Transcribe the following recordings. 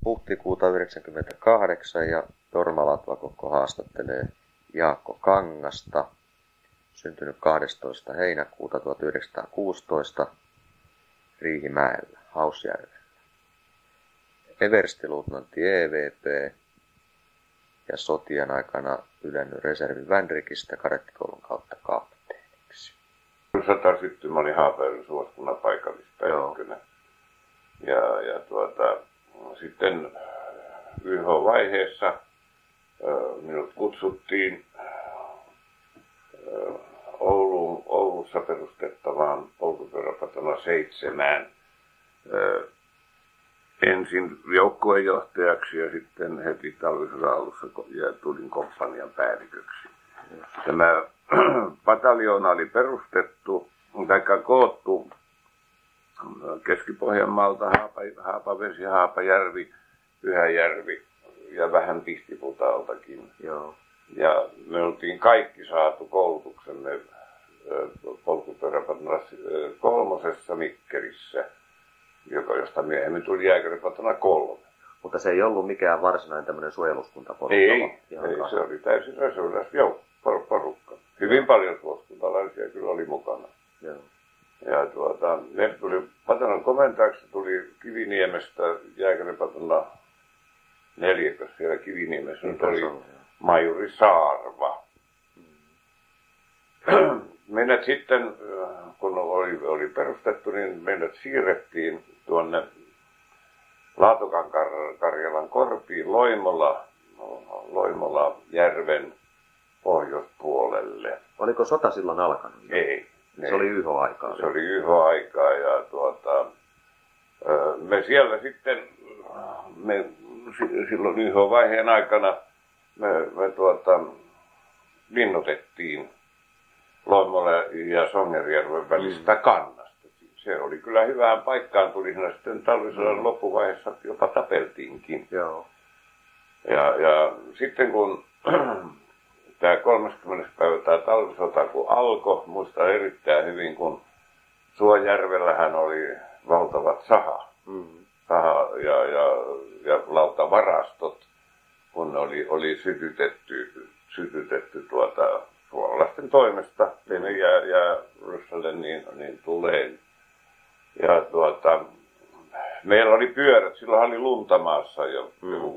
huhtikuuta 1998 ja Jorma Latvakokko haastattelee Jaakko Kangasta, syntynyt 12. heinäkuuta 1916 Riihimäellä, Hausjärvellä. Everstiluutnantti EVP ja sotien aikana ylennyt reservin Vänrikistä kadettikoulun kautta kapteeniksi. Sotasyttymä oli Haapavedin suoskunnan paikallispäällikkönä. Sitten YH-vaiheessa minut kutsuttiin Oulussa perustettavaan polkupyöräpatona 7 ensin joukkuejohtajaksi ja sitten heti talvisodan alussa tulin komppanian päälliköksi. Tämä pataljoona oli perustettu tai koottu Keski-Pohjanmaalta, Haapavesi, Haapajärvi, Pyhäjärvi ja vähän Pihtiputaaltakin. Joo. Ja me oltiin kaikki saatu koulutuksemme polkupyöräpatona 3. Mikkelissä, josta myöhemmin tuli jääkäripatona 3. Mutta se ei ollut mikään varsinainen tämmöinen suojeluskuntaporukka. Ei, se oli täysin reserviläisporukka. Hyvin paljon suoskuntalaisia kyllä oli mukana. Joo. Ja ne tuli patanan komentajaksi, tuli Kiviniemestä jääkäripatona 4, siellä Kiviniemessä nyt oli majuri Saarva. Meidät sitten, kun oli perustettu, niin meidät siirrettiin tuonne Laatokan-Karjalan korpiin Loimola järven pohjoispuolelle. Oliko sota silloin alkanut? Ei. Se oli YH-aikaa. Se oli YH-aikaa ja me siellä sitten, silloin YH-vaiheen aikana me linnoitettiin Loimola ja Songerjärven välistä kannasta. Se oli kyllä hyvään paikkaan, tuli siinä sitten talvisodan loppuvaiheessa jopa tapeltiinkin. Joo. Ja sitten kun tämä 30. päivä tämä talvisota kun alkoi, muistan erittäin hyvin, kun Suojärvellähän oli valtavat saha ja lautavarastot, kun ne oli sytytetty suomalaisten toimesta Venäjä ja Ryssälle niin tuleen. Ja meillä oli pyörät, silloin oli lunta maassa jo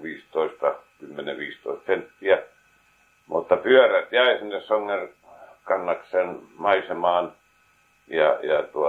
10-15 senttiä. Mutta pyörät jäi sinne Songerkannaksen maisemaan ja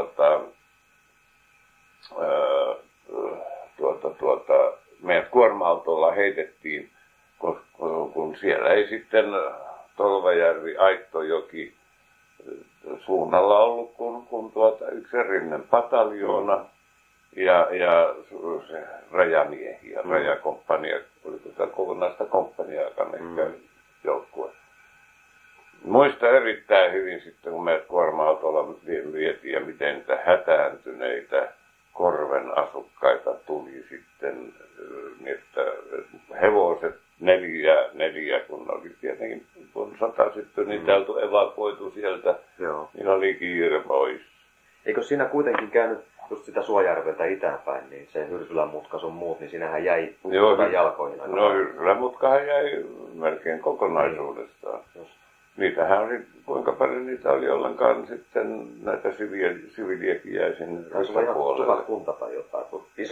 meidät kuorma-autolla heitettiin, kun siellä ei sitten Tolvajärvi, Aittojoki suunnalla ollut kun yksi erillinen pataljoona ja se rajamiehiä, rajakomppania, oliko tämä kokonaista komppaniaakaan ehkä joukkue. Muistan erittäin hyvin sitten, kun meidät kuorma-autolla vietiin ja miten niitä hätääntyneitä Korven asukkaita tuli sitten, niin että hevoset neljä, kun oli tietenkin, kun sota syttyi, niin täältä evakuoitu sieltä, Joo. niin oli kiire pois. Eikö siinä kuitenkin käynyt just sitä Suojärveltä itäänpäin, niin se Hyrsylän mutka sun muut, niin siinähän jäi jalkoihin aika. No Hyrsylän mutkahan jäi melkein kokonaisuudestaan. Niitähän oli, kuinka paljon niitä oli ollenkaan sitten näitä siviiliäkin jäi sinne puolelle. 1000 kunta tai jotain.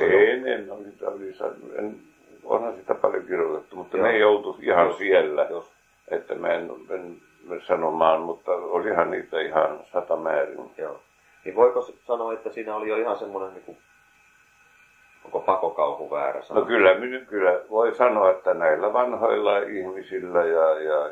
Onhan sitä paljon kirjoitettu, mutta ne ei oltu ihan siellä, että mä en sanomaan, mutta olihan niitä ihan 100 määrin. Joo. Niin voiko sanoa, että siinä oli jo ihan semmoinen, niin kuin, onko pakokauhu väärä sana? No kyllä voi sanoa, että näillä vanhoilla ihmisillä ja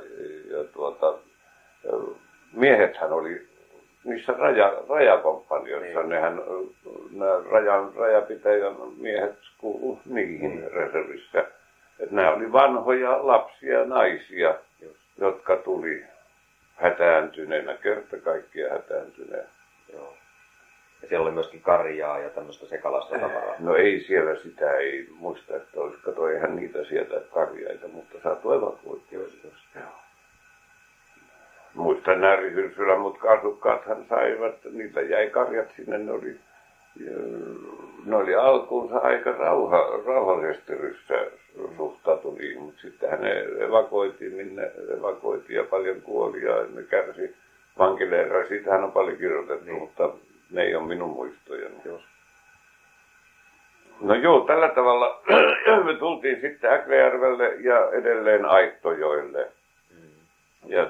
miehethän oli niissä rajakompanioissa, niin. Nämä rajapitäjän miehet kuulu niihin reservissä. Että nämä oli vanhoja lapsia ja naisia, jotka tuli hätääntyneenä, kerta kaikkia hätääntyneenä. Joo. Ja siellä oli myöskin karjaa ja tämmöistä sekalasta tavaraa. No ei siellä sitä, ei muista, että olisi, kato, eihän niitä sieltä karjaita, mutta saatu evakuoitiin. Muistan nämä Hyrsylän, mutta asukkaathan saivat, niitä jäi karjat sinne, ne oli ne oli alkuunsa aika rauhallisesti Ryssä suhtautui niihin, mutta sittenhän ne evakuoitiin, minne evakuoitiin ja paljon kuoli ja ne kärsi vankileiraa. Siitähän on paljon kirjoitettu, mutta ne ei ole minun muistojani. No joo, tällä tavalla me tultiin sitten Äkläjärvelle ja edelleen Aittojoelle. Ja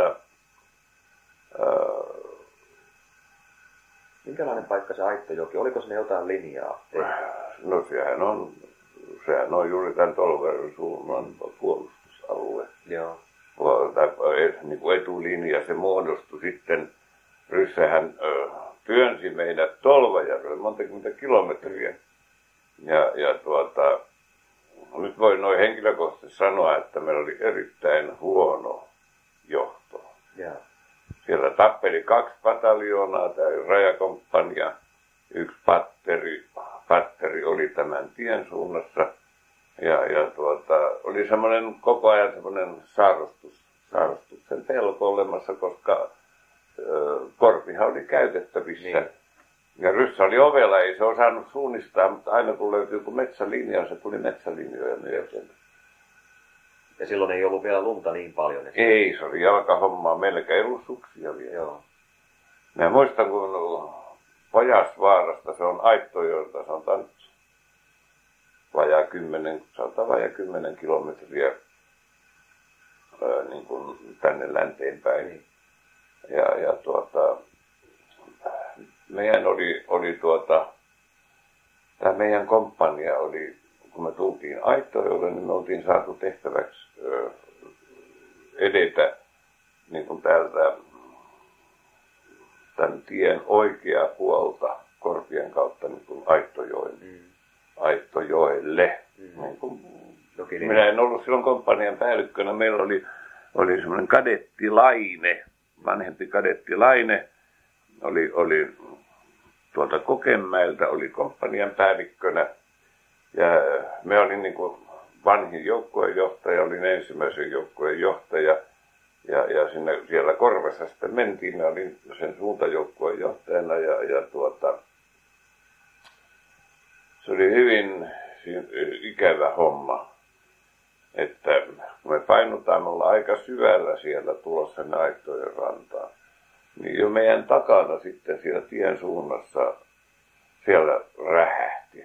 minkälainen paikka se Aittojoki? Oliko sinne jotain linjaa? No sehän on juuri tämän Tolvajan suunnan puolustusalue. Joo. Niin kuin etulinja, se muodostui sitten. Ryssähän työnsi meidät Tolvajärvelle monta kilometriä. Ja nyt voi noin henkilökohtaisesti sanoa, että meillä oli erittäin huono johto. Yeah. Siellä tappeli 2 pataljoonaa, tämä rajakomppania, 1 patteri oli tämän tien suunnassa. Ja oli semmoinen koko ajan semmoinen saarustuksen pelko olemassa, koska korpihan oli käytettävissä. Niin. Ja Ryssä oli ovella, ei se osannut suunnistaa, mutta aina kun löytyi joku metsälinja, se tuli metsälinjoja myöten. Ja silloin ei ollut vielä lunta niin paljon? Ei, se oli jalkahommaa. Meilläkään ei ollut suksia vielä. Joo. Mä muistan, kun Pajasvaarasta, se on Aittojoelta, se on vajaa 10 kilometriä niin kuin tänne länteen päin. Niin. Ja meidän tämä meidän komppania oli, kun me tultiin Aittojoelle, niin me oltiin saatu tehtäväksi edetä niin kuin täältä tämän tien oikeaa puolta Korpien kautta niin kuin Aittojoelle. Niin kuin, minä en ollut silloin komppanian päällikkönä, meillä oli semmoinen kadetti Laine, vanhempi kadetti Laine, oli tuolta Kokemäeltä, oli komppanian päällikkönä. Ja me olin niin kuin vanhin joukkueenjohtaja, olin ensimmäisen joukkueen johtaja. Ja siellä Korvessa sitten mentiin, mä olin sen suuntajoukkueen johtajana se oli hyvin ikävä homma. Että kun me painutaan, me ollaan aika syvällä siellä tulossa Aittojen rantaan. Niin jo meidän takana sitten siellä tien suunnassa siellä rähähti.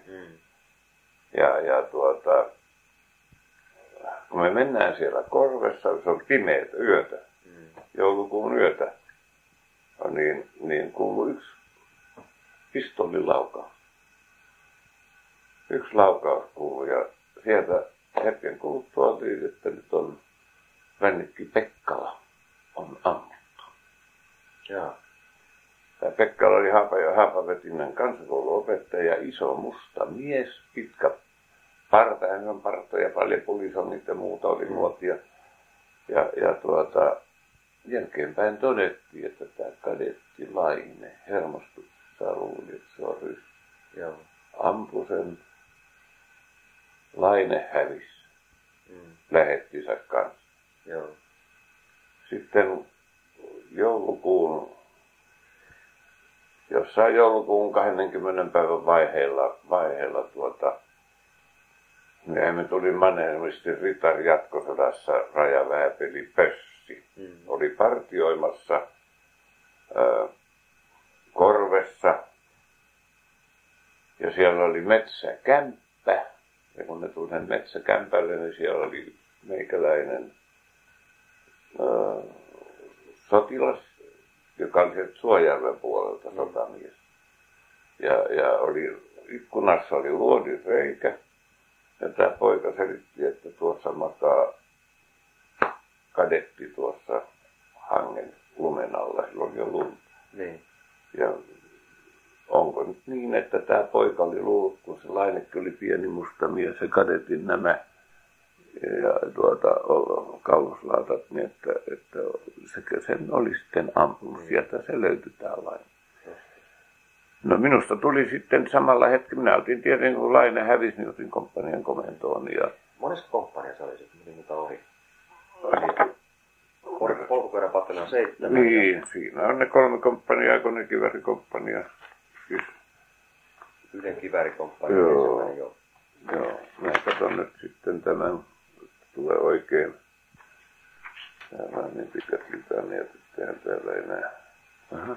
Kun me mennään siellä Korvessa, se on pimeätä yötä, joulukuun yötä, niin kuului 1 pistoolilaukaus. 1 laukaus kuului ja sieltä hetken kuluttua oli, että nyt on Rännikki Pekkala on ammuttu. Jaa. Tämä Pekkala oli Haapavetinen kansakouluopettaja, iso musta mies, pitkä parta, hänen partoja, paljon pulisonnit ja muuta oli muotia. Ja jälkeenpäin todettiin, että tämä kadetti Laine hermostuksessa luuli, että se on Ryssä. Joo. Ampui sen, Laine hävisi lähettinsä kanssa. Joo. Sitten jossain joulukuun 20 päivän vaiheella me tuli Mannerheimista ritari jatkosodassa rajavääpeli Pössi. Oli partioimassa Korvessa ja siellä oli metsäkämppä. Ja kun ne tuli sen metsäkämpälle, niin siellä oli meikäläinen sotilas, joka oli sieltä Suojärven puolelta sotamies. Ja ikkunassa oli luodinreikä. Ja tämä poika selitti, että tuossa makaa kadetti tuossa hangen lumen alla, silloin jo lunta. Niin. Ja onko nyt niin, että tämä poika oli luullut, kun se Lainekin oli pieni musta mies, se kadetin nämä ja kauloslaatat, niin että sen oli sitten ampunut. Sieltä se löytyi tämä Laine. No minusta tuli sitten samalla hetkellä, minä otin tietenkin, kun Laine hävisi, niin otin komppanian komentoon. Monessa komppaniassa oli sitten, meni muuta ohi? Polkukoirapataljoona 7. Niin, siinä on ne 3 komppaniaa, konekiväärikomppania. Yhden kiväärikomppanin ensimmäinen jo. Joo, mä katson nyt sitten tämän, tulee oikein. Täällä on niin pitkät litania, että täällä ei näe. Aha.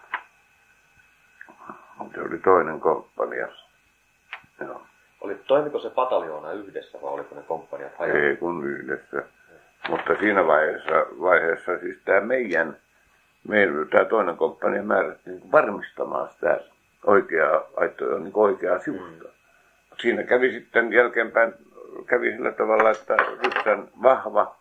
Se oli toinen komppania. Joo. Toimiko se pataljoona yhdessä vai oliko ne komppaniat hajalla? Ei kun yhdessä. Mutta siinä vaiheessa siis tämä tämä toinen komppania määrättiin niin varmistamaan sitä oikeaa sivusta. Siinä kävi sitten jälkeenpäin sillä tavalla, että Ryssän vahva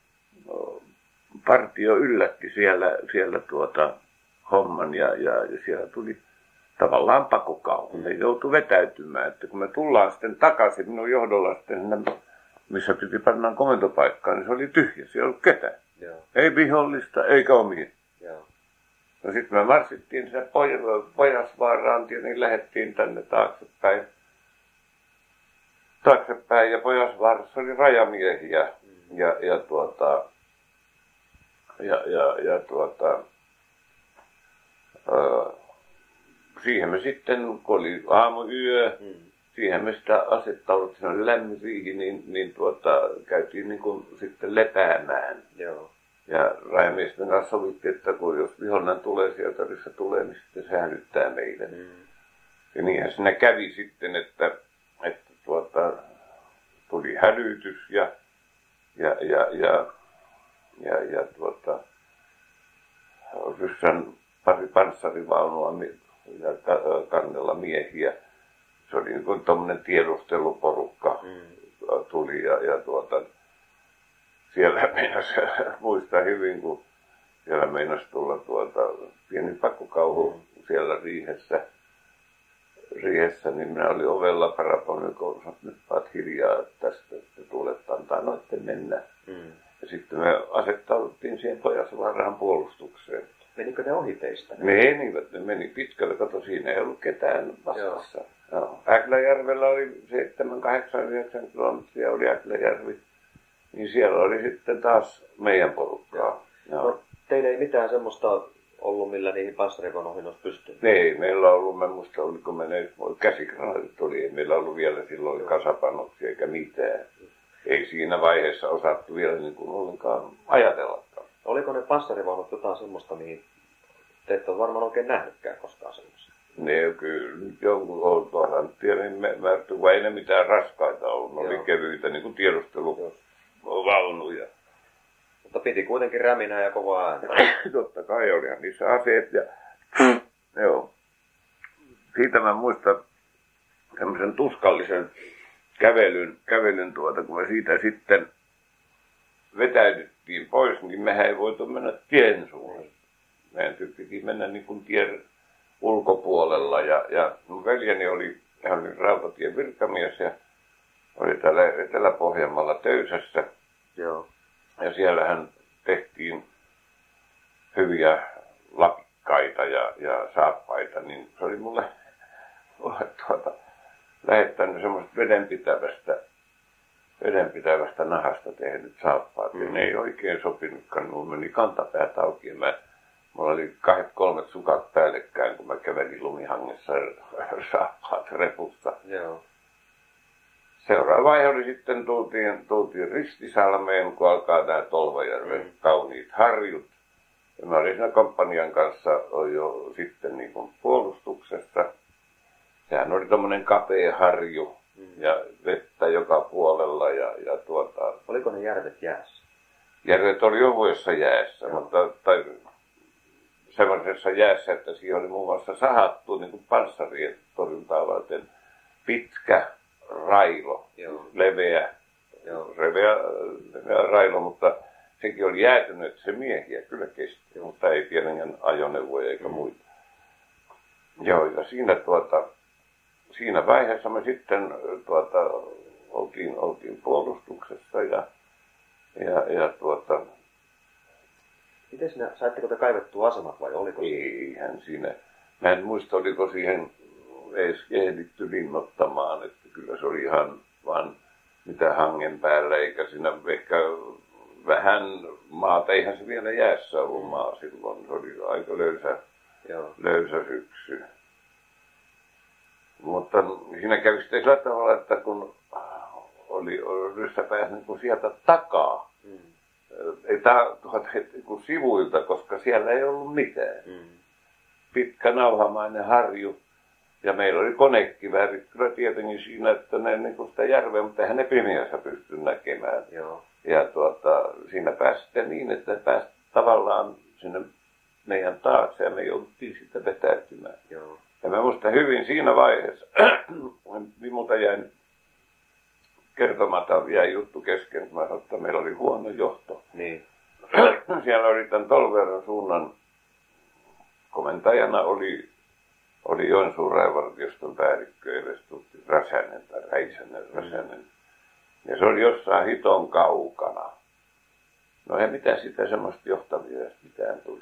partio yllätti siellä homman ja siellä tuli tavallaan pakokauhu. Ne joutui vetäytymään, että kun me tullaan sitten takaisin minun johdolla sitten missä piti pannaan komentopaikkaan, niin se oli tyhjä, siellä ei ollut ketään. Joo. Ei vihollista eikä omia. Joo. No sitten me marssittiin sinne Pojasvaaraan ja niin lähdettiin tänne taaksepäin ja Pojasvaarassa oli rajamiehiä siihen me sitten, kun oli aamuyö, siihen me sitä asettaudut, siinä oli lämmin riihi, niin käytiin niin kuin sitten lepäämään. Joo. Ja rajamiesten kanssa sovittiin, että kun jos vihollinen tulee sieltä, missä tulee, niin sitten se hälyttää meille. Ja niinhän siinä kävi sitten, että tuli hälytys ja Ryssän pari panssarivaunua ja kannella miehiä. Se oli niin kuin tommonen tiedusteluporukka tuli ja siellä meinasi, muistaa hyvin, kun siellä meinasi tulla pieni pakkokauhu siellä riihessä, niin minä olin ovella paraponikoon, että nyt paat hiljaa tästä, että tulet antaa noitten mennä. Ja sitten me asettauduttiin siihen Pojasvaaraan puolustukseen. Menikö ne ohi teistä? Ne meni pitkälle, kato siinä ei ollut ketään vastassa. Äkläjärvellä oli 7, 8, 9 kilometriä oli Äkläjärvi. Niin siellä oli sitten taas meidän porukkaa. No, teillä ei mitään semmoista ollut, millä niihin panssarivaunuihin olisi pystynyt? Ei, meillä on ollut, mä muista oliko käsikranaatit oli, ei meillä ollut vielä silloin kasapanoksia eikä mitään. Ei siinä vaiheessa osattu vielä niin kuin ollenkaan ajatellakaan. Oliko ne panssarivaunut jotain semmoista, mihin te ette ole varmaan oikein nähnytkään koskaan semmoista? Ne kyllä jonkun oltuaranttia, niin kun ei ne mitään raskaita ollut, ne oli kevyitä niin kuin tiedusteluvaunuja. Mutta piti kuitenkin räminää ja kovaa ääntä. Totta kai olihan niissä aseet ja joo. Siitä mä muistan tämmöisen tuskallisen kävelyn kun me siitä sitten vetäydyttiin pois, niin mehän ei voitu mennä tien suunnassa. Meidän piti mennä niin kuin tien ulkopuolella ja mun veljeni hän oli rautatien virkamies ja oli täällä Etelä-Pohjanmaalla Töysässä. Joo. Ja siellähän tehtiin hyviä lapikkaita ja saappaita, niin se oli mulle lähettänyt semmoista vedenpitävästä nahasta tehdyt saappaat. Ja ne ei oikein sopinutkaan, mulla meni kantapäät auki ja mulla oli 2-3 sukat päällekkäin, kun mä kävelin lumihangessa saappaat repusta. Joo. Seuraava vaihe oli sitten, tultiin Ristisalmeen, kun alkaa nämä Tolvajärven kauniit harjut. Ja mä olin siinä komppanian kanssa jo sitten niin kuin puolustuksessa. Sehän oli tommonen kapea harju ja vettä joka puolella Oliko ne järvet jäässä? Järvet oli jo vuodessa jäässä, mutta semmoisessa jäässä, että siihen oli muun muassa sahattu niin kuin panssarien torjuntaa varten pitkä railo, leveä railo, mutta sekin oli jäätynyt, että se miehiä kyllä kesti, mutta ei tietenkään ajoneuvoja eikä muita. Joo, ja siinä vaiheessa me sitten oltiin puolustuksessa ja miten sinä, saitteko te kaivettua asemat vai oliko se? Eihän siinä, mä en muista oliko siihen edes ehditty linnoittamaan, että kyllä se oli ihan vaan mitä hangen päällä, eikä siinä ehkä vähän maata, eihän se vielä jäässä ollut maa silloin, se oli aika löysä syksy. mutta siinä kävi sitten sillä tavalla, että kun oli ryssä pääsi niin sieltä takaa, ei kun sivuilta, koska siellä ei ollut mitään. Pitkä nauhamainen harju. Ja meillä oli konekiväärit kyllä tietenkin siinä, että ne niin sitä järveä, mutta eihän ne pimeässä pysty näkemään. Joo. Ja siinä pääsi sitten niin, että pääsi tavallaan sinne meidän taakse ja me jouduttiin sitten vetäytymään. Joo. Ja mä muistan hyvin siinä vaiheessa, minulta jäi kertomatta, jäi juttu kesken, kun mä sanoin, että meillä oli huono johto. Niin. Siellä oli tämän Tolveron suunnan komentajana oli Joensuun rajavartioston päällikkö Everstutti Räsänen tai Räsänen. Ja se oli jossain hiton kaukana. No ei mitään sitä semmoista johtavia mitään tuli.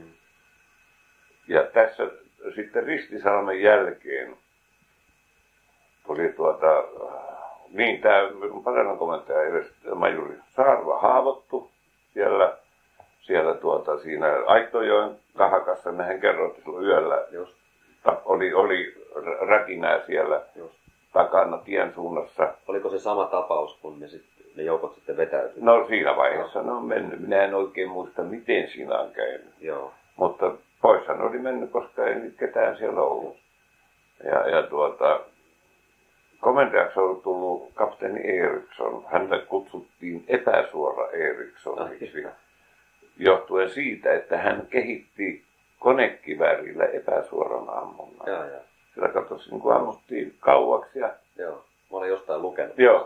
Ja tässä sitten Ristisalmen jälkeen tuli niin tämä Paranan komentaja majuri Saarva haavoittu siellä siinä Aittojoen kahakassa. Mehän kerrottiin silloin yöllä, oli räkinää siellä takana tien suunnassa. Oliko se sama tapaus, kun ne joukot sitten vetäytyivät? No siinä vaiheessa ne on mennyt. Minä en oikein muista, miten siinä on käynyt. Joo. Mutta poishan oli mennyt, koska ei nyt ketään siellä ollut. Ja komentajaksi oli tullut kapteeni Eriksson. Häntä kutsuttiin epäsuora Erikssoniksi. Johtuen siitä, että hän kehitti konekiväärillä epäsuoran ammunnan. Sillä katsoisi, niin kuin ammuttiin kauaksi. Joo, mä olen jostain lukenut. Joo.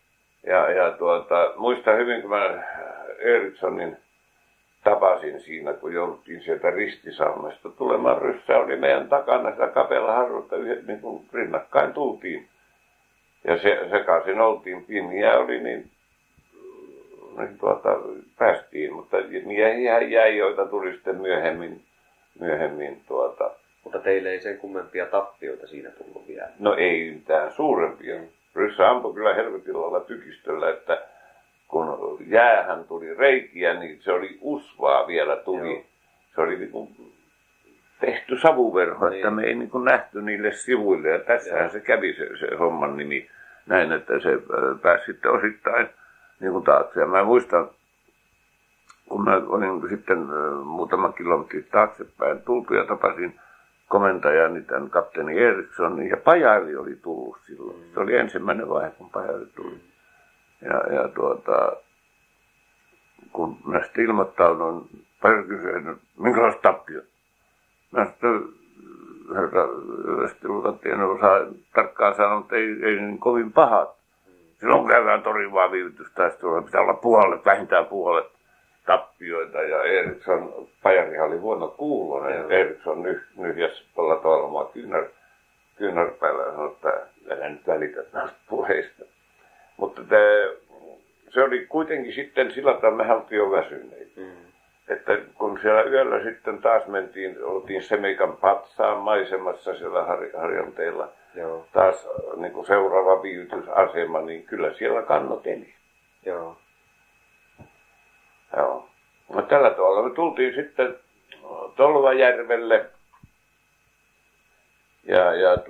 Muistan hyvin, kun mä Erikssonin tapasin siinä, kun jouduttiin sieltä Ristisalmesta tulemaan. Ryssä oli meidän takana sitä kapealla harrutta, niin kuin rinnakkain tultiin. Ja sekaisin oltiin, pimeä oli, niin päästiin, mutta miehiä jäi, joita tuli sitten myöhemmin. Mutta teille ei sen kummempia tappioita siinä tullut vielä? No ei mitään suurempia. Ryssä ampui kyllä helvetillalla tykistöllä, että kun jäähän tuli reikiä, niin se oli usvaa vielä tuli. Joo. Se oli niin kuin tehty savuverho, niin. Että me ei niin kuin nähty niille sivuille. Ja tässähän se kävi se homman nimi näin, että se pääsi sitten osittain niin kuin taakse. Ja mä muistan, kun mä olin sitten muutama kilometri taaksepäin tultu ja tapasin komentajani tämän kapteeni Eriksson, ja Pajari oli tullut silloin. Se oli ensimmäinen vaihe, kun Pajari tuli. Ja kun mä sitten ilmoittauduin, Pajari kysyi, että minkälaista tappiot? Mä sitten herra Vestilulta en osaa tarkkaan sanoa, että ei niin kovin pahat. Silloin käydään torjuvaa viivytystaistelua, pitää olla puolet, vähintään puolet tappioita. Ja Eriksson, Pajarihan oli huonokuuloinen, ja Eriksson nyhjäsi tuolla tavalla kyynärpäällä ja sanoi, että älä nyt välitä näistä puheista. Mutta se oli kuitenkin sitten sillä tavalla, mehän oltiin jo väsyneitä. Että kun siellä yöllä sitten taas oltiin Semikan patsaan maisemassa siellä harjanteilla. Joo. Taas niin kuin seuraava viivytysasema, niin kyllä siellä kannot eli. Joo. No, tällä tavalla me tultiin sitten Tolvajärvelle ja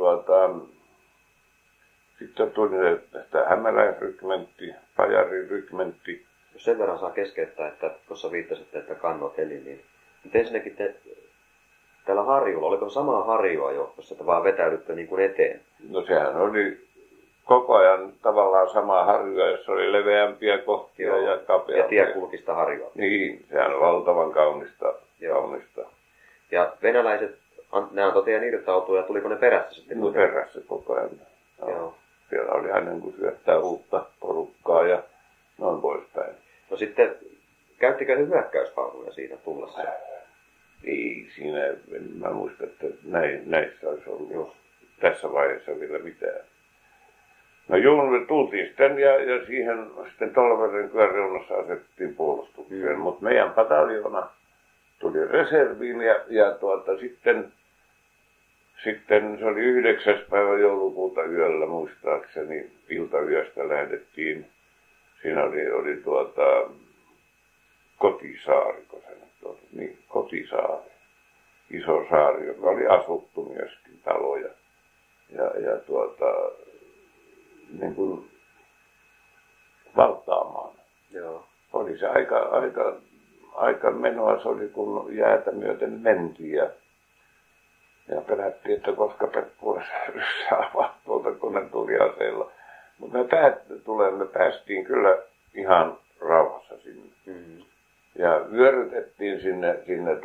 sitten tuli tästä Hämäläisrykmentti, Pajarin-rykmentti. Jos sen verran saa keskeyttää, että tuossa viittasitte, että kannot eli, niin ensinnäkin täällä harjulla, oliko samaa harjua jo, jossa te vaan vetäydytte niin kuin eteen? No sehän oli koko ajan tavallaan samaa harjua, jossa oli leveämpiä kohtia ja kapeampia. Ja tiekulkista harjua. Niin, sehän on valtavan kaunista. Ja venäläiset, ne antoi teidän irtautua, tuliko ne perässä sitten? No perässä koko ajan. Joo. Siellä oli aina kun syöttää uutta porukkaa ja noin poispäin. No sitten, käyttikö he hyökkäyspalveluja siinä tullessa? Ei siinä, mä muistan, että näissä olisi ollut tässä vaiheessa vielä mitään. No joo, me tultiin sitten ja siihen sitten Tolvarin kylän reunassa asettiin puolustukseen, mutta meidän pataljona tuli reserviin ja sitten se oli 9. päivä joulukuuta yöllä muistaakseni, iltayöstä lähdettiin. Siinä oli Kotisaari, Kotisaari, iso saari, joka oli asuttu myöskin taloja. ja niin kuin valtaamaan. Joo. Oli se aika menoa se oli, kun jäätä myöten mentiin ja pelättiin, että koska Pekkuulassa saa tuolta, kun ne tuli aseilla. Mutta me päästiin kyllä ihan rauhassa sinne. Mm-hmm. Ja vyörytettiin sinne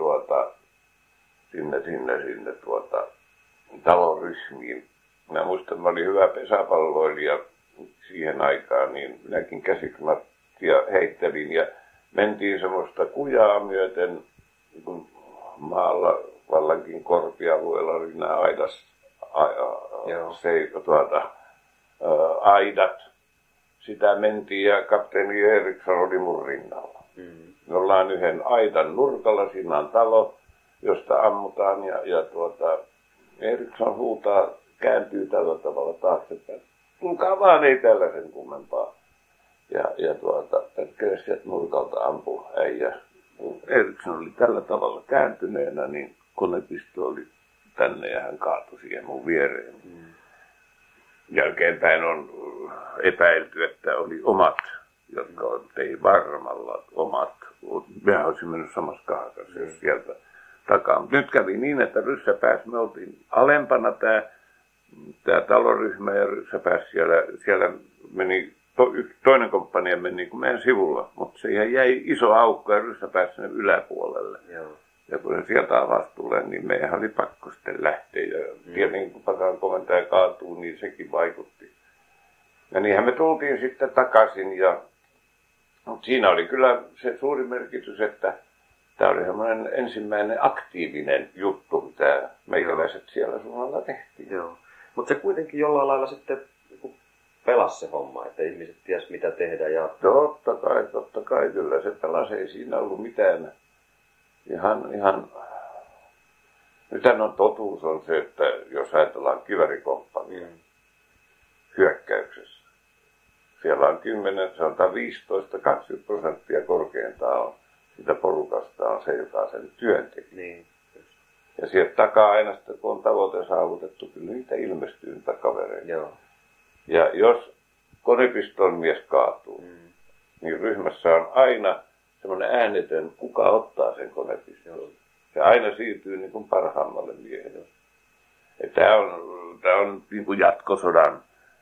taloryhmiin. Mä muistan, mä olin hyvä pesäpalloilija siihen aikaan, niin minäkin käsiknattia heittelin ja mentiin semmoista kujaa myöten, kun maalla vallankin korpialueella oli nämä aidat. Sitä mentiin ja kapteeni Eriksson oli mun rinnalla. Mm. Me ollaan yhden aidan nurkalla, siinä on talo, josta ammutaan ja Eriksson huutaa, kääntyy tällä tavalla taaksepäin. Tulkaa vaan, ei tällaisen kummempaa. Ja Pekkeles sieltä nurkalta ampui äijä. Kun Eriksson oli tällä tavalla kääntyneenä, niin konepisto oli tänne ja hän kaatui siihen mun viereen. Mm. Jälkeenpäin on epäilty, että oli omat, jotka ei varmalla omat. Mehän olisin mennyt samassa kahakassa, jos sieltä takaa. Nyt kävi niin, että Ryssäpäässä me oltiin alempana tämä taloryhmä ja Ryssäpäässä siellä meni, toinen komppania meni kuin meidän sivulla, mutta siihen jäi iso aukko ja Ryssäpäässä sinne yläpuolelle. Joo. Ja kun se sieltä avasi tulee, niin meidän oli pakko sitten lähteä. Ja tietenkin kun pakan komentaja kaatuu, niin sekin vaikutti. Ja niinhän me tultiin sitten takaisin. Mutta siinä oli kyllä se suuri merkitys, että tämä oli semmoinen ensimmäinen aktiivinen juttu, mitä meikäläiset siellä suunnalla tehtiin. Joo. Mutta se kuitenkin jollain lailla sitten pelasi se homma, että ihmiset ties mitä tehdä. Ja... Totta kai kyllä se pelasi, ei siinä ollut mitään. Ihan... Nythän on totuus on se, että jos ajatellaan kiväärikomppania hyökkäyksessä, siellä on 10, sanotaan 15-20% korkeintaan on sitä porukasta on se, joka sen työn teki. Niin. Ja sieltä takaa aina sitten, kun on tavoite saavutettu, kyllä niitä ilmestyy niitä kavereita. Joo. Ja jos konepiston mies kaatuu, niin ryhmässä on aina semmoinen äänetön, kuka ottaa sen konepiston. Se aina siirtyy niin kuin parhaammalle miehelle. Tämä on niin kuin jatkosodan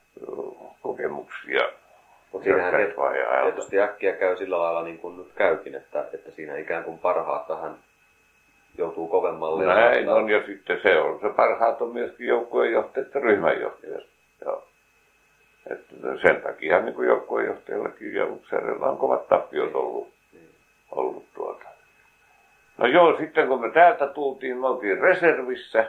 kokemuksia. Mutta siinähän tietysti äkkiä käy sillä lailla niin kuin nyt käykin, että siinä ikään kuin parhaat vähän joutuu kovemmalle. Näin on, ja sitten se on. Se parhaat on myöskin joukkueenjohtajat ja ryhmänjohtajat. Että sen takia niin kuin joukkueenjohtajallakin ja upseerilla on kovat tappiot ollut. No joo, sitten kun me täältä tultiin, me oltiin reservissä.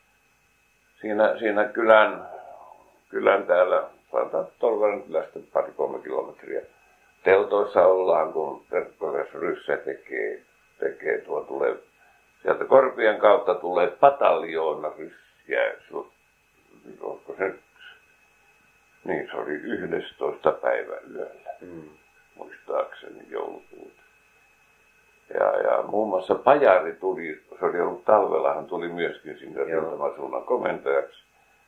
Siinä kylän täällä, sanotaan Tolvanen kylästä 2-3 kilometriä. Teltoissa ollaan, kun Pekkeles Ryssä tekee tulee sieltä Korpien kautta tulee pataljoona ryssiä. Onko se nyt? Niin, se oli 11. päivä yöllä, muistaakseni joulukuuta. Ja muun muassa Pajari tuli, se oli ollut talvella, hän tuli myöskin sinne rintamasuunnan komentajaksi.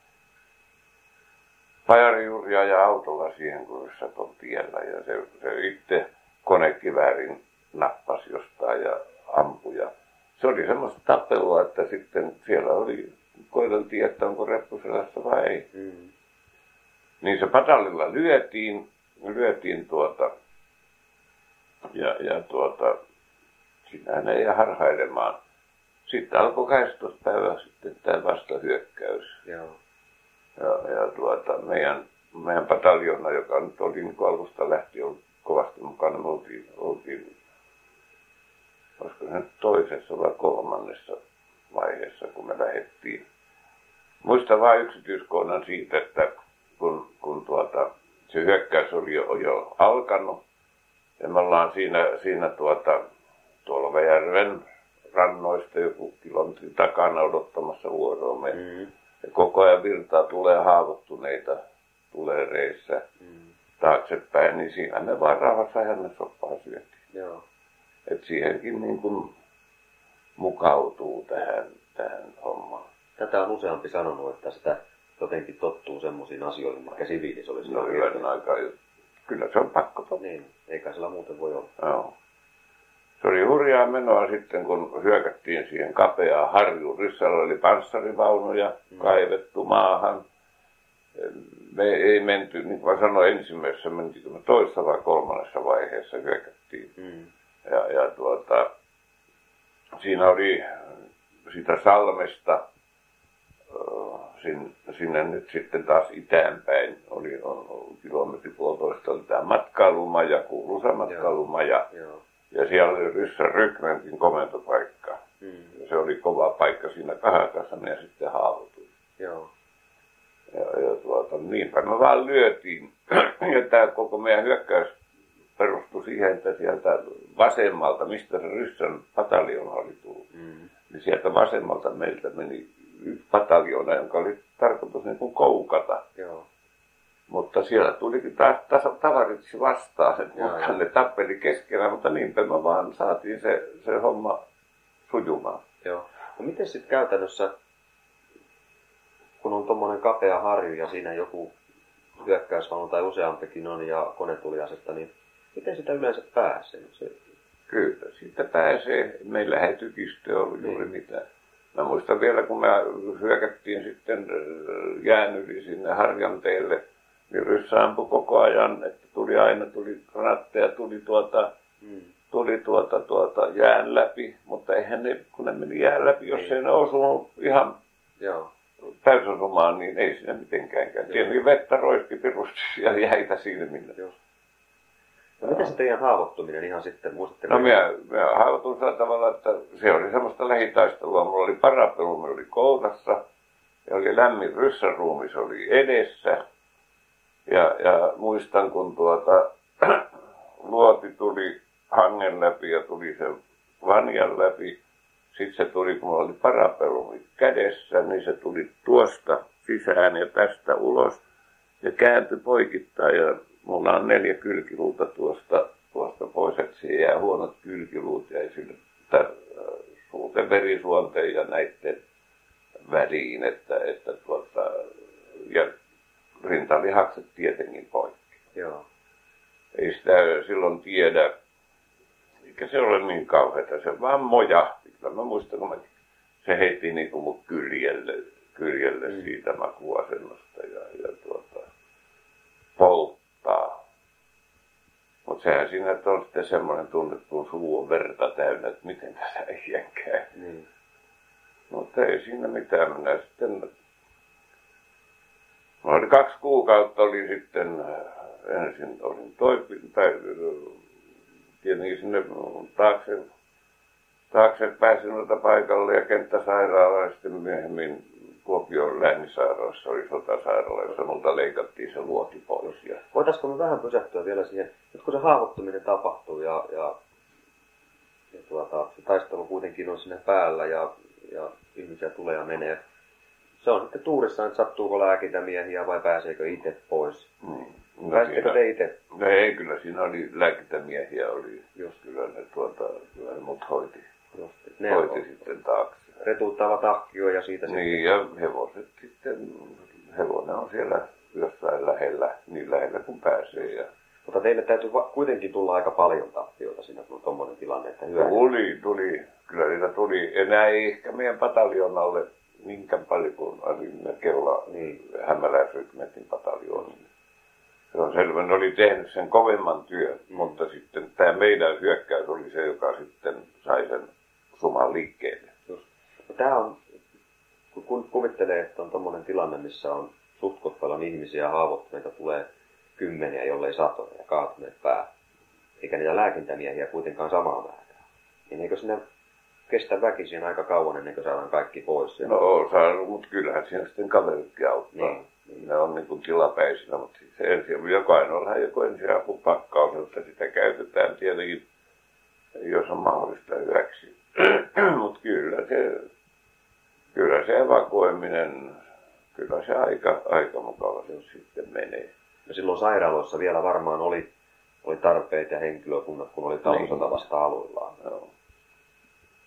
Pajari juuri ajaa autolla siihen, kun Ryssät on tiellä, ja se itse konekiväärin nappasi jostain ja ampui. Se oli semmoista tappelua, että sitten siellä oli, koeteltiin, että onko reppuselässä vai ei. Niin se patallilla lyötiin sinähän ei harhailemaan. Sitten alkoi 12. päivä sitten tämä vastahyökkäys. Joo. Ja meidän pataljona, joka nyt oli niin alusta lähtien ollut kovasti mukana, me oltiin olisiko se nyt toisessa vai kolmannessa vaiheessa, kun me lähdettiin. Muistan vain yksityiskohdan siitä, että kun se hyökkäys oli jo alkanut, ja me ollaan siinä tuolla Väjärven rannoista joku kilometrin takana odottamassa vuoroamme. Ja koko ajan virtaa tulee haavoittuneita, tulee reissä taaksepäin, niin siinä me vaan rauhassa hernesoppaa syötiin. Joo. Et siihenkin niin kuin mukautuu tähän hommaan. Tätä on useampi sanonut, että sitä jotenkin tottuu semmoisiin asioihin, mikä siviilissä olisi. No hyvän aikaa. Kyllä se on pakko tottua. Niin, eikä sillä muuten voi olla. Joo. Se oli hurjaa menoa sitten, kun hyökättiin siihen kapeaan harjuun. Ryssällä oli panssarivaunuja kaivettu maahan. Me ei menty, niin kuin mä sanoin, ensimmäisessä mentiin, kun me toisessa vai kolmannessa vaiheessa hyökättiin. Siinä oli sitä Salmesta sinne nyt sitten taas itäänpäin oli kilometri puolitoista oli tämä matkailumaja, kuuluisa matkailumaja. Ja siellä oli Ryssän rykmentin komentopaikka. Ja se oli kova paikka siinä Kahakassa ja sitten haavoitui. Niinpä me vaan lyötiin. Ja tämä koko meidän hyökkäys perustui siihen, että sieltä vasemmalta, mistä se Ryssän pataljoona oli tullut, niin sieltä vasemmalta meiltä meni yksi pataljoona, jonka oli tarkoitus niin kuin koukata. Mutta siellä tulikin taas tavaritsi vastaan, että ne tappeli keskenään, mutta niinpä me vaan saatiin se homma sujumaan. Joo. No miten sitten käytännössä, kun on tuommoinen kapea harju ja siinä joku hyökkäysvaunu tai useampikin on ja konetuliasetta, niin miten sitä yleensä pääsee? Kyllä, siitä pääsee. Meillä ei tykistöä ollut juuri mitään. Mä muistan vielä, kun me hyökättiin sitten jään yli sinne Harjanteelle, niin Ryssä ampui koko ajan, että tuli granaatteja, tuli jään läpi, mutta eihän ne, kun ne meni jään läpi, jos ei ne osunut ihan täysosumaan, niin ei siinä mitenkään käy. Tietenkin vettä roiski pirusti ja jäitä silmillä. No miten se teidän haavoittuminen ihan sitten, muistatteko? No minä haavoitun sillä tavalla, että se oli semmoista lähitaistelua. Mulla oli parapelumi, oli koutassa ja oli lämmin ryssäruumi, se oli edessä. Ja muistan, kun luoti tuli hangen läpi ja tuli se vanjan läpi. Sitten se tuli, kun mulla oli parapelumi kädessä, niin se tuli tuosta sisään ja tästä ulos ja kääntyi poikittain. Ja mulla on 4 kylkiluuta tuosta pois, että siihen jää huonot kylkiluut ja sille suuten verisuonteen ja näiden väliin, ja rintalihakset tietenkin poikki. Ei sitä silloin tiedä, eikä se ole niin kauheata, se vaan mojahti. Kyllä mä muistan, kun se heitti niin kuin mun kyljelle siitä makuasennosta ja polttaa. Mutta sehän siinä on sitten semmoinen tunne, kun suu on verta täynnä, että miten tässä ei käy. Mutta ei siinä mitään. Minä sitten, oli 2 kuukautta, oli sitten, ensin olin tietenkin sinne taakse pääsin noita paikalle ja kenttäsairaalaan ja sitten myöhemmin Kuopion läänisairaalassa oli sotasairaala, jossa multa leikattiin se luoti pois. Voitaisiko me vähän pysähtyä vielä siihen, että kun se haavoittuminen tapahtuu ja se taistelu kuitenkin on siinä päällä ja ihmisiä tulee ja menee. Se on sitten tuurissaan, että sattuuko lääkintämiehiä vai pääseekö itse pois. Pääsettekö te itse? No ei, kyllä siinä oli lääkintämiehiä, kyllä ne mut hoiti. Hoiti sitten taakse. Retuuttava tahkio ja siitä sitten. Niin, ja hevoset sitten, hevonen on siellä jossain lähellä, niin lähellä kuin pääsee. Mutta teille täytyy kuitenkin tulla aika paljon tappioita siinä, kun on tommoinen tilanne, että hyvä. Tuli. Kyllä niitä tuli. Enää ei ehkä meidän pataljonalle niinkään paljon kuin olimme Keula hämäläisrykmentin pataljoonille. Se on selvä, ne oli tehnyt sen kovemman työn, mutta sitten tämä meidän hyökkäys oli se, joka sitten sai sen suman liikkeelle. Tämä on, kun kuvittelee, että on tommoinen tilanne, missä on suht paljon ihmisiä, haavoittuneita tulee kymmeniä, jollei satoja ja kaatuneet päähän, eikä niitä lääkintämiehiä kuitenkaan samaa määrää. Niin eikö sinne kestä väkisin aika kauan ennen kuin saadaan kaikki pois? No saanut, mutta kyllähän siinä sitten kaveritkin auttaa. Niin. Ne on niin kuin tilapäisinä, mutta se jokainen on joku ensiapupakkaus, että sitä käytetään tietenkin, jos on mahdollista hyväksi. Mutta kyllä se evakuoiminen, kyllä se aika mukava se sitten menee. Ja silloin sairaaloissa vielä varmaan oli tarpeet ja henkilökunnat, kun oli talvisota vasta aluillaan. Joo.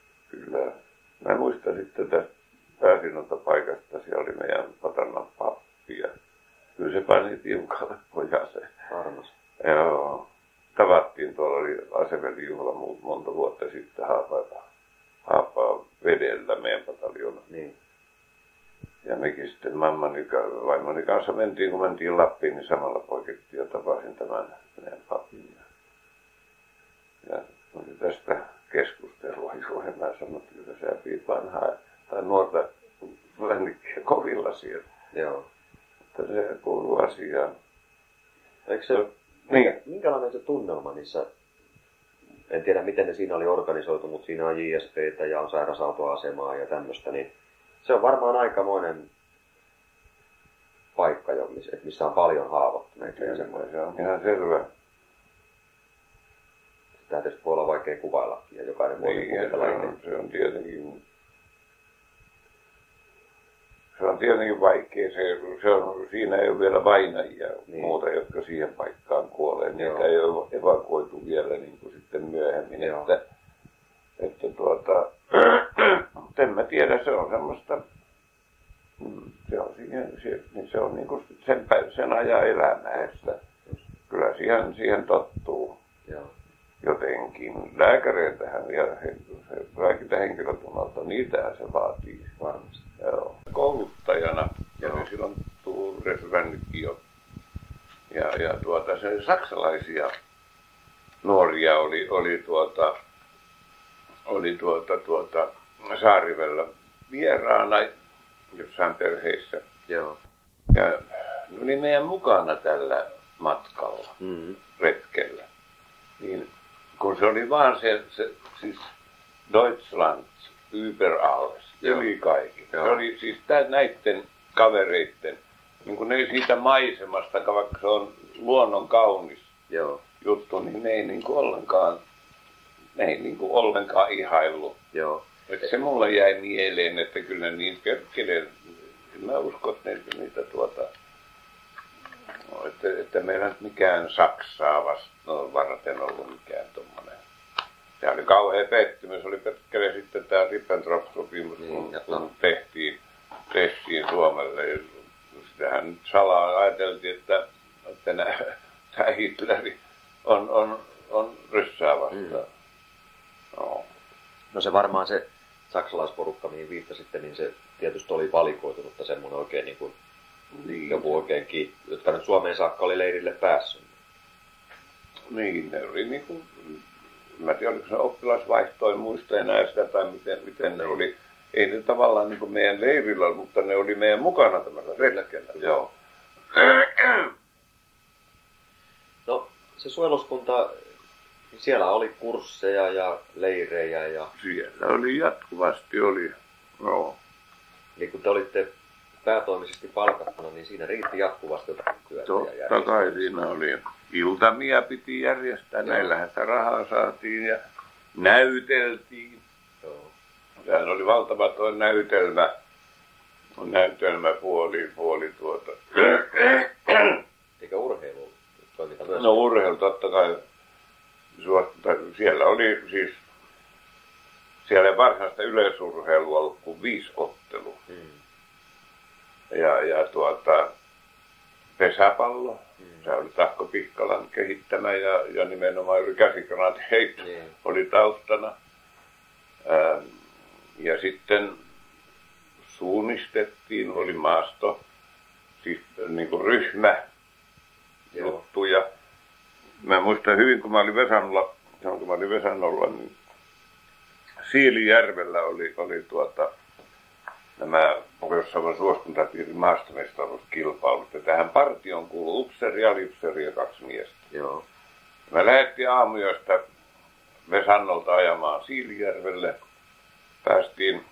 Kyllä. Mä muistan sitten tästä pääsinolta paikasta, siellä oli meidän patanan pappi. ja kyllä se pani tiukalle pojalle. Varmasti. Joo. Tavattiin, tuolla oli asevelijuhla monta vuotta sitten Haapaa vedellä meidän pataljona. Niin. Ja mekin sitten vaimoni kanssa mentiin, kun mentiin Lappiin, niin samalla poikettiin ja tapasin tämän meidän papin. Ja oli tästä keskustelua juuri. Mä sanoin, että kyllä sä piit vanhaa tai nuorta lännikkiä kovilla siellä. Joo. Mutta se kuuluu asiaan. Eikö se, minkälainen se tunnelma niissä, en tiedä miten ne siinä oli organisoitu, mutta siinä on JSP:tä ja on sairausautoasemaa ja tämmöistä, niin se on varmaan aikamoinen paikka, missä on paljon haavoittuneita ja semmoinen. Se on ihan selvä. Sitä tietysti voi olla vaikea kuvaillakin ja jokainen voi kuvitella itse. Se on tietenkin vaikea. Siinä ei ole vielä vainajia muuta, jotka siihen paikkaan kuolee. Niitä ei ole evakuoitu vielä niin kuin sitten myöhemmin. En mä tiedä, se on semmoista, se on niin kuin sen ajan elämää, että kyllä siihen tottuu. Joo. Jotenkin lääkäreiltähän ja lääkintähenkilökunnalta, niitähän se vaatii. Varmasti. Joo. Kouluttajana, ja silloin Rännikki jo. Se saksalaisia nuoria oli Saarijärvellä vieraana jossain perheissä. Joo. Ja ne oli meidän mukana tällä matkalla, retkellä. Niin, kun se oli vaan se siis Deutschland über alles, yli kaikki. Se oli siis näiden kavereiden, niin kuin ne ei siitä maisemasta, vaikka se on luonnon kaunis juttu, niin ne ei niin kuin ollenkaan ihaillut. Joo. Että se mulle jäi mieleen, että kyllä niin perkeleen, mä uskon, että niitä että meillä nyt mikään Saksaa varten ollut mikään tommonen. Se oli kauhea pettymys, oli perkele sitten tää Ribbentrop-sopimus, kun tehtiin Suomelle. Ja sitähän nyt salaa ajateltiin, että tämä Hitleri on ryssää vastaan. No se varmaan se saksalaisporukka, mihin viittasitte, niin se tietysti oli valikoitunutta semmoinen oikein niin kuin joku oikein jotka nyt Suomeen saakka oli leirille päässyt. Niin, ne oli niin kuin, mä tiedän, oliko se oppilasvaihtoi, muista enää sitä tai miten ne oli. Ei ne tavallaan niin kuin meidän leirillä, mutta ne oli meidän mukana tämmöisellä retkellä. Joo. No, se suojeluskunta, siellä oli kursseja ja leirejä ja... Siellä oli jatkuvasti, joo. Niin kun te olitte päätoimisesti palkattuna, niin siinä riitti jatkuvasti jotain työtä. Totta kai siinä oli. Iltamia piti järjestää, näillähän sitä rahaa saatiin ja näyteltiin. Joo. Sehän oli valtava tuo näytelmäpuoli Eikä urheilu toiminta myös? No urheilu totta kai. Siellä oli siis, siellä ei varsinaista yleisurheilua ollut kuin 5 ottelua. Ja pesäpallo, se oli Tahko Pihkalan kehittämä ja nimenomaan käsikranaattiheitto oli taustana. Ja sitten suunnistettiin, oli maasto, siis niin kuin ryhmä juttuja. Mä muistan hyvin, kun mä olin Vesannolla, niin Siilijärvellä oli nämä Pohjois-Savon suoskuntapiirin maastomestaruuskilpailut. Ja tähän partioon kuului upseeri, aliupseeri ja 2 miestä. Joo. Me lähdettiin aamuyöstä Vesannolta ajamaan Siilijärvelle. Päästiin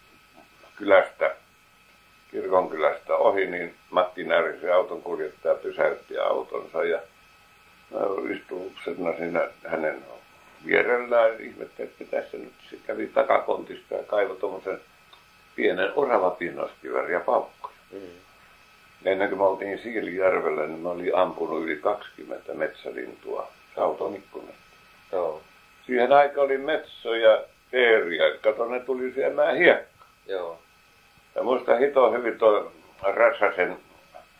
kirkonkylästä ohi, niin Matti Närisen autonkuljettaja pysäytti autonsa ja mä istuin upseerina siinä hänen vierellään. Ihmettelin, että tässä nyt se kävi takakontista ja kaivoi tuommoisen pienen oravapinnoskivärin ja paukkoja. Ennen kuin me oltiin Siilijärvellä, niin mä olin ampunut yli 20 metsälintua auton ikkunasta. Joo. Siihen aikaan oli metso ja teeriä. Kato, ne tuli syömään hiekkaa. Joo. Ja muista hito hyvin tuo Räsäsen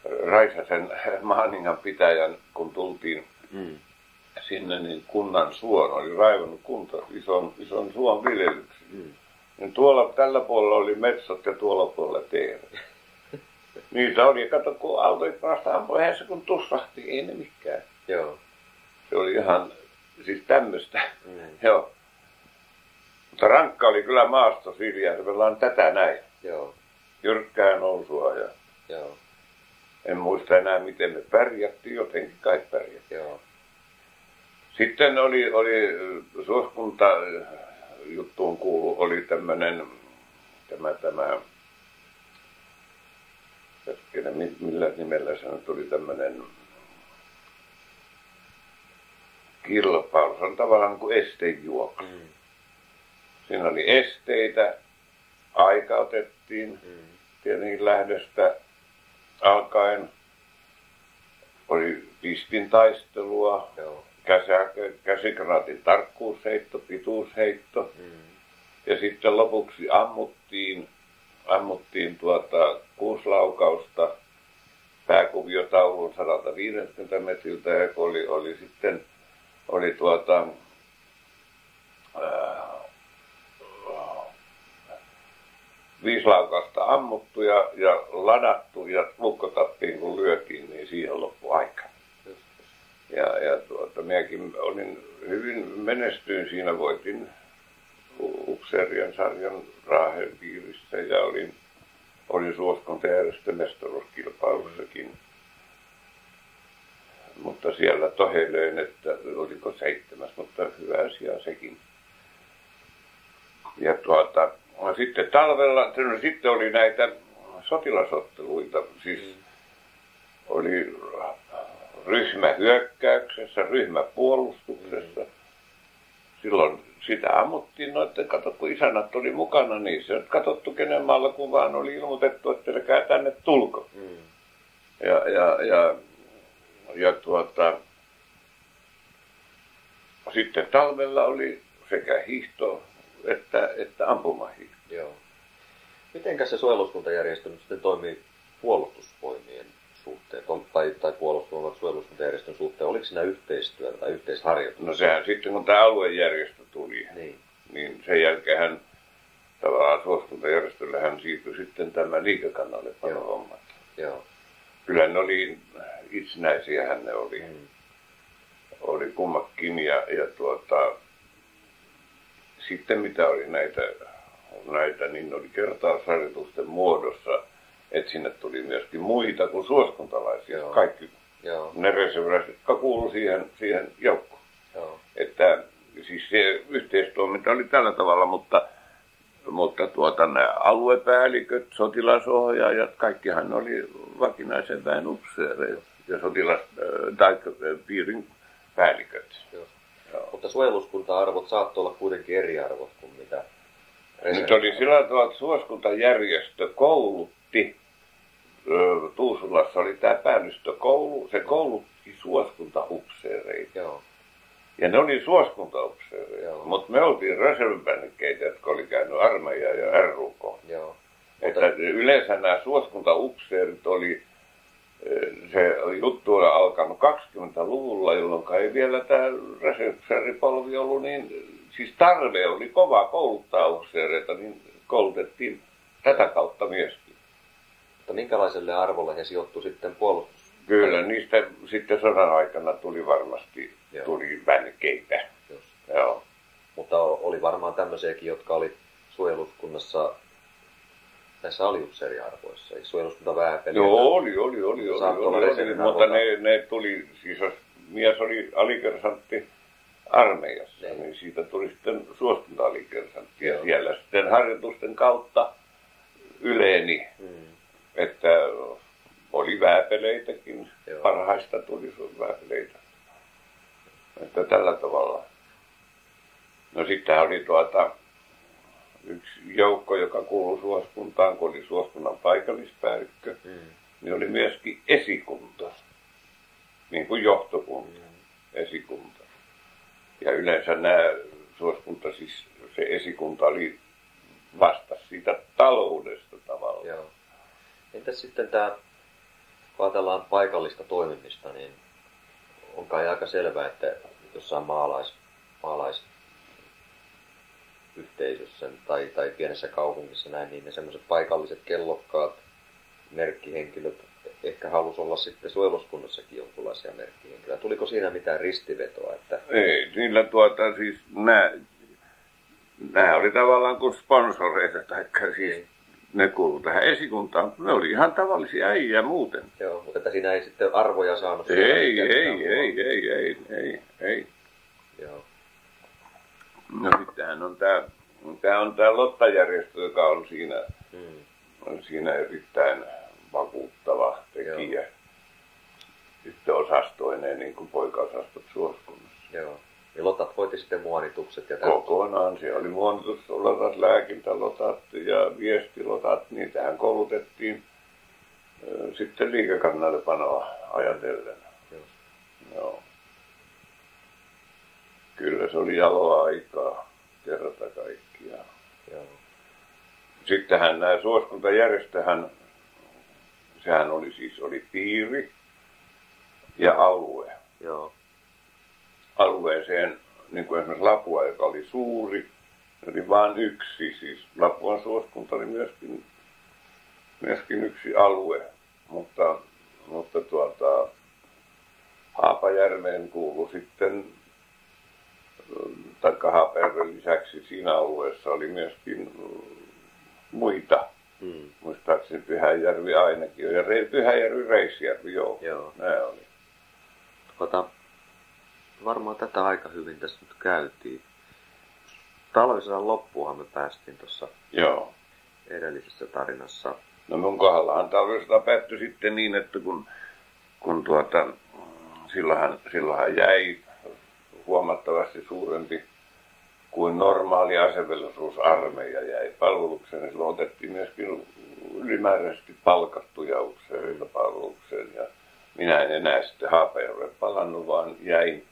Raisasen Maaningan pitäjän, kun tultiin sinne, niin kunnan suon oli raivannut kunta ison suon viljelyksi. Niin tuolla tällä puolella oli metsot ja tuolla puolella teere. Niitä oli, kato kun autoikkunasta ampui se kun tussahti, ei ne mikään. Joo. Se oli ihan siis tämmöistä. Joo. Mutta rankka oli kyllä maasto Siirijärvellä on tätä näin. Joo. Jyrkkää nousua ja joo. En muista enää miten me pärjättiin, jotenkin kai pärjättiin. Joo. Sitten oli suoskunta juttuun kuulu, oli tämmönen tämä millä nimellä se nyt oli tämmönen kilpailu, se on tavallaan kuin estejuoksu. Siinä oli esteitä, aika otettiin tietenkin lähdöstä alkaen, oli pistintaistelua, käsikranaatin tarkkuusheitto, pituusheitto ja sitten lopuksi ammuttiin kuuslaukausta pääkuviotaulun 150 metriltä ja oli sitten viisi laukausta ammuttu ja ladattu ja lukkotappiin kun lyötiin, niin siihen loppui aika. Ja minäkin olin hyvin menestyin siinä, voitin upseerien sarjan Raahen piirissä ja olin suoskuntajärjestön mestaruuskilpailussakin. Mutta siellä tohelöin, että oliko 7, mutta hyvä asia sekin. Ja sitten talvella, sitten oli näitä sotilasotteluita, siis oli ryhmähyökkäyksessä, ryhmäpuolustuksessa. Silloin sitä ammuttiin noitten, kato kun isännät oli mukana, niin se on katsottu kenen maalla, kun vaan oli ilmoitettu, että älkää tänne tulko. Sitten talvella oli sekä hiihto että ampumahiihto. Joo. Mitenkäs se suojeluskuntajärjestö sitten toimii puolustusvoimien suhteen, tai puolustusvoimat suojeluskuntajärjestön suhteen? Oliko siinä yhteistyötä tai yhteisharjoitusta? No sehän sitten, kun tämä aluejärjestö tuli, niin sen jälkeen tavallaan suojeluskuntajärjestöllähän siirtyi sitten tämä liikekannalle hommat. Joo. Kyllä ne oli itsenäisiähän ne oli. Oli kummakin ja sitten mitä oli näitä niin oli kertausharjoitusten muodossa, että sinne tuli myöskin muita kuin suoskuntalaisia. Joo. Kaikki ne reserviläiset, jotka kuului siihen joukkoon. Joo. Että siis se yhteistoiminta oli tällä tavalla, mutta nämä aluepäälliköt, sotilasohjaajat, kaikkihan oli vakinaisen väen upseereja ja tai piirin päälliköt. Joo. Mutta suojeluskunta-arvot saattoi olla kuitenkin eri arvot kuin mitä nyt oli sillä tavalla, että suoskuntajärjestö koulutti, Tuusulassa oli tämä päällystökoulu, se koulutti suoskuntaupseereita. Joo. Ja ne oli suoskuntaupseereja, mutta me oltiin reservipäällikkeitä, jotka oli käynyt armeijaa ja RUK. Joo. Että yleensä nämä suoskuntaupseerit oli, se juttu oli alkanut 20-luvulla, jolloin ei vielä tämä reservipolvi ollut niin, siis tarve oli kova kouluttaa upseereita, niin koulutettiin tätä kautta myöskin. Mutta minkälaiselle arvolle he sijoittu sitten puolustus? Kyllä, niistä sitten sodan aikana tuli varmasti vänkeitä. Joo. Mutta oli varmaan tämmöisiäkin, jotka oli suojeluskunnassa näissä aliupseeriarvoissa, eli suojeluskuntavääpeliä. Joo, oli, mutta ne tuli, siis jos mies oli alikersantti armeijassa, niin siitä tuli sitten suoskunta-alikersantti. Ja siellä sitten harjoitusten kautta yleni, että oli vääpeleitäkin, parhaista tuli vääpeleitä. Että tällä tavalla. No sitten oli yksi joukko, joka kuului suoskuntaan, kun oli suoskunnan paikallispäällikkö, niin oli myöskin esikunta, niin kuin johtokunta, esikunta. Ja yleensä nämä suoskunta, siis se esikunta oli vastasi siitä taloudesta tavallaan. Joo. Entäs sitten tämä kun ajatellaan paikallista toimimista, niin on kai aika selvää, että jossain maalaisyhteisössä tai pienessä kaupungissa näin, niin ne semmoiset paikalliset kellokkaat, merkkihenkilöt ehkä halusi olla sitten suojeluskunnassakin jonkinlaisia merkkihenkilöitä. Tuliko siinä mitään ristivetoa? Että... Ei, niillä siis nämä oli tavallaan kuin sponsoreita, taikka siis ne kuului tähän esikuntaan. Ne oli ihan tavallisia äijä muuten. Joo, mutta että siinä ei sitten arvoja saanut. Ei. Joo. No sittenhän on tää Lotta-järjestö, joka on siinä erittäin vakuuttava tekijä. Joo. Sitten osastoineen, niin kuin poikaosastot suoskunnassa. Joo. Ja Lotat hoiti sitten muonitukset ja kokonaan. Siellä oli muonituslotat, lääkintälotat ja viestilotat. Niitähän koulutettiin sitten liikekannallepanoa ajatellen. Joo. Kyllä se oli jaloa aikaa kerta kaikkiaan. Joo. Sittenhän nämä suoskuntajärjestöhän, sehän oli piiri ja alue. Joo. Alueeseen, niin kuin esimerkiksi Lapua, joka oli suuri, oli vain yksi. Siis Lapuan suoskunta oli myöskin yksi alue, mutta Haapajärveen kuului sitten, taikka Haapajärven lisäksi siinä alueessa oli myöskin muita. Muistaakseni Pyhäjärvi ainakin, ja Pyhäjärvi, Reisjärvi, joo. Nämä oli. Varmaan tätä aika hyvin tässä nyt käytiin. Talvisodan loppuunhan me päästiin tuossa edellisessä tarinassa. No mun kohdallahan talvisota päättyi sitten niin, että kun silloinhan jäi huomattavasti suurempi kuin normaali asevelvollisuusarmeija jäi palvelukseen. Ja silloin otettiin myöskin ylimääräisesti palkattuja upseereita palvelukseen. Ja minä en enää sitten Haapajärveen palannut, vaan jäin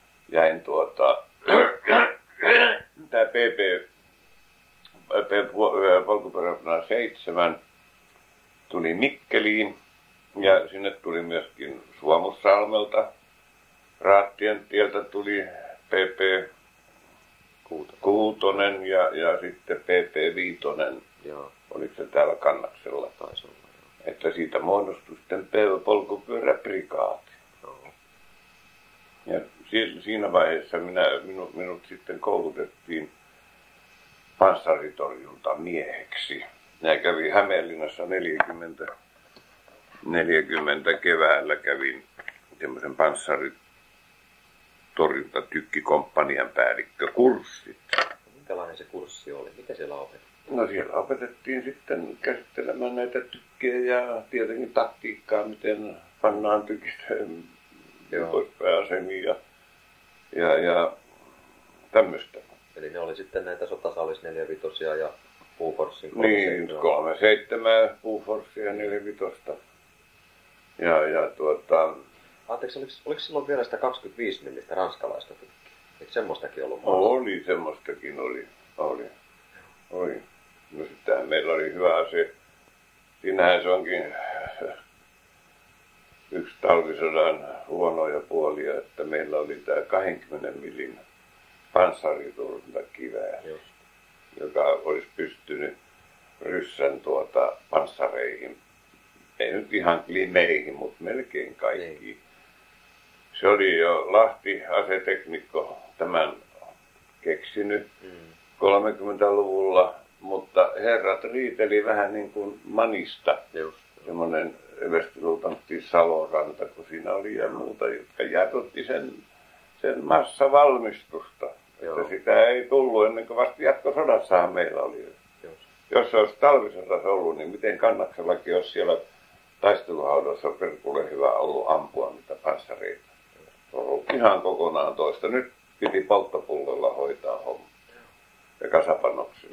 tämä polkuperäpana 7 tuli Mikkeliin ja sinne tuli myöskin Suomussalmelta. Raattien tieltä tuli PP Kuutonen ja sitten PP Viitonen. Joo. Oliko se täällä Kannaksella? Taisi olla, joo. Että siitä muodostui sitten polkupyöräprikaati. Joo. Ja siinä vaiheessa minut sitten koulutettiin panssaritorjunta mieheksi. Minä kävin Hämeenlinnassa 40 keväällä kävin semmoisen panssaritorjuntatykkikomppanian päällikkökurssit. Minkälainen se kurssi oli? Mitä siellä opetettiin? No siellä opetettiin sitten käsittelemään näitä tykkejä ja tietenkin taktiikkaa, miten pannaan tykit pois pääasemiin ja tämmöistä. Eli ne oli sitten näitä sotasallis 45 ja Puuforssin 37 Puuforssia ja 45. Anteeksi, oliko silloin vielä sitä 25 millistä ranskalaista tykkiä? Eikö semmoistakin ollut? Oli, semmoistakin oli. No sittenhän meillä oli hyvä ase. Siinähän se onkin yksi talvisodan huonoja puolia, että meillä oli tämä 20 millin panssaritorjuntakivääri, joka olisi pystynyt ryssän panssareihin. Ei nyt ihan klimeihin, mutta melkein kaikkiin. Se oli jo Lahti aseteknikko tämän keksinyt 30-luvulla, mutta herrat riiteli vähän niin kuin manista. Semmoinen everstiluutantti Saloranta, kun siinä oli ja muuta, jotka jarrutti sen massavalmistusta. Että sitä ei tullut ennen kuin vasta jatkosodassahan meillä oli. Jos se olisi talvisodassa ollut, niin miten Kannaksellakin olisi siellä taisteluhaudossa perkulle hyvä ollut ampua niitä panssareita. Se on ollut ihan kokonaan toista. Nyt piti polttopullolla hoitaa homma. Ja kasapanoksi.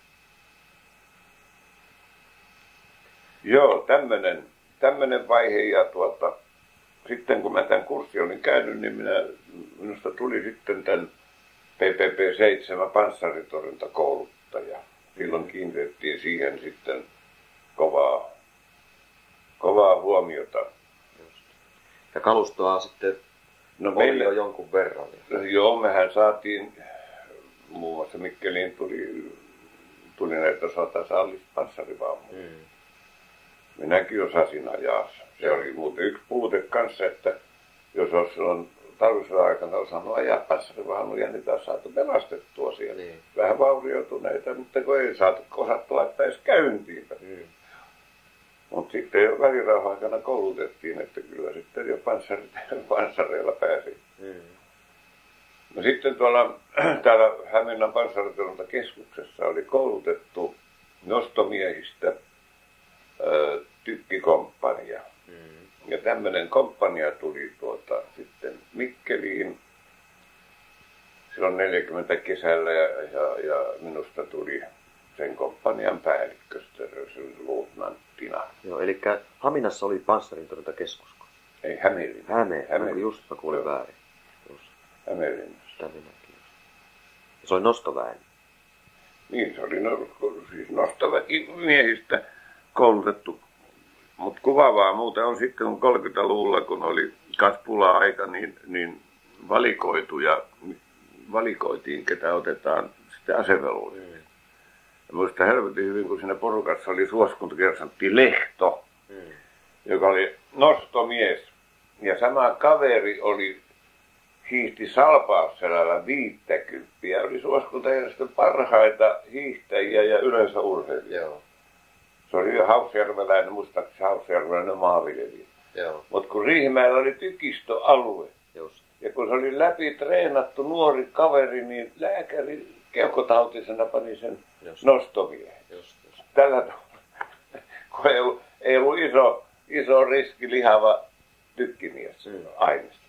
Joo, tämmönen vaihe ja sitten kun mä tämän kurssin olin käynyt, niin minusta tuli sitten tämän PPP-7 panssaritorjuntakouluttaja. Silloin kiinnitettiin siihen sitten kovaa huomiota. Ja kalustoa sitten oli jo jonkun verran. Joo, mehän saatiin, muun muassa Mikkeliin tuli näitä sotasallispanssarivaunuja. Minäkin osasin ajaa. Se oli muuten yksi puute kanssa, että jos olisi silloin talvisodan aikana osannut ajaa panssarivaunuja, niin niitä olisi saatu pelastettua siellä. Niin. Vähän vaurioituneita, mutta kun ei saatu osattu laittaa edes käyntiin. Mutta sitten jo välirauhan aikana koulutettiin, että kyllä sitten jo panssareilla pääsi. No sitten täällä Hämeenlinnan panssaritorjuntakeskuksessa oli koulutettu nostomiehistä tykkikomppania. Ja tämmöinen komppania tuli sitten Mikkeliin silloin 40 kesällä ja minusta tuli sen komppanian päällikkö, luutnanttina. Joo, eli Haminassa oli panssarintorjuntakeskus. Ei, Hämeenlinna. Hämeenlinna. Just mä kuulin väärin. Hämeenlinnassa. Se oli nostoväen. Niin, se oli siis nostoväki miehistä koulutettu. Mutta kuvaavaa muuten on sitten, kun 30-luvulla, kun oli kas pula-aika, niin valikoitiin, ketä otetaan sitten asevelvollisuuteen. Muistan helvetin hyvin, kun siinä porukassa oli suosikuntakersantti Lehto, joka oli nostomies. Ja sama kaveri hiihti Salpausselällä 50. Oli suosikuntajärjestön parhaita hiihtäjiä ja yleensä urheilijoita. Se oli hausjärveläinen, muistaakseni hausjärveläinen maanviljelijä. Mutta kun Riihimäellä oli tykistöalue, ja kun se oli läpi treenattu nuori kaveri, niin lääkäri keuhkotautisena pani sen nostomiehen. Tällä tavalla, kun ei ollut iso riski lihava tykkimies aineesta.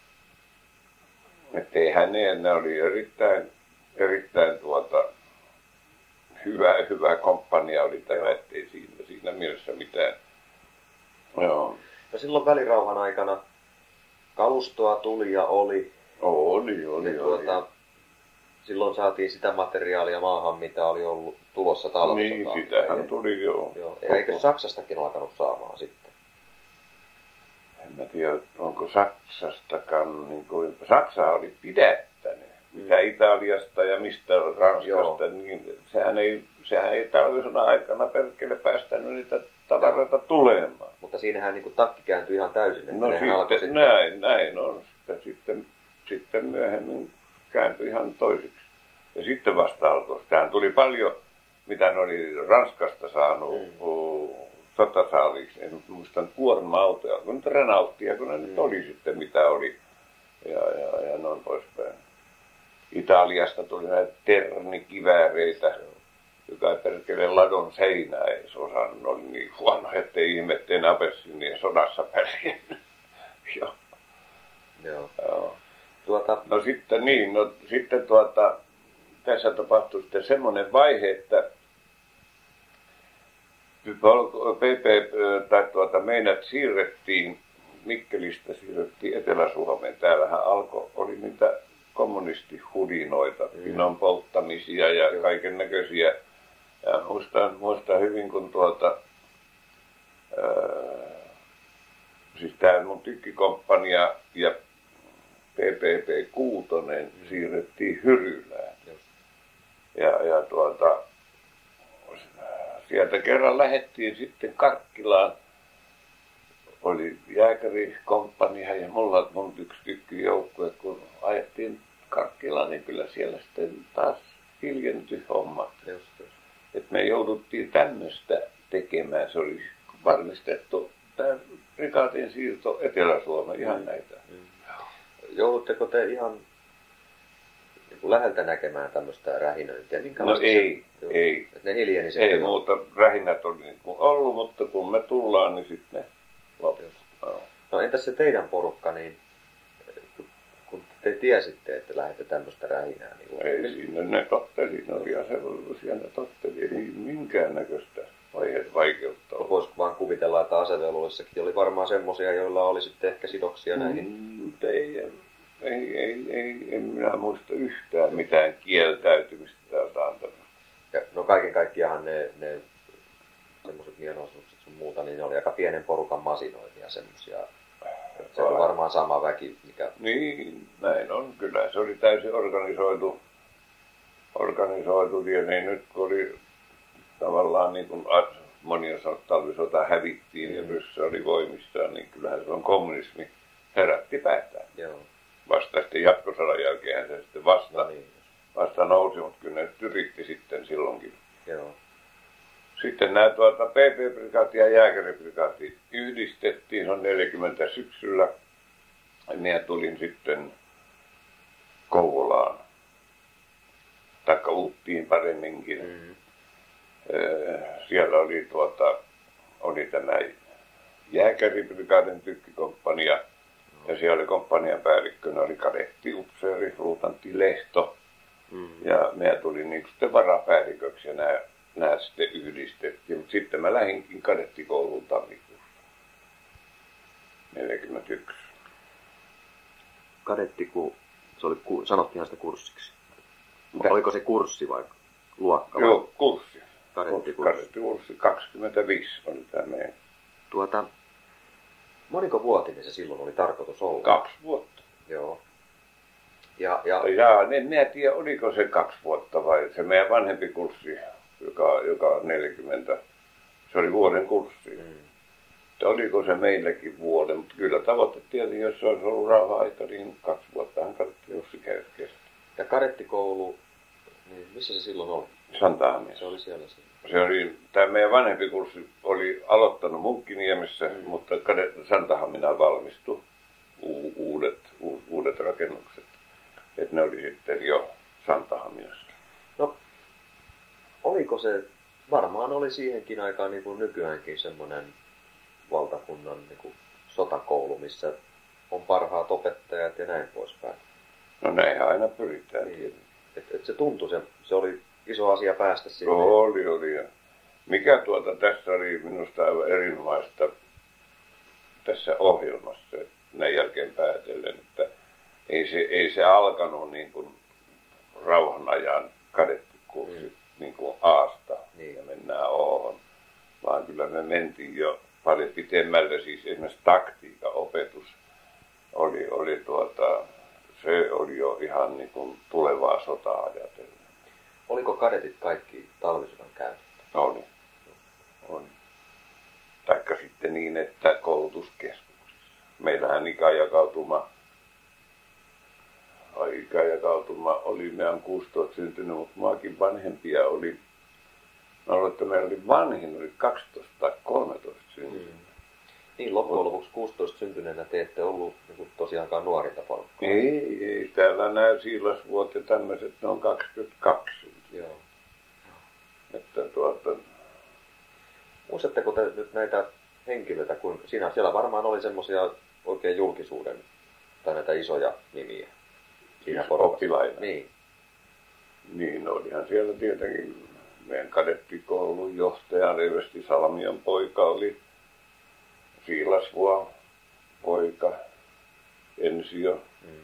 Että ei ne oli erittäin hyvä komppania oli tämä, ettei siinä mielessä mitään. Joo. Ja silloin välirauhan aikana kalustoa tuli ja oli. Oli. Silloin saatiin sitä materiaalia maahan, mitä oli ollut tulossa talvisotaan. Niin, sitähän tuli joo. Ja eikö Saksastakin alkanut saamaan sitten? En mä tiedä, onko Saksastakaan, Saksa oli pidättänyt. Mitä Italiasta ja mistä Ranskasta, niin sehän ei talvisodan aikana perkele päästänyt niitä tavaroita tulemaan. Mutta siinähän niin kuin takki kääntyi ihan täysin. No sitten näin on. Sitten myöhemmin kääntyi ihan toisiksi. Ja sitten vasta alkoi. Tähän tuli paljon, mitä ne oli Ranskasta saanut sotasaaliksi. En muista kuorma-autoja, kun nyt Renaultia, kun ne nyt oli sitten mitä oli. Ja noin poispäin. Italiasta tuli näitä ternikivääreitä, joka ei perkele ladon seinää ei se osannut. Ne oli niin huono, ettei ihmetteen apelsiinien sodassa pärjännyt. Joo. No sitten tässä tapahtui sitten semmoinen vaihe, että meidät siirrettiin Mikkelistä Etelä-Suomeen. Täällähän oli niitä kommunistihudinoita, pinon polttamisia ja kaiken näköisiä. Ja muistan hyvin, kun siis tämä mun tykkikomppania ja PPP 6 siirrettiin Hyrylään. Ja sieltä kerran lähdettiin sitten Karkkilaan. Oli jääkärikomppania ja mun yksi tykkijoukkue, kun ajettiin Karkkilaan, niin kyllä siellä sitten taas hiljentyi hommat. Että me jouduttiin tämmöistä tekemään. Se oli varmistettu tämä prikaatin siirto Etelä-Suomeen, ihan näitä. Joudutteko te ihan läheltä näkemään tämmöistä rähinöintiä? No ei. Että ne hiljeni sitten. Ei muuta, rähinät oli niin kuin ollut, mutta kun me tullaan, niin sitten ne lopussa. No entäs se teidän porukka, niin kun te tiesitte, että lähdette tämmöistä rähinää? Niin ei siinä, ne totteli, ne oli asevelvollisia, ne totteli, ei minkäännäköistä vaikeutta ollut. Voisiko vaan kuvitella, että asevelvollissakin oli varmaan semmoisia, joilla oli sitten ehkä sidoksia näihin? En minä muista yhtään mitään kieltäytymistä täältä antanut. No kaiken kaikkiaan ne semmoiset mielenosoitukset sun muuta, niin ne oli aika pienen porukan masinoimia semmoisia. Se on varmaan sama väki, mikä... Niin, näin on. Kyllä se oli täysin organisoitu ja niin nyt kun oli tavallaan niin kuin monia talvisota hävittiin ja Ryssä oli voimissaan, niin kyllähän se on kommunismi herätti päätään. Joo. Vasta sitten jatkosodan jälkeen se sitten vasta nousi, mutta kyllä ne yritti sitten silloinkin. Joo. Sitten nämä PP-prikaati ja jääkäriprikaati yhdistettiin, se on 40 syksyllä. Minä tulin sitten Kouvolaan, taikka Uuttiin paremminkin. Mm-hmm. Siellä oli tämä jääkäriprikaatin tykkikomppania ja siellä oli komppanian päällikkönä oli kadettiupseeri, luutantti Lehto. Mm-hmm. Ja minä tulin niin sitten varapäälliköksi ja nämä sitten yhdistettiin, mutta sitten mä lähdinkin kadettikouluun tammikuussa 41. Kadetti, kun se oli, sanottiinhan sitä kurssiksi. Oliko se kurssi vai luokka? Joo, kurssi. Kadettikurssi. 25 oli tämä meidän. Moniko vuotinen se silloin oli tarkoitus olla? 2 vuotta. Joo. En minä tiedä, oliko se 2 vuotta vai se meidän vanhempi kurssi, joka on 40. Se oli vuoden kurssi. Mm. Oliko se meilläkin vuoden, mutta kyllä tavoite tietenkin, jos se olisi ollut rauha-aika, niin 2 vuottahan kadettiussi kesti. Ja kadettikoulu, niin missä se silloin oli? Santahamissa. Se oli siellä. Tämä meidän vanhempi kurssi oli aloittanut Munkkiniemessä, mutta Santahamina valmistui uudet rakennukset. Että ne oli sitten jo Santahaminassa. No, oliko se, varmaan oli siihenkin aikaan niin kuin nykyäänkin semmoinen valtakunnan niin kuin sotakoulu, missä on parhaat opettajat ja näin poispäin. No näinhän aina pyritään. Niin, et se tuntui, se oli iso asia päästä sinne. Oli. Ja mikä tässä oli minusta aivan erinomaista tässä ohjelmassa, näin jälkeen päätellen, että ei se alkanut niin kuin rauhanajan kadettikurssi niin kuin Aasta ja mennään O:hon, vaan kyllä me mentiin jo paljon pitemmälle, siis esimerkiksi taktiikan opetus se oli jo ihan niin kuin tulevaa sotaa ajatellen. Oliko kadetit kaikki talvisodan käynyt? Oli. Taikka sitten niin, että koulutuskeskuksissa. Meillähän ikäjakautuma oli, meidän 16 syntynyt, mutta muakin vanhempia oli. Mä luulen, että meillä oli vanhin, oli 12 tai 13 syntynyt. Niin, loppujen lopuksi 16 syntyneenä te ette ollut niin tosiaankaan nuorinta porukkaa. Ei. Täällä nämä siilasvuot ja tämmöiset, ne on 22 syntynyt. Joo. Että Muistatteko te nyt näitä henkilöitä, kun siellä varmaan oli semmoisia oikein julkisuuden tai näitä isoja nimiä siinä porukassa? Oppilaina. Niin, olihan siellä tietenkin meidän kadettikoulun johtaja Revesti Salmion poika oli Siilasvuo poika, Ensio.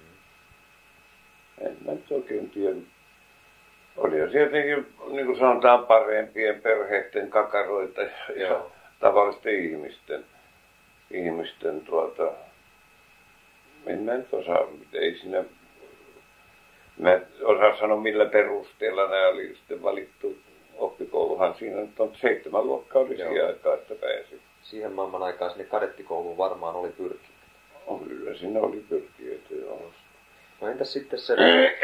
En mä nyt oikein tiedä. Olihan sieltäkin, niin kuin sanotaan, parempien perheiden kakaroita ja tavallisten ihmisten en mä nyt osaa, ei siinä, mä osaa sanoa millä perusteella nämä oli sitten valittu oppikouluhan. Siinä nyt on 7 luokkaa oli siihen aikaan, että pääsi. Siihen maailman aikaan sinne kadettikouluun varmaan oli pyrkiä. Kyllä siinä oli pyrkijöitä, joo. No entäs sitten se,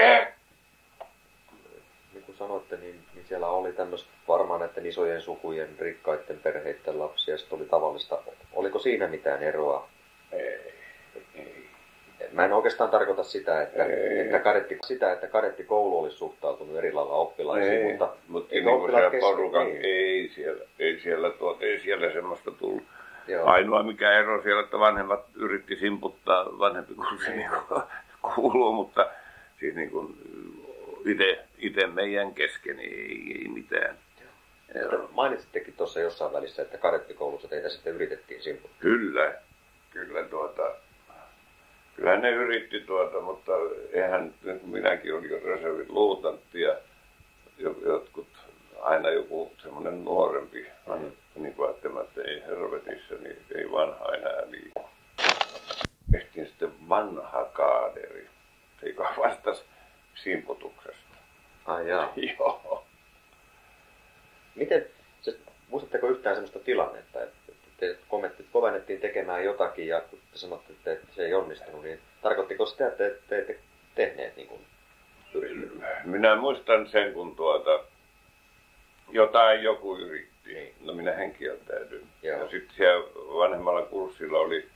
niin kuin sanoitte, niin siellä oli tämmöistä varmaan näiden isojen sukujen, rikkaiden perheiden lapsia, ja sitten oli tavallista. Oliko siinä mitään eroa? Ei. Mä en oikeastaan tarkoita sitä, että kadettikoulu olisi suhtautunut eri lailla oppilaisiin, mutta niin oppilaat porukan, ei siellä semmoista tullut. Joo. Ainoa mikä ero siellä, että vanhemmat yritti simputtaa vanhempi kurssi niin kuuluu, mutta siis niin kuin itse meidän kesken ei mitään. Mainitsittekin tuossa jossain välissä, että kadettikoulussa teitä sitten yritettiin simputtaa. Kyllä ne yritti mutta eihän minäkin olin reservin luutantti ja jotkut aina joku semmoinen nuorempi, niin kuin ajattelemaan, että ei helvetissä, niin ei vanha enää liiku. vastasi simputuksesta. Ai jaa. Joo. Miten, muistatteko yhtään sellaista tilannetta, että te kovennettiin tekemään jotakin ja kun te sanotte, että se ei onnistunut, niin tarkoittiko sitä, että te ette tehneet niin kuin yritetty? Minä muistan sen, kun jotain joku yritti. Niin. No minähän kieltäydyin. Joo. Ja sitten siellä vanhemmalla kurssilla oli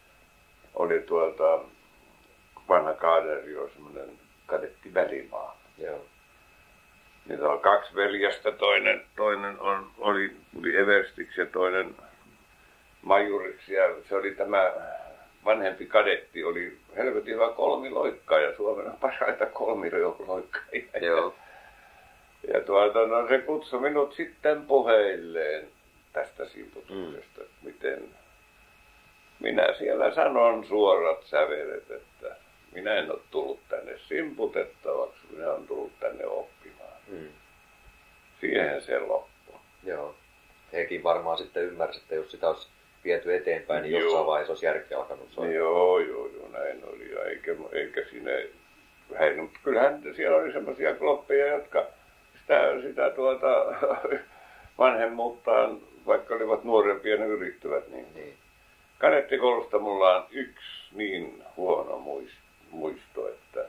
vanha kaaderi, oli semmoinen kadetti Välimaa. Joo. Niitä oli 2 veljestä, toinen oli everstiksi ja toinen majuriksi. Ja se oli tämä vanhempi kadetti, oli helvetin hyvä kolmiloikkaa ja Suomen parhaita kolmiloikkaajia. Joo. Ja no se kutsui minut sitten puheilleen tästä simputuksesta, miten minä siellä sanon suorat sävelet, että minä en ole tullut tänne simputettavaksi, minä olen tullut tänne oppimaan. Siihen se loppui. Joo. Hekin varmaan sitten ymmärsivät, että jos sitä olisi viety eteenpäin, niin jossain vaiheessa olisi järki alkanut soittaa. Joo, näin oli. Ja eikä siinä häirinyt. Kyllähän siellä oli semmoisia kloppeja, jotka sitä vanhemmuuttaan, vaikka olivat nuorempia, ne yrittivät. Niin. Kadettikoulusta mulla on yksi niin huono muisto, että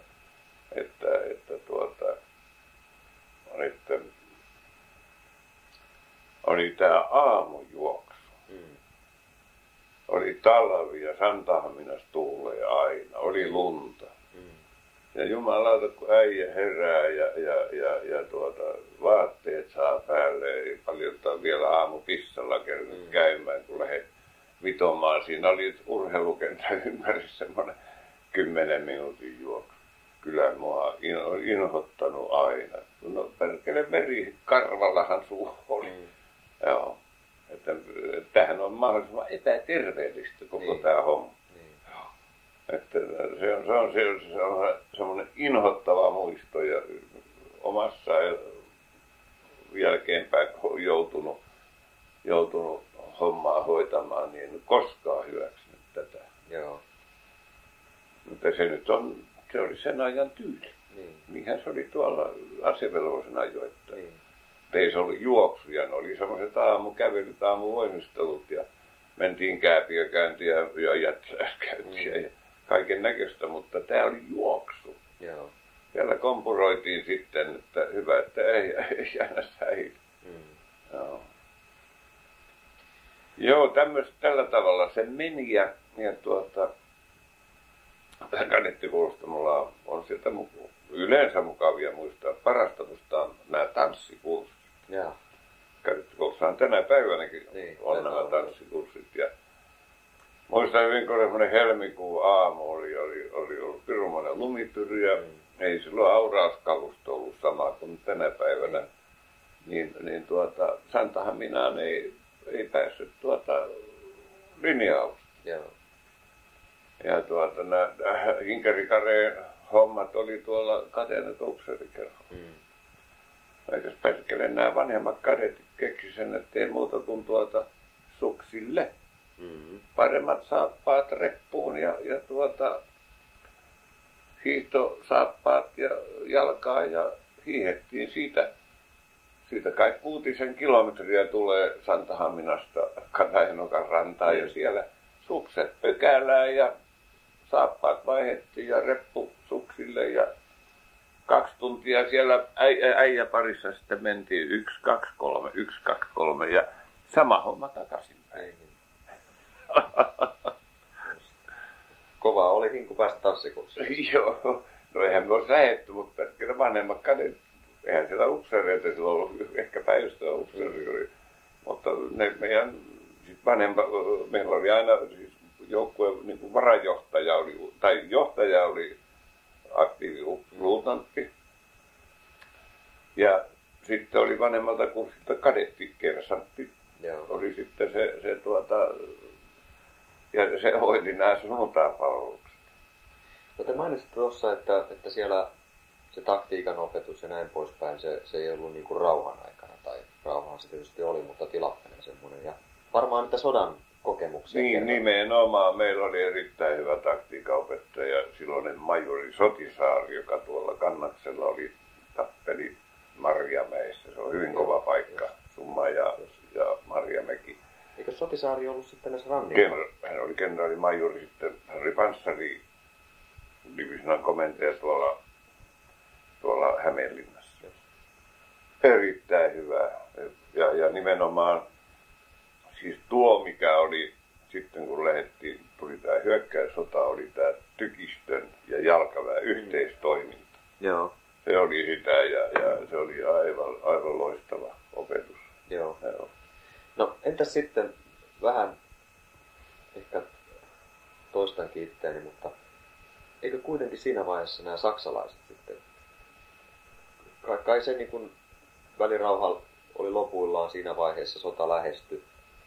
oli tämä aamujuoksu. Oli talvi ja Santahaminassa tuulee aina, oli lunta. Ja jumalauta, kun äijä herää ja vaatteet saa päälle, ei paljon vielä aamupissalla kerran käymään, kun lähdet vitomaan. Siinä oli urheilukenttä ympäri semmoinen 10 minuutin juoksu. Kyllä mua on inhottanut aina. No perkele veri, karvallahan suu oli. Joo. Että tämähän on mahdollisimman epäterveellistä koko tämä homma. Että se on semmoinen inhottava muisto ja omassa jälkeenpäin joutunut hommaa hoitamaan, niin en koskaan hyväksynyt tätä. Joo. Mutta se oli sen ajan tyyli. Niinhän se oli tuolla asevelvollisen ajoittain. Ei se ollut juoksuja, ne oli semmoiset aamukävelyt, aamuvoimistelut ja mentiin kääpiökäyntiä ja jätsäyskäyntiä ja kaiken näköistä, mutta tämä oli juoksu. Joo. Siellä kompuroitiin sitten, että hyvä, että ei jäädä säilyä. Joo, tällä tavalla se meni ja kadettikoulusta mulla on sieltä yleensä mukavia muistaa. Parasta musta on nämä tanssikurssit. Joo. Kadettikoulussa on tänä päivänäkin on nämä tanssikurssit. Ja muistan hyvin, kun semmoinen helmikuun aamu oli ollut pirummoinen lumipyry ja ei silloin aurauskalusto ollut sama kuin tänä päivänä. Santahaminaan ei päässyt linja-autosta. Joo. Ja nämä Hinkerikareen hommat oli tuolla Kateena-Tukserikerholla. Eikös perkele nämä vanhemmat kadetit keksi sen, ettei muuta kuin suksille. Paremmat saappaat reppuun ja hiihtosaappaat ja jalkaan ja hiihettiin siitä kai 6 kilometriä tulee Santahaminasta Katajanokan rantaan ja siellä sukset pökälään ja saappaat vaihdettiin ja reppu suksille ja 2 tuntia siellä äijä parissa sitten mentiin 1, 2, 3, 1, 2, 3 ja sama homma takaisinpäin. Kova oli hinku päästä tanssikurssille. Joo, no eihän me olisi lähetty, mutta kyllä vanhemmat kädet, eihän siellä upseereita silloin ollut, ehkä päivystävä upseeri oli. Mutta ne meidän meillä oli aina siis joukkueen niin varajohtaja tai johtaja oli aktiiviluutantti. Ja sitten oli vanhemmalta kurssilta kadettikersantti. Oli sitten ja se hoiti nämä sunnuntaipalvelukset. No te mainitsitte tuossa, että siellä se taktiikan opetus ja näin poispäin, se ei ollut niin kuin rauhan aikana, tai rauhaan se tietysti oli, mutta tilapäinen semmoinen. Ja varmaan niitä sodan kokemuksia. Niin, nimenomaan. Meillä oli erittäin hyvä taktiikaopettaja, silloinen majuri Sotisaari, joka tuolla Kannaksella oli tappeli Marjamäessä. Se on hyvin kova paikka. Summa ja Marjamäki. Eikö Sotisaari ollut sitten näissä rannikolla? Hän oli kenraalimajuri sitten. Hän oli panssari divisionan komentaja tuolla Hämeenlinnassa. Erittäin hyvä. Ja nimenomaan siis tuo, mikä oli sitten kun tuli tämä hyökkäyssota, oli tämä tykistön ja jalkaväen yhteistoiminta. Joo. Se oli sitä ja se oli aivan loistava opetus. Joo. No entäs sitten vähän ehkä toistankin itseäni, mutta eikö kuitenkin siinä vaiheessa nämä saksalaiset sitten, kai se niin kuin välirauha oli lopuillaan siinä vaiheessa, sota lähestyi.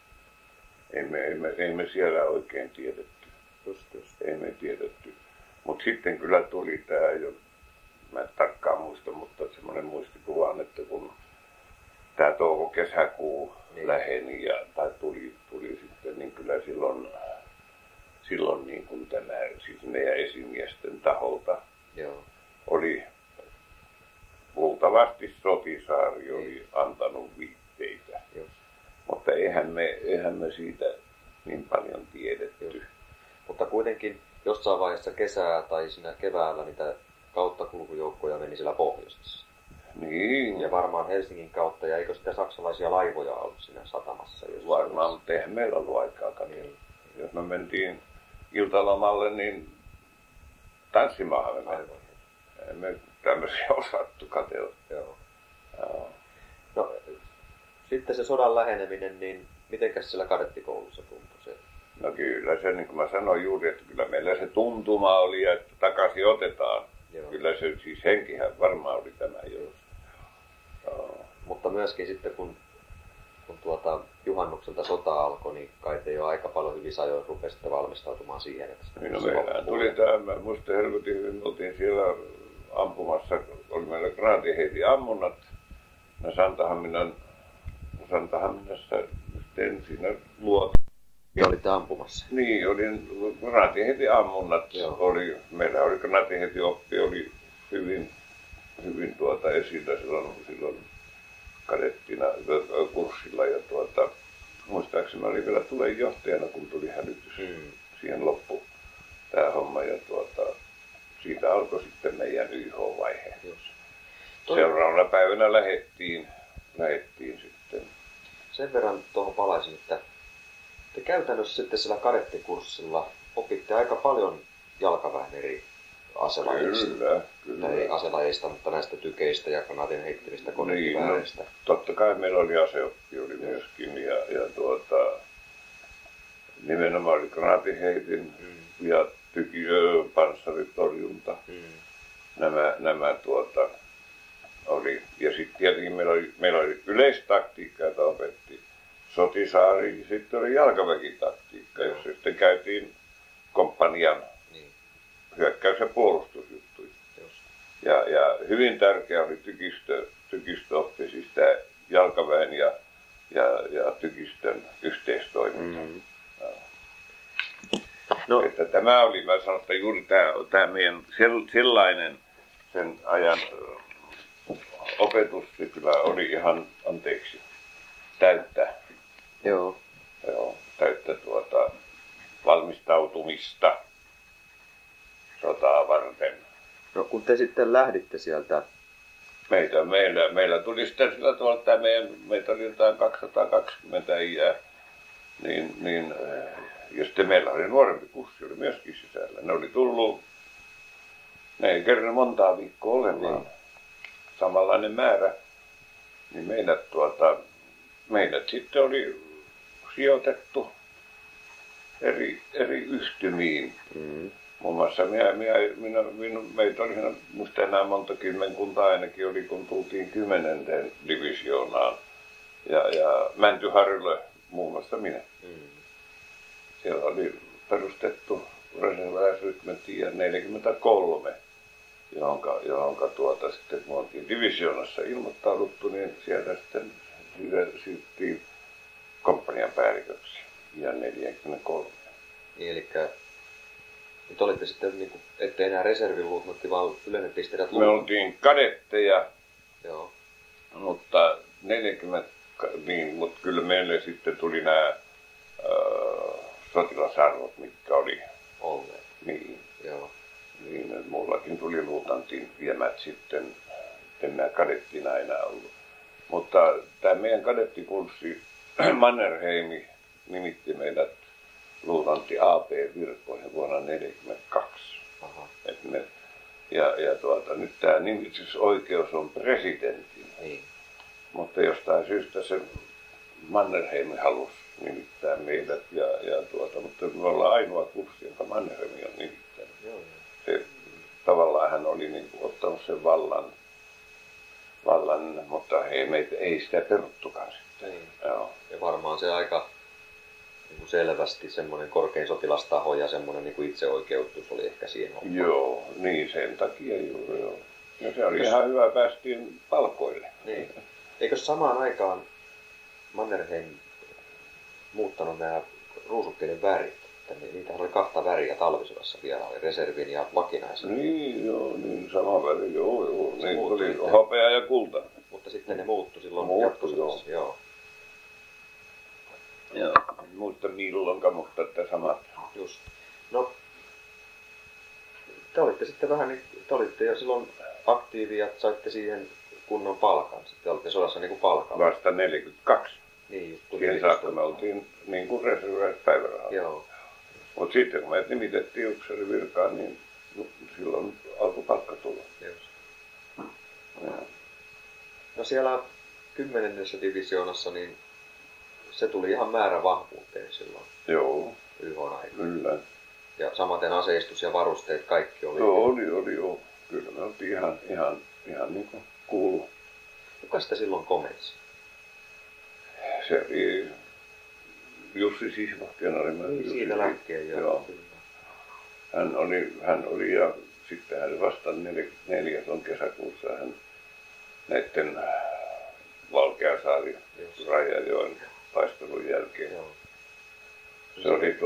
Ei me siellä oikein tiedetty. Just. Ei me tiedetty. Mutta sitten kyllä tuli tämä jo, mä en tarkkaan muista, mutta semmoinen muistikuva, että kun tämä touko-kesäkuu läheni tai tuli sitten, niin kyllä silloin niin kuin tämä, siis meidän esimiesten taholta oli luultavasti Sotisaari oli antanut viitteitä. Mutta eihän me siitä niin paljon tiedetty. Mutta kuitenkin jossain vaiheessa kesää tai siinä keväällä niitä kauttakulkujoukkoja meni siellä pohjoisessa. Niin. Ja varmaan Helsingin kautta, ja eikö sitä saksalaisia laivoja ollut siinä satamassa? Varmaan, mutta eihän meillä ollut aikaakaan. Niin. Jos me mentiin iltalomalle, niin tanssimaan me mentiin. Emme tämmöisiä osattu katsella. Joo. No, sitten se sodan läheneminen, niin mitenkäs siellä kadettikoulussa tuntui se? No kyllä se, niin kuin mä sanoin juuri, että kyllä meillä se tuntuma oli, että takaisin otetaan. Joo. Kyllä se siis henkihän varmaan oli tämä jo. Mutta myöskin sitten kun juhannukselta sota alkoi, niin kai te jo aika paljon hyvissä ajoin rupesitte valmistautumaan siihen, että niin no meillähän tuli tämä, musta helvetin hyvin, me oltiin siellä ampumassa, oli meillä granaatiheitin ammunnat, Santahaminassa yhteen siinä luotu. Ja olitte ampumassa? Niin, olin granaatiheitin ammunnat, meillä oli granaatiheitin-oppi, oli hyvin esillä silloin kadettina kurssilla ja muistaakseni mä olin vielä tulenjohtajana, kun tuli hälytys siihen loppu tämä homma ja siitä alkoi sitten meidän YH-vaihe. Seuraavana päivänä lähettiin sitten. Sen verran tuohon palaisin, että te käytännössä sitten sillä kadettikurssilla opitte aika paljon jalkaväen eri aselajeista. Kyllä. Ei aselajeista, mutta näistä tykeistä ja kanaatin heittämistä konekivääreistä. Niin, no, totta kai meillä oli aseoppi oli myöskin ja nimenomaan oli granaatinheitin ja panssaritorjunta. Nämä oli. Ja sitten tietenkin meillä oli yleistaktiikka, jota opetti Sotisaari, ja sitten oli jalkaväkitaktiikka, jossa sitten käytiin komppanian hyökkäys- ja puolustusjuttuja. Ja hyvin tärkeä oli tykistöoppi, siis tämä jalkaväen ja tykistön yhteistoiminta. No. Että tämä oli, mä sanon, että juuri tämä meidän sellainen sen ajan opetus kyllä oli ihan, anteeksi, täyttä valmistautumista sotaa varten. No kun te sitten lähditte sieltä? Meillä tuli sitten sillä tavalla, että meitä oli jotain 220 iää, niin ja sitten meillä oli nuorempi kurssi, oli myöskin sisällä. Ne ei kerran montaa viikkoa olemaan. Samanlainen määrä, niin meidät sitten oli sijoitettu eri yhtymiin. Muun muassa meitä oli, muista enää monta kymmenkunta ainakin oli, kun tultiin 10. divisioonaan. Ja Mäntyharjulle muun muassa minä. Siellä oli perustettu reserviläisrykmentti 43. johonka sitten kun oltiin divisioonassa ilmoittauduttu, niin sieltä sitten siirryttiin komppanian päälliköksi ja 43. Niin, eli Nyt olitte sitten, niin kuin, ettei enää reserviluutnantti, vaan ylennettiin teidät Me oltiin kadetteja, joo. Mutta 40, niin, mutta kyllä meille sitten tuli nämä sotilasarvot, mitkä oli olleet. Niin. Joo. Niin, mullakin tuli luutantin viemät sitten, enää kadettina enää ollut. Mutta tämä meidän kadettikurssi Mannerheimi nimitti meidät luutantti AP virkoihin vuonna 1942. Nyt tämä nimitysoikeus on presidentin. Niin. Mutta jostain syystä se Mannerheimi halusi nimittää meidät mutta me ollaan ainoa kurssi, jonka Mannerheimi on nimittänyt. Joo. Se, tavallaan hän oli niin kuin ottanut sen vallan, mutta ei sitä peruttukaan sitten. Niin. Joo. Ja varmaan se aika niin kuin selvästi semmoinen korkein sotilastaho ja semmoinen niin kuin itseoikeutus oli ehkä siihen. Joo, niin sen takia juuri joo. Ja se oli ihan hyvä, päästiin palkoille. Niin. Eikö samaan aikaan Mannerheim muuttanut nämä ruusukkeiden värit? Niitähän oli 2 väriä talvisodassa vielä, oli reservin ja vakinaisen. Niin, joo, niin sama väri, joo. Niin tuli hopea ja kulta. Mutta sitten ne muuttui silloin jatkosodassa, joo. Joo, en muista milloinkaan, mutta että samat. Just. No, te olitte sitten vähän niin, te olitte jo silloin aktiivia, että saitte siihen kunnon palkan. Sitten olitte sodassa niin kuin palkalla. Vasta 42. Niin, just tuli. Siihen saakka me oltiin niin kuin reserviläispäivärahalla. Joo. Mutta sitten kun me nimitettiin upseerivirkaan, niin silloin alkoi palkka tulla. Just. No siellä 10. divisioonassa, niin se tuli ihan määrävahvuuteen silloin. Joo. YH:n aikana. Kyllä. Ja samaten aseistus ja varusteet kaikki oli. Joo, oli joo. Kyllä me oltiin ihan niin kuin kuulu. Kuka sitä silloin komensi? Se oli Jussi Sihva, kenraalimäärä. Niin, siitä lähtien joo. Hän oli ja sitten hän vasta 44 kesäkuussa hän näiden Valkeasaari Rajajoen taistelun jälkeen. Joo. Se oli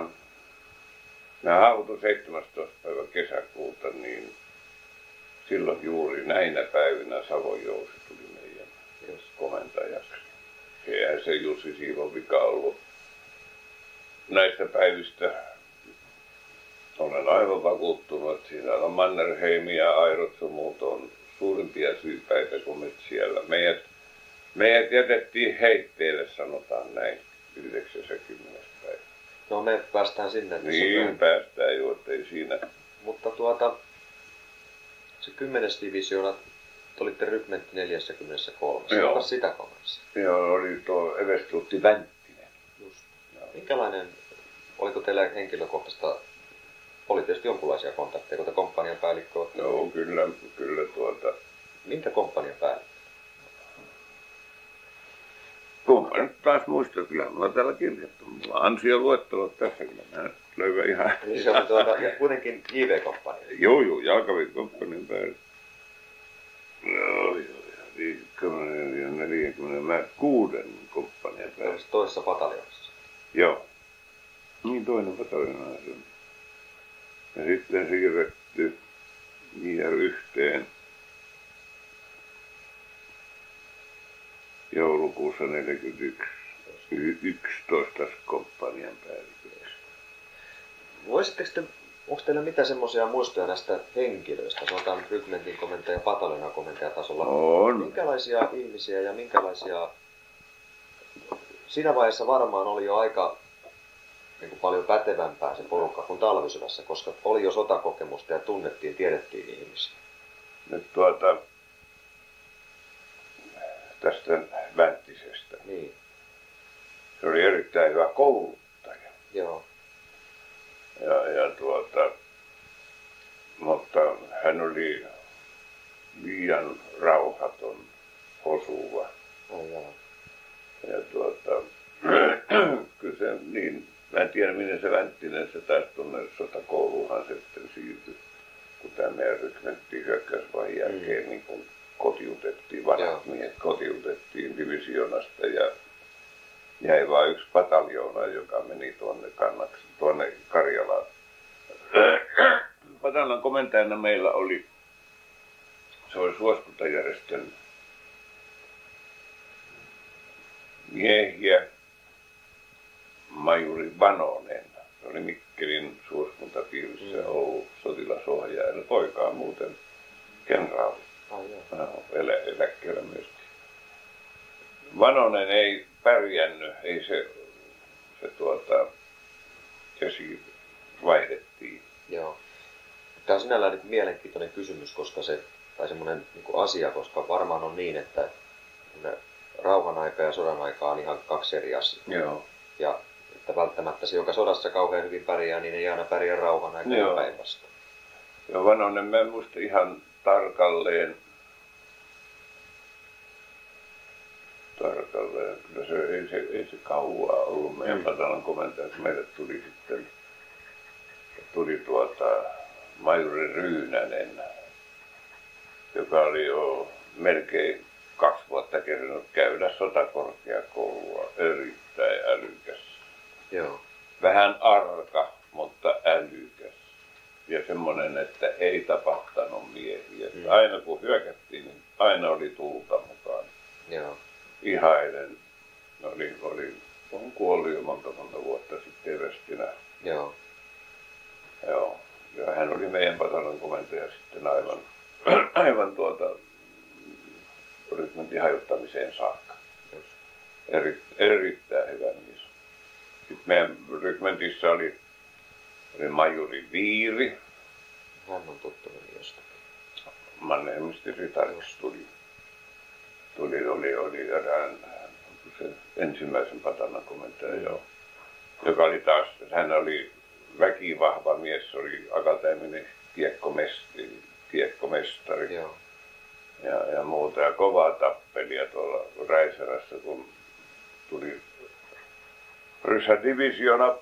me haavutui 17. päivä kesäkuuta, niin silloin juuri näinä päivinä Savon Jousi tuli meidän komentajaksi. Eihän se Jussi Siivon vika ollut. Näistä päivistä olen aivan vakuuttunut, että siinä on Mannerheim ja Airot ja muut on suurimpia syypäitä kuin me siellä. Meidät jätettiin heitteille, sanotaan näin, 90. päivä. No me päästään sinne. Niin, päästään jo, ettei siinä. Mutta se 10. divisioona, te olitte rykmentti 43. Joka sitä komensi? Joo, oli tuo everstuutti Vänttinen. Just. Minkälainen, oliko teillä henkilökohtaista, oli tietysti jonkinlaisia kontakteja, kun te komppanian päällikkö olette? Joo, kyllä. Minkä komppanian päällikkö? Kumpa nyt taas muistaa, kyllä mulla on täällä kirjattu. Mulla on ansioluettelot tässä, kyllä mä löydän ihan. Niin se on ja kuitenkin JV-komppania. Joo, jalkaväkikomppanian päällikkö. Joo, 50 ja 46 komppanian päällikkö. Toisessa pataljonassa. Joo. Niin, toinen pataljona se on. Ja sitten siirretty JR1 joulukuussa 1941 11. komppanian päälliköksi. Voisitteko te, onko teillä mitä semmoisia muistoja näistä henkilöistä, sanotaan nyt rykmentin komentaja ja pataljonan komentajatasolla? On. Minkälaisia ihmisiä ja minkälaisia, siinä vaiheessa varmaan oli jo aika niin kuin paljon pätevämpää se porukka kuin talvisodassa, koska oli jo sotakokemusta ja tiedettiin ihmisiä. Nyt tästä Vänttisestä. Niin. Se oli erittäin hyvä kouluttaja. Joo. Mutta hän oli liian rauhaton, osuva. Kyllä se niin, mä en tiedä minne se Vänttinen, se taisi tuonne sotakouluhan se sitten siirtyi, kun tämä meidän rykmentti hyökkäysvaiheen jälkeen niin kun kotiutettiin, vanhat miehet kotiutettiin divisioonasta ja jäi vain yksi pataljoona, joka meni tuonne Karjalaan Patanan komentajana meillä oli, se oli suoskuntajärjestön miehiä, majuri Vanonen. Se oli Mikkelin suoskuntapiirissä ollut sotilasohjaaja ja poikaa muuten kenraali. Eläkkeellä myöskin. Vanonen ei pärjännyt, ei se käsi vaihdettiin. Joo. Tämä on sinällään nyt mielenkiintoinen kysymys, koska tai semmoinen niin asia, koska varmaan on niin, että rauhan aika ja sodan aika on ihan kaksi eri asiaa. Joo. Ja että välttämättä se, joka sodassa kauhean hyvin pärjää, niin ei aina pärjää rauhan aikana päinvastoin. Joo, Vanonen, mä en muista ihan tarkalleen. Kyllä ei se kauaa ollut meidän patanan komentaja. Meille tuli sitten majuri Ryynänen, joka oli jo melkein 2 vuotta kerännyt käydä sotakorkeakoulua. Erittäin älykäs. Joo. Vähän arka, mutta älykäs. Ja semmoinen, että ei tapahtanut miehiä. Aina kun hyökättiin, niin aina oli tulta mukaan. Joo. Ihainen. On kuollut jo monta vuotta sitten Everstinä. Joo. Joo. Ja hän oli meidän patanan komentaja sitten aivan rykmentin hajottamiseen saakka. Erittäin hyvä mies. Sitten meidän rykmentissä oli majuri Viiri. Hän on tuttu jostakin. Mannheimista ritariksi oli erään se ensimmäisen patanan komentaja, joka oli taas, hän oli väkivahva mies, oli akateeminen kiekkomestari ja muuta ja kovaa tappelia tuolla Räisärässä, kun tuli rysädivisioona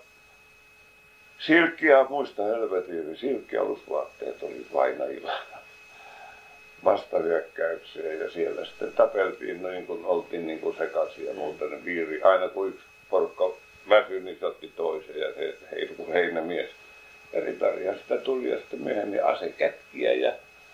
muista helvetin, silkkialusvaatteet oli vainajilla vastahyökkäykseen ja siellä sitten tapeltiin niin kuin oltiin niin kuin sekaisin ja muuta ne Viiri. Aina kun yksi porukka väsyi, niin se otti toisen ja se heilui kuin heinämies. Ja ritaria sitä tuli ja sitten myöhemmin asekätkiä ja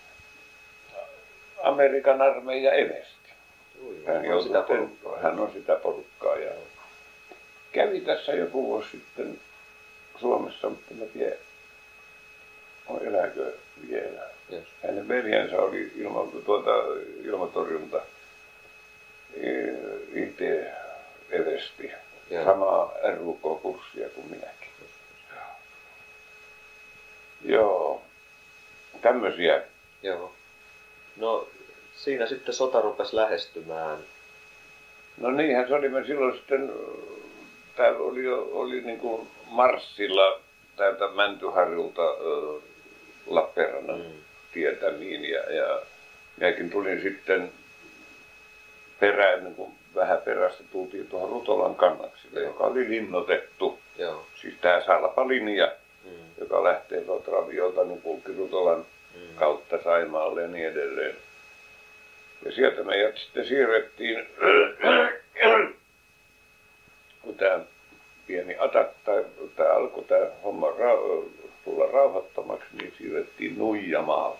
Amerikan armeija eversti. Hän on sitä porukkaa ja kävi tässä joku vuosi sitten Suomessa, mutta mä tiedän, elääkö vielä. Yes. Hänen veljensä oli ilmatorjunta IT-eversti. Samaa RUK-kurssia kuin minäkin. Joo. Tämmöisiä. Joo. No siinä sitten sota rupesi lähestymään. No niinhän se oli. Me silloin sitten, täällä oli niin kuin marssilla täältä Mäntyharjulta Lappeenrannan tietämiin ja minäkin tulin sitten perään, niin kuin vähän perästä tultiin tuohon Rutolan kannaksille, joka oli linnoitettu. Joo. Siis tämä Salpalinja, joka lähtee tuolta Raviolta, niin kulki Rutolan kautta Saimaalle ja niin edelleen. Ja sieltä meidät sitten siirrettiin, kun tämä pieni tämä alkoi tämä homma tulla rauhattomaksi, niin siirrettiin Nuijamaalle.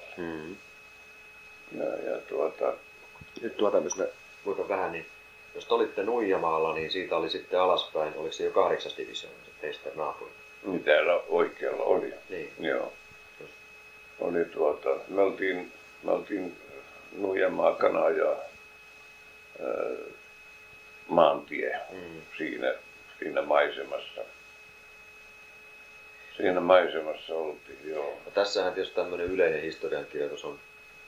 Nyt jos me voidaan vähän, niin jos te olitte Nuijamaalla, niin siitä oli sitten alaspäin, oliko se jo 8. divisioona se teistä naapuri? Niin täällä oikealla oli. Niin. Joo. Oli me oltiin Nuijamaa, Kanaja, maantie siinä maisemassa. Siinä maisemassa oltiin, joo. No, tässähän tietysti tämmöinen yleinen historiankirjoitus on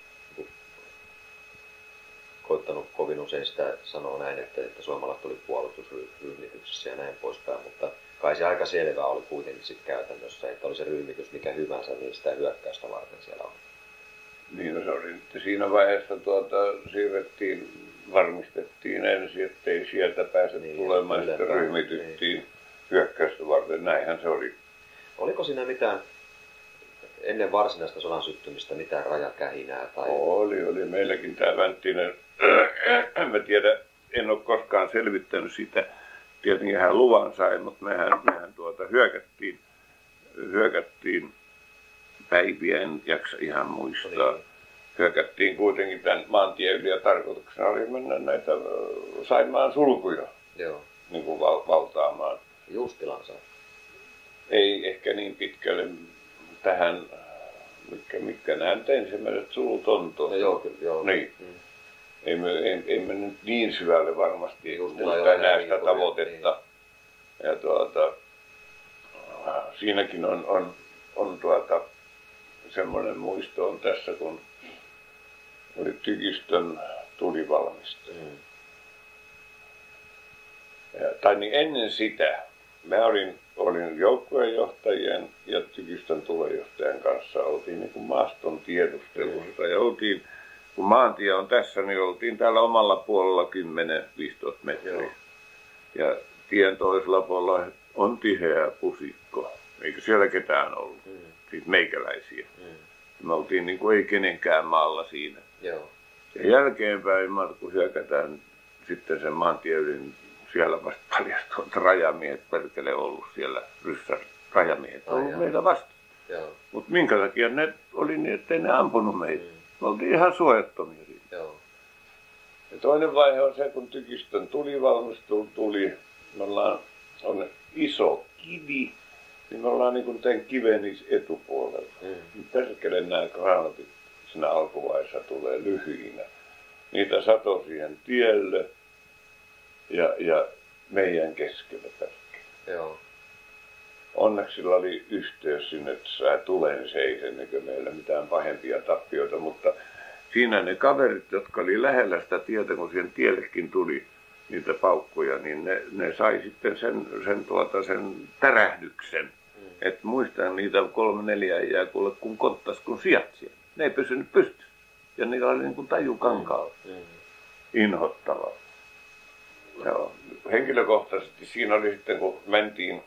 koittanut kovin usein sitä sanoa näin, että suomalaiset oli puolustusryhmityksessä ja näin poispäin, mutta kai se aika selvää oli kuitenkin sitten käytännössä, että oli se ryhmitys mikä hyvänsä, niin sitä hyökkäystä varten siellä on. Niin, no se oli nyt siinä vaiheessa varmistettiin ensin, ettei sieltä pääse tulemaan, sitten ryhmityttiin hyökkäystä varten, näinhän se oli. Oliko siinä mitään, ennen varsinaista sodan syttymistä, mitään rajakähinää? Tai... Oli meilläkin tämä Vänttinen, en tiedä, en ole koskaan selvittänyt sitä, tietenkin hän luvan sai, mutta mehän hyökättiin päiviä en jaksa ihan muistaa. Niin. Hyökättiin kuitenkin tämän maantien yli ja tarkoituksena oli mennä näitä Saimaan sulkuja. Joo. Niin kuin valtaamaan. Justilansa. Ei ehkä niin pitkälle tähän, mitkä nämä ensimmäiset sulut on tuossa. Joo, kyllä, joo. Niin. Ei me nyt niin syvälle varmasti muista enää sitä tavoitetta. Niin. Ja siinäkin on semmoinen muisto on tässä, kun oli tykistön tulivalmista. Tai niin ennen sitä mä olin joukkueenjohtajien ja tykistön tulejohtajan kanssa. Oltiin niin kuin maaston tiedustelusta ja oltiin, kun maantie on tässä, niin oltiin täällä omalla puolella 10-15 metriä. Ja tien toisella puolella on tiheä pusikko. Eikä siellä ketään ollut. Siis meikäläisiä. Me oltiin niin kuin ei kenenkään maalla siinä. Joo. Ja jälkeenpäin, kun hyökätään sitten sen maantien yli, siellä vasta paljastui, että rajamiehet perkele ollut siellä, ryssän rajamiehet ollut meitä vasta. Mutta minkä takia ne oli niin, ettei ne ampunut meitä. Me oltiin ihan suojattomia siitä. Joo. Ja toinen vaihe on se, kun tykistön tulivalmistelu tuli, on iso kivi, niin me ollaan niin kuin tämän kiven etupuolella. Perkele nämä granatit siinä alkuvaiheessa tulee lyhyinä. Niitä satoi siihen tielle ja meidän keskellä perkele. Joo. Onneksi sillä oli yhteys sinne, että sää tulee, niin se ei sen meillä mitään pahempia tappioita, mutta siinä ne kaverit, jotka oli lähellä sitä tietä, kun siihen tiellekin tuli niitä paukkuja, niin ne sai sitten sen tärähdyksen. Et muistan niitä 3-4 äijää kuule kun kottas kun sijaitsi. Ne ei pysynyt pystyssä. Ja niillä oli niin kuin taju kankaalla. Inhottavaa. Joo. Henkilökohtaisesti siinä oli sitten kun mentiin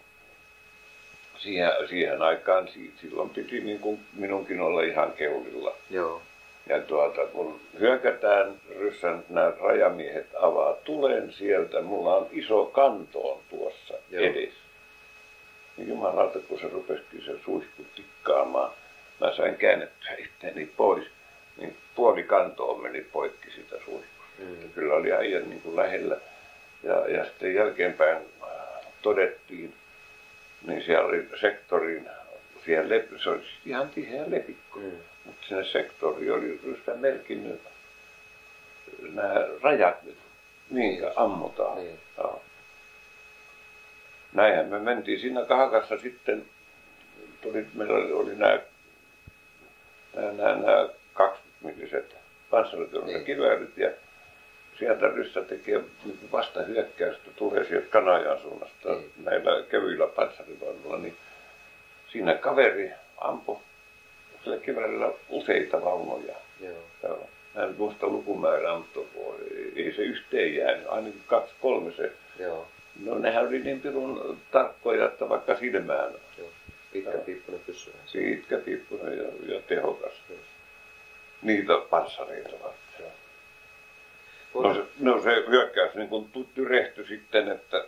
siihen aikaan, silloin piti niin kuin minunkin olla ihan keulilla. Joo. Ja kun hyökätään, ryssän nämä rajamiehet avaa tulen sieltä, mulla on iso kanto tuossa edessä. Niin jumalauta, kun se rupesikin se suihku tikkaamaan, mä sain käännettyä itseäni pois, niin puoli kantoa meni poikki sitä suihkusta. Kyllä oli äijät niin kuin lähellä. Ja sitten jälkeenpäin todettiin, niin siellä oli sektorin, se oli ihan tiheä lepikko, mutta sinne sektori oli rystä merkinnyt nämä rajat nyt, mihinkä ammutaan. Niin. Näinhän me mentiin siinä kahakassa sitten, meillä oli nämä 20-milliset panssarityöllä kiväärit ja sieltä ryssä tekee vasta hyökkäystä, tulee sieltä Kanajan suunnasta näillä kevyillä panssarivaunuilla, niin siinä kaveri ampui sillä kiväärillä useita vaunuja. Joo. Mä en muista lukumäärää, mutta ei se yhteen jäänyt, ainakin 2-3 se. Joo. No nehän oli niin pirun tarkkoja, että vaikka silmään. Pitkäpiippunen pyssy. Pitkäpiippunen ja tehokas. Niitä panssareita vaikka. No se hyökkäys niin kuin tyrehtyi sitten, että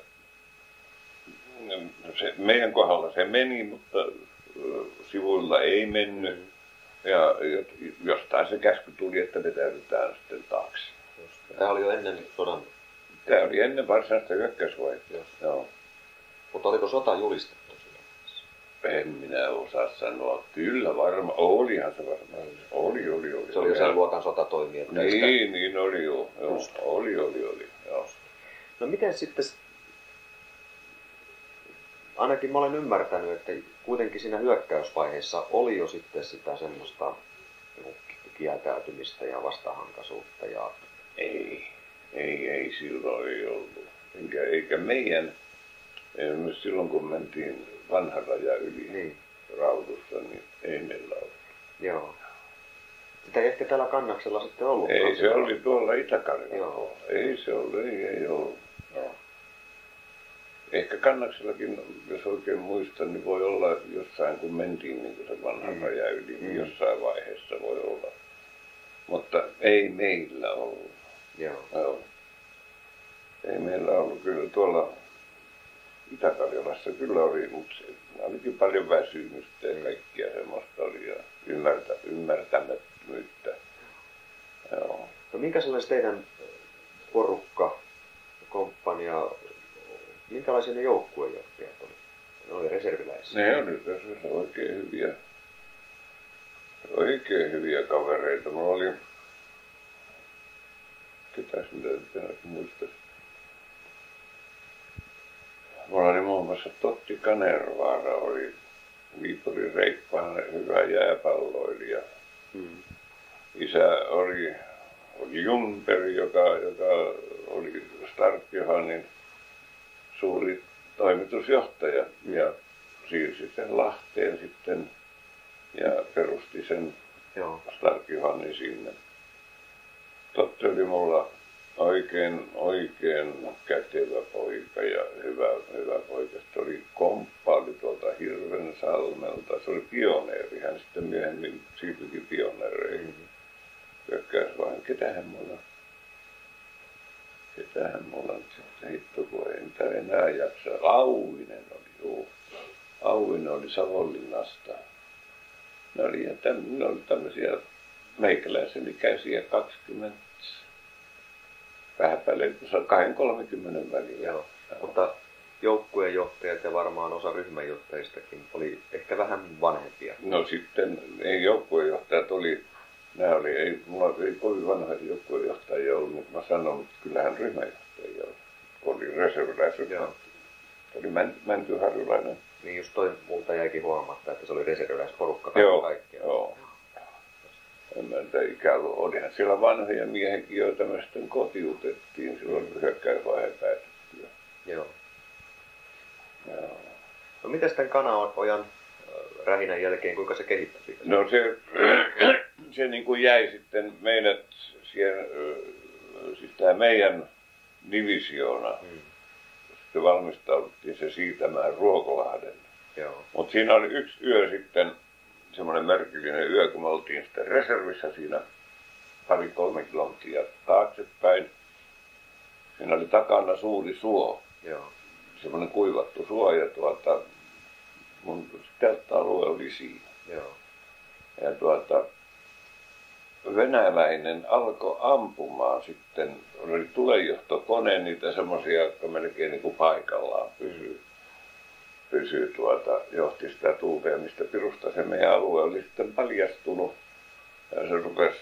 se, meidän kohdalla se meni, mutta sivuilla ei mennyt. Ja jostain se käsky tuli, että vetäydytään sitten taakse. Tämä oli jo ennen sodan. Tämä oli ennen varsinaista hyökkäysvaihetta. Joo. Mutta oliko sota julistettu sillä? En minä osaa sanoa. Kyllä varmaan. Olihan se varmaan. Oli. Se oli jo sen luokan sotatoimia. Niin oli jo. Oli. Joo. No miten sitten, ainakin mä olen ymmärtänyt, että kuitenkin siinä hyökkäysvaiheessa oli jo sitten sitä semmoista kieltäytymistä ja vastahankaisuutta. Ja... Ei silloin ei ollut. Eikä meidän, silloin kun mentiin vanhan rajan yli Raudussa, niin ei meillä ollut. Joo. Sitä ei ehkä täällä Kannaksella sitten ollut. Ei, se oli tuolla Itä-Karjalalla. Ei se ollut, ei ollut. No. Ehkä Kannaksellakin, jos oikein muistan, niin voi olla jossain, kun mentiin niin kuin se vanhan rajan yli, niin jossain vaiheessa voi olla. Mutta ei meillä ollut. Joo. Ei meillä ollut kyllä tuolla Itä-Karjalassa kyllä oli, mutta se olikin paljon väsymystä ja kaikkia semmoista oli ja ymmärtämättömyyttä. Joo. No minkä sellainen teidän porukka, komppania, minkälaisia ne joukkuejohtajat oli? Ne oli reserviläisiä. Ne oli oikein hyviä kavereita. Mulla oli, ketäs mitä muistaisi. Mulla oli muun muassa Totti Kanervaara, oli Viipurin reippaan hyvä jääpalloilija. Isä oli Jumperi, joka oli Stark-Johannin suuri toimitusjohtaja ja siirsi sen Lahteen sitten ja perusti sen Stark-Johannin sinne. Totti oli mulla oikein kätevä poika ja hyvä poika. Sitten oli komppaali tuolta Hirvensalmelta. Se oli pioneeri. Hän sitten myöhemmin siirtyikin pioneereihin. Hyökkäys vain, ketähän mulla nyt sitten hitto, kun ei niitä enää jaksa. Auvinen oli Savonlinnasta. Ne oli tämmöisiä meikäläisen ikäisiä 20, vähän päälle 20-30 välillä. Joo. Mutta joukkueenjohtajat ja varmaan osa ryhmänjohtajistakin oli ehkä vähän vanhempia. No sitten ei joukkueenjohtajat oli. Mulla ei kovin vanha joukkueenjohtajia ollut, mutta mä sanon, että kyllähän ryhmänjohtajia oli reserviläisryhmä. Oli Mäntyharjulainen. Niin just toi multa jäikin huomatta, että se oli reserviläisporukka kaikkiaan. Joo. En mä niitä ikäluokkaa. Olihan siellä vanhoja miehenkin, joita me sitten kotiutettiin silloin hyökkäysvaiheen päätettyä. Joo. No mitäs tämän Kanaojan rähinän jälkeen, kuinka se kehittyi? No se niin kuin jäi sitten meidät siihen, siis tämä meidän divisioona. Sitten valmistauduttiin se siirtämään Ruokolahdelle. Mutta siinä oli yksi yö sitten, semmoinen merkillinen yö, kun me oltiin sitten reservissä siinä 2-3 kilometriä taaksepäin. Siinä oli takana suuri suo. Semmoinen kuivattu suo ja mun teltta-alue oli siinä. Ja venäläinen alkoi ampumaan sitten, oli tulenjohtokone, niitä semmoisia, jotka melkein niin kuin paikallaan pysyy johti sitä tuupeamista. Pirusta se meidän alue oli sitten paljastunut ja se rupesi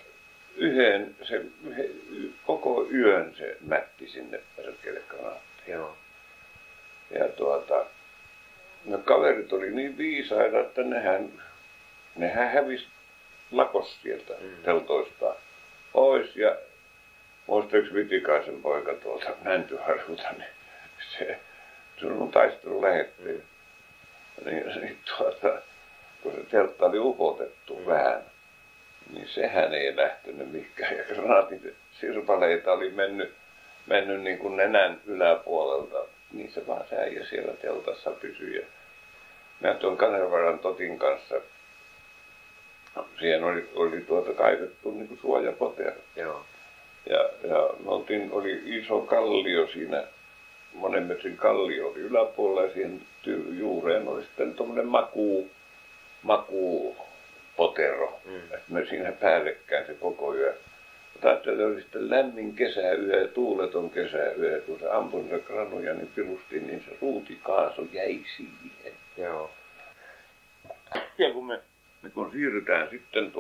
koko yön se mätti sinne perkele Kanaattiin. Ja no kaverit oli niin viisaita, että nehän hävisi lakos sieltä teltoistaan pois ja muista yksi Vitikaisen poika tuolta Mäntyharjulta, niin se on taistelu lähettiin. Niin kun se teltta oli upotettu vähän, niin sehän ei lähtenyt mihinkään. Ja granaatin sirpaleita oli mennyt niin kuin nenän yläpuolelta, niin se vaan säijä siellä teltassa pysyi. Mä tuon Kanervaran Totin kanssa, siihen oli kaivettu niin kuin suojapotero. Ja oli iso kallio siinä, monen metrin kallio oli yläpuolella ja siihen juureen oli sitten tommoinen makuupotero. Että me siinä päällekkäin se koko yö. Mutta ajattelin, oli sitten lämmin kesäyö ja tuuleton kesäyö. Ja kun se ampui niitä granuja niin pirusti, niin se ruutikaasu jäi siihen. Ja kun siirrytään sitten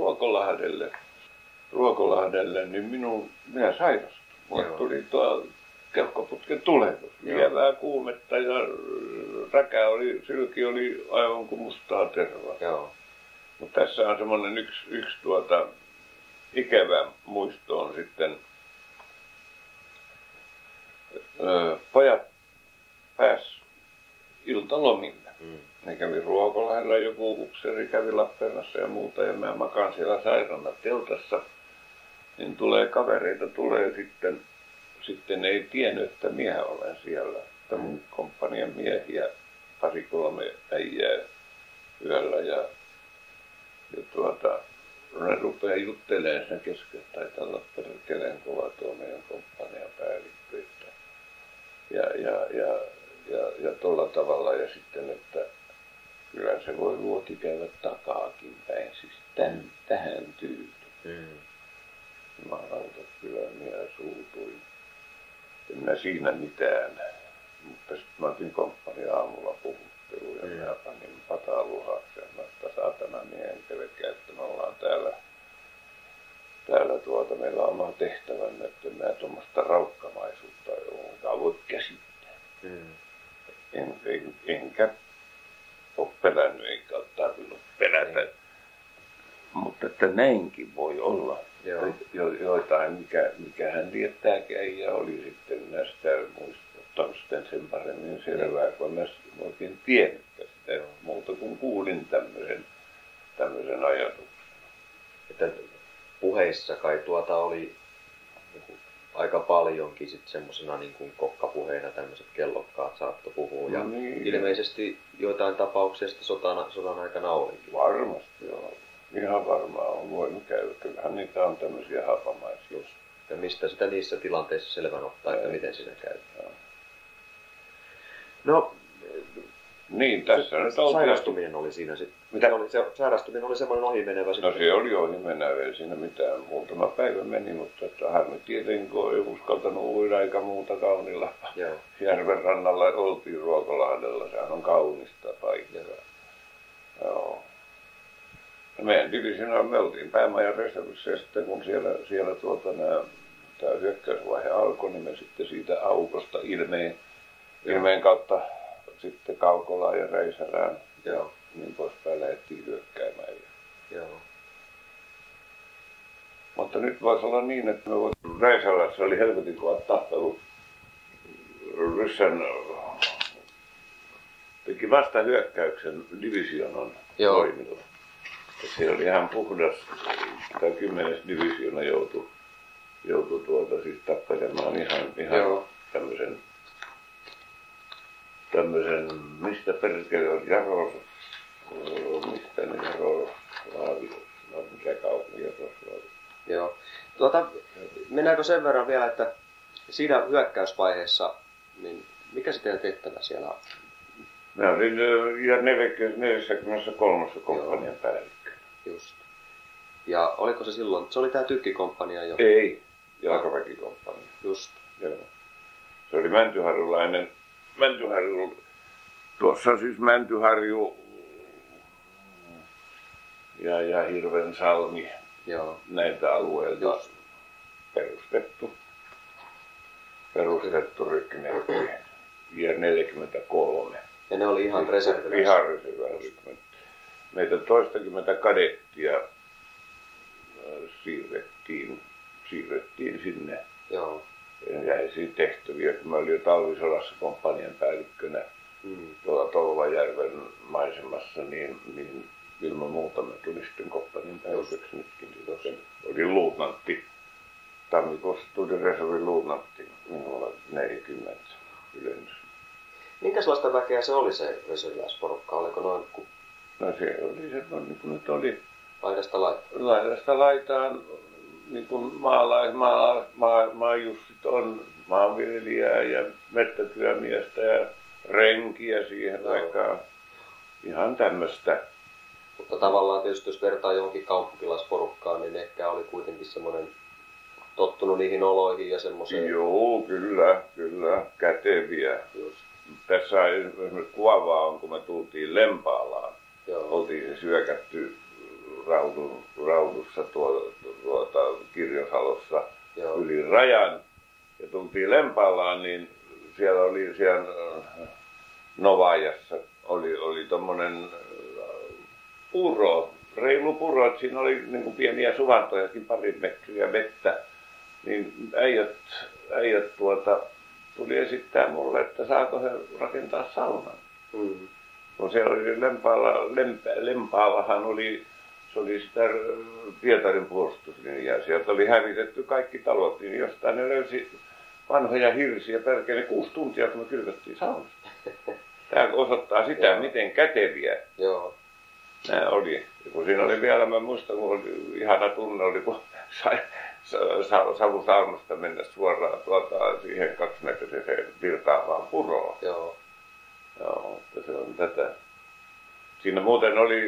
Ruokolahdelle, niin minä sairastun. Mulle tuli tuo keuhkoputken tulehdus. Lievää kuumetta ja sylki oli aivan kuin mustaa tervaa. Mutta tässä on semmoinen yksi ikävä muisto on sitten. Pojat pääs iltalomille. Ne kävi Ruokolahdella, joku upseeri kävi Lappeenrannassa ja muuta, ja mä makaan siellä sairaana teltassa. Niin kavereita tulee sitten ei tiennyt, että minä olen siellä. Että mun komppanian miehiä 2-3 äijää yöllä ja ne rupeaa juttelemaan sen kesken, että taitaa olla perkeleen kova tuo meidän komppanian päällikkö. Ja ja tuolla tavalla. Ja sitten, että kyllä se voi luoti käydä takaakin päin. Siis tähän tyyliin. Jumalauta, kyllä minä suutuin. En minä siinä mitään. Mutta sitten mä otin komppania aamulla puhutteluun ja minä panin pataa luhaksi. Ja mä että saatana miehen pelkää, että me ollaan täällä meillä on oma tehtävänne, että mä tuommoista raukkamaisuutta jonka voi käsittää. Enkä ole pelännyt, enkä ole tarvinnut pelätä. Mutta että näinkin voi olla. Joitain, mikä hän liettääkään ja oli sitten näistä muistuttanut sitten sen paremmin selvää, kun mä oikein tiennytkään sitä muuta kuin kuulin tämmöisen ajatuksen. Että puheissa kai oli aika paljonkin sitten semmosena niin kuin kokkapuheina tämmöiset kellokkaat saattoi puhua. Ja ilmeisesti joitain tapauksia sitten sodan aikana olikin. Varmasti joo. Ihan varmaan on voinut käydä. Kyllähän niitä on tämmöisiä hapamaisia. Ja mistä sitä niissä tilanteissa selvän ottaa, että miten siinä käy. No, niin, tässä nyt oltiin. Sairastuminen oli siinä sitten. Sairastuminen oli semmoinen ohimenevä sitten. No se oli ohimenevä, ei siinä mitään. Muutama päivä meni, mutta harmi tietenkin, kun ei uskaltanut uida eikä muuta kaunilla. Järven rannalla oltiin Ruokolahdella, sehän on kaunista paikkaa. Joo. Meidän divisioona me oltiin päämajan reservissä ja sitten kun siellä tämä hyökkäysvaihe alkoi, niin me sitten siitä aukosta ilmeen kautta sitten Kaukolaan ja Räisälään ja niin poispäin lähdettiin hyökkäämään. Mutta nyt voisi olla niin, että Räisälässä oli helvetin kovat tappelut. Ryssän teki vasta hyökkäyksen divisioonan toimilla. Se oli ihan puhdas, tämä 10. divisioona joutui siis tappelemaan ihan tämmöisen, mistä perkele on mikä kaupunki Jaroslavi. Joo. Mennäänkö sen verran vielä, että siinä hyökkäysvaiheessa, niin mikä se teidän tehtävä siellä on? Mä olin 43. komppanian päällikkö. Just. Ja oliko se silloin, se oli tää tykkikomppania jo? Ei, jalkaväkikomppania. Just. Joo. Se oli mäntyharjulainen. Tuossa on siis Mäntyharju ja Hirvensalmi. Joo. Näitä alueilta perustettu rykmentti ja 43. Ja ne oli ihan reserviläisiä? Ihan reserviläisiä. Meitä 20 kadettia siirrettiin sinne. Joo. Jäisiin tehtäviä, kun mä olin jo talvisodassa komppanian päällikkönä tuolla Tolvajärven maisemassa, niin ilman muuta mä tulin sitten komppanian päälliköksi nytkin. Oli luutnantti. Tammikuussa tuli reservin luutnantti, minulla 40 yleensä. Minkälaista väkeä se oli se reserviläisporukka? Oliko noin? No se oli semmoinen, niin kuin nyt oli laidasta laitaan. Laidasta laitaan, niin kuin maajussit on maanviljelijää ja mettätyömiestä ja renkiä siihen aikaan. Ihan tämmöistä. Mutta tavallaan tietysti jos vertaa johonkin kaupunkilaisporukkaan, niin ehkä oli kuitenkin semmoinen tottunut niihin oloihin ja semmoiseen. Joo, kyllä, käteviä. Just. Tässä esimerkiksi kuvaavaa on, kun me tultiin Lempaalaan. Oltiin syökätty raudussa Kirjosalossa yli rajan ja tultiin Lempaalaan, niin siellä Novajassa oli tommonen reilu puro, että siinä oli niin kuin pieniä suvantojakin, 2 metriä vettä, niin äijät tuli esittää mulle, että saako he rakentaa saunan. Kun siellä oli Lempaalahan se oli sitä Pietarin puolustuslinjaa. Sieltä oli hävitetty kaikki talot, niin jostain ne löysi vanhoja hirsiä perkele 6 tuntia, kun me kylvettiin saunasta. Tämä osoittaa sitä, miten käteviä nämä oli. Ja kun siinä oli vielä, mä muistan, kun oli ihana tunne, oli kun sai savusaunasta mennä suoraan siihen 2-metriseen virtaavaan puroon. Joo. Joo, mutta se on tätä. Siinä muuten oli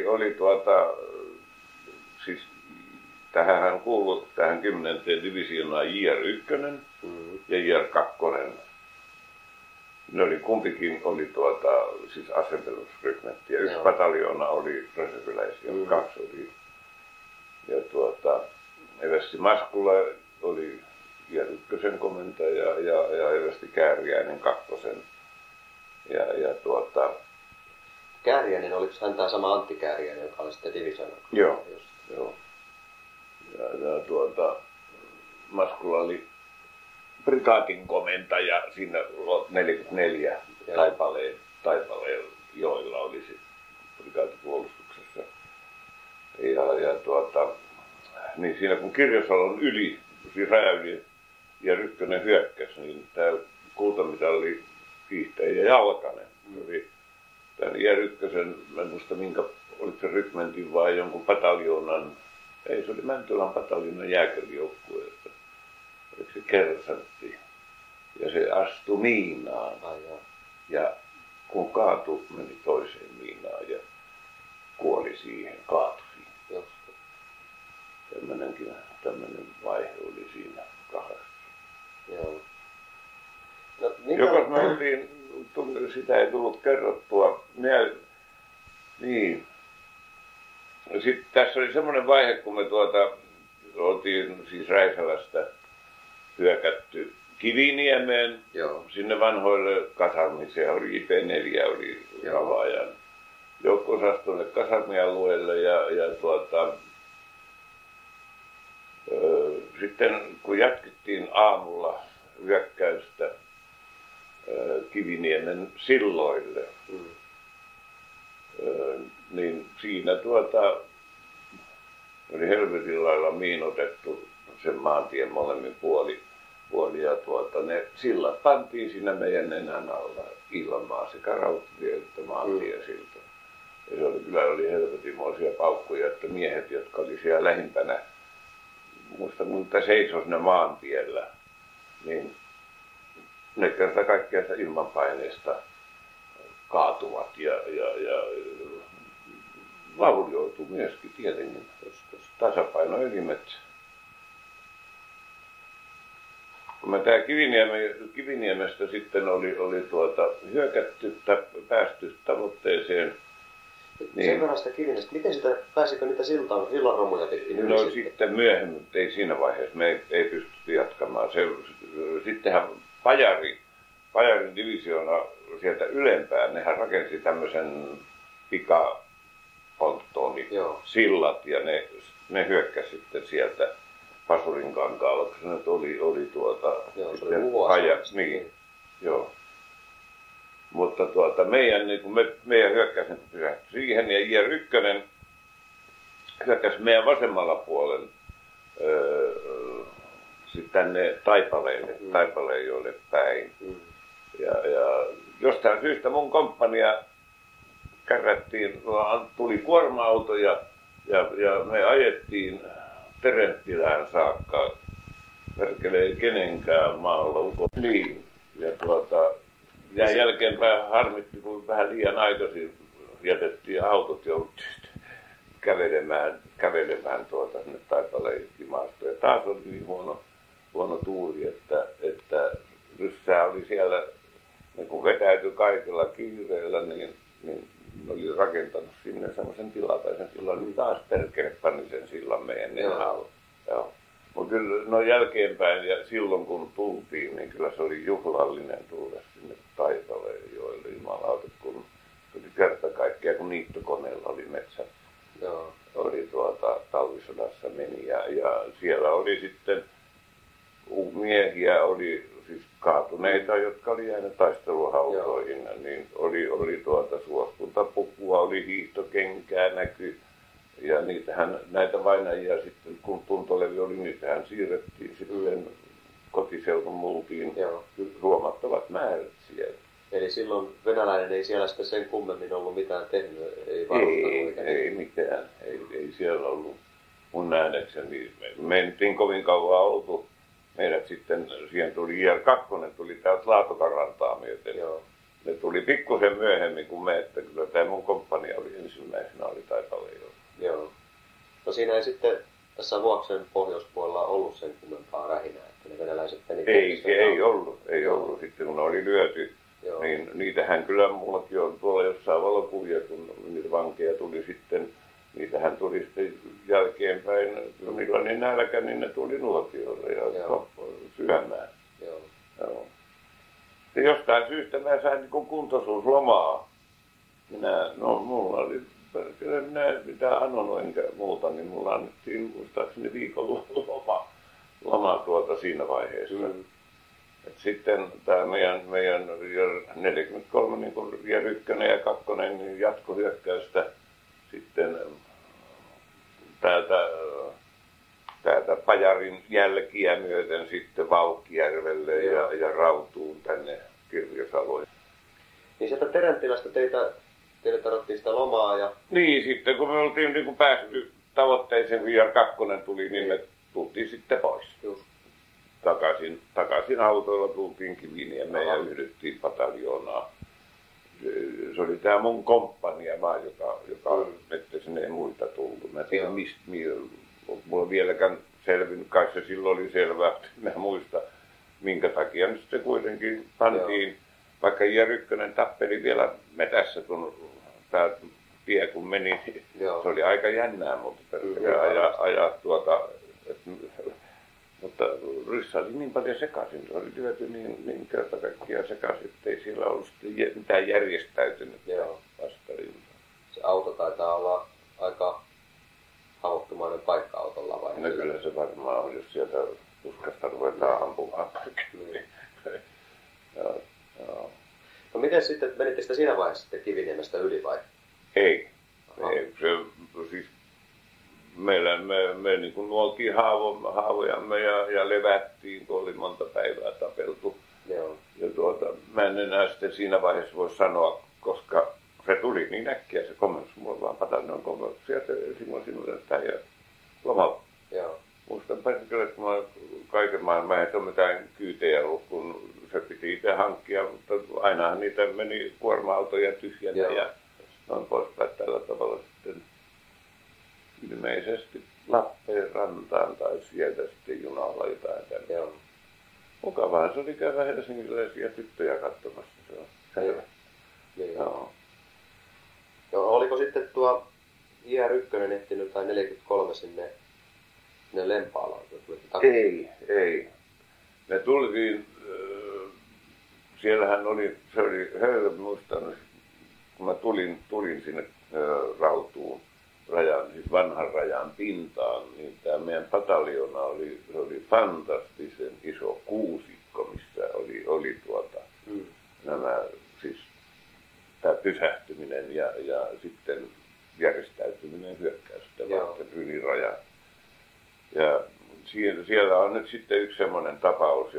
siis tähän kuului tähän 10. divisioonaan JR1 ja JR2. Ne oli kumpikin oli siis asevelvollisuusrykmentti ja yksi pataljoona oli reserviläisiä, kaksi oli. Ja eversti Maskula oli JR1 komentaja ja eversti Kääriäinen 2. Kääriäinen, oliko hän tämä sama Antti Kääriäinen, joka oli sitten divisioona? Joo. Ja Maskula oli prikaatin komentaja siinä 44 taipaleen joilla oli sitten prikaatipuolustuksessa. Niin siinä kun Kirjosalon yli, siis raja-yli ja Rykkönen hyökkäsi, niin tämä kultamitalli hiihtäjä Jalkanen oli tämän J1, mä en muista minkä, oliko se rykmentin vai jonkun pataljoonan, ei se oli Mäntylän pataljoonan jääkärijoukkueesta, oliko se kersantti. Ja se astui miinaan ja kun kaatui, meni toiseen miinaan ja kuoli siihen, kaatui siihen. Tämmöinen vaihe oli siinä kahdessa. Joo. Jokos me oltiin, sitä ei tullut kerrottua. Niin. Sitten tässä oli semmoinen vaihe, kun me oltiin siis Räisälästä hyökätty Kiviniemeen, sinne vanhoille kasarmiin. Se oli IP4, oli Ravaajan joukko-osastolle kasarmialueelle ja sitten kun jatkettiin aamulla hyökkäystä Kiviniemen silloille, niin siinä oli helvetin lailla miinotettu sen maantien molemmin puoli ja ne sillat pantiin siinä meidän nenän alla ilmaa sekä rautatie että maantiesilta. Ja se oli, kyllä oli helvetimoisia paukkuja, että miehet, jotka oli siellä lähimpänä, muistan kun seisos ne maantiellä, niin ne kerta kaikkiaan ilmanpaineesta kaatuvat ja vaurioituu myöskin tietenkin, tasapainoelimet. Kun me tää Kiviniemestä sitten oli hyökätty, päästy tavoitteeseen. Niin. Sen verran sitä Kiviniemestä, miten pääsikö niitä sillanromuja pitkin yli? No sitten myöhemmin, ei siinä vaiheessa, me ei pystytty jatkamaan. Sittenhän Pajarin divisioona sieltä ylempään, nehän rakensi tämmöisen pikaponttoonisillat ja ne hyökkäsi sitten sieltä Pasurinkankaalla, kun se nyt oli se oli Pajas. Niin, joo. Mutta meidän hyökkäys pysähtyi siihen ja JR1 hyökkäsi meidän vasemmalla puolen sitten tänne Taipalejoille päin. Ja jostain syystä mun komppania kärrättiin, tuli kuorma-auto ja me ajettiin Terenttilään saakka. Perkele ei kenenkään maalla uko. Niin. Ja jälkeenpäin harmitti, kun vähän liian aikaisin jätettiin autot jouttiin kävelemään sinne Taipaleen maastoon. Ja taas oli niin huono tuuri, että ryssää oli siellä, niin kun vetäytyi kaikilla kiireellä, niin oli rakentanut sinne semmoisen tilapäisen sillan, niin taas perkele pani sen sillan meidän nenän alla. Mutta kyllä jälkeenpäin ja silloin kun tultiin, niin kyllä se oli juhlallinen tulla sinne Taipaleen joille jumalauta, kun se oli kerta kaikkiaan, kun niittokoneella oli metsä. Oli talvisodassa meni ja siellä oli sitten miehiä, oli siis kaatuneita, jotka oli jäänyt taisteluhautoihin, niin oli suoskuntapukua, oli hiihtokenkää näkyi. Ja näitä vainajia sitten, kun Tuntolevi oli, niitähän siirrettiin sitten kotiseudun multiin huomattavat määrät siellä. Eli silloin venäläinen ei siellä sitten sen kummemmin ollut mitään tehnyt? Ei mitään. Ei siellä ollut mun nähdäkseni. Me ei kovin kauan oltu. Meidät sitten, siihen tuli JR2, tuli täältä Laatokan rantaa myöten. Ne tuli pikkusen myöhemmin kuin me, että kyllä tämä mun komppania oli ensimmäisenä, oli Taipale jo. Joo. No siinä ei sitten tässä Vuoksen pohjoispuolella ollut sen kummempaa rähinää, että ne venäläiset meni... Ei ollut. Sitten kun ne oli lyöty, joo, niin niitähän kyllä mullakin on tuolla jossain valokuvia, kun niitä vankeja tuli sitten, niitähän tuli sitten jälkeenpäin, kun niillä oli nälkä, niin ne tuli nuotiolle ja syömään. Joo. Joo. Ja jostain syystä mä sain niin kuntoisuuslomaa. Mulla oli, kyllä minä mitään anonut enkä muuta, niin mulla annettiin muistaakseni viikon loma siinä vaiheessa. Et sitten tämä meidän 43 niin kuin R1 ja 2 niin jatkohyökkäystä sitten täältä Pajarin jälkiä myöten sitten Valkkijärvelle ja Rautuun tänne Kirjosaloon. Niin sieltä Terenttilästä teille tarvittiin sitä lomaa ja... Niin, sitten kun me oltiin niin kuin päästy tavoitteeseen, VR 2 tuli, niin me tultiin sitten pois. Just. Takaisin autoilla tultiin Kiviniemeen ja yhdyttiin pataljoonaa. Se oli tämä mun komppania vaan, joka että sinne ei muita tullut. Mä en tiedä mistä, mulla on vieläkään selvinnyt, kai se silloin oli selvää, että mä muista minkä takia nyt sitten kuitenkin pantiin, vaikka R1 tappeli vielä metässä, kun tämä tie kun meni, niin se oli aika jännää, mutta ajaa mutta ryssä oli niin paljon sekaisin, se oli lyöty niin kerta kaikkiaan sekaisin, että ei siellä ollut mitään järjestäytynyt vastarintaa. Se auto taitaa olla aika haavoittumainen paikka autolla vai? No kyllä se varmaan on, jos sieltä tuskasta ruvetaan ampumaan. Joo. No miten sitten, menitte sitä siinä vaiheessa sitten Kiviniemestä yli vai? Ei. Se, siis me niin kuin nuoltiin haavojamme ja levättiin, kun oli monta päivää tapeltu. Joo. Ja mä en enää sitten siinä vaiheessa voi sanoa, koska se tuli niin äkkiä se komennus. Mulla vaan pataljoon komennus sieltä Simo Sinulesta ja lomalla. Joo. Muistan perkele, että mä kaiken maailman, että on mitään kyytejä ollut, kun se piti itse hankkia, mutta ainahan niitä meni kuorma-autoja tyhjänä ja noin poispäin tällä tavalla sitten ilmeisesti Lappeenrantaan tai sieltä sitten junalla jotain tänne. Joo. Mukavahan se oli käydä helsinkiläisiä tyttöjä katsomassa, se on selvä. Niin. Joo. Oliko sitten tuo IR1 ehtinyt tai 43 sinne Lempaalaan? Ei. Me tultiin, siellähän oli, se oli höylä, muistan, kun mä tulin sinne Rautuun rajan, siis vanhan rajan pintaan, niin tämä meidän pataljoona oli fantastisen iso kuusikko, missä oli nämä, siis tämä pysähtyminen ja sitten järjestäytyminen hyökkäystä varten yli rajan. Ja siellä on nyt sitten yksi semmoinen tapaus,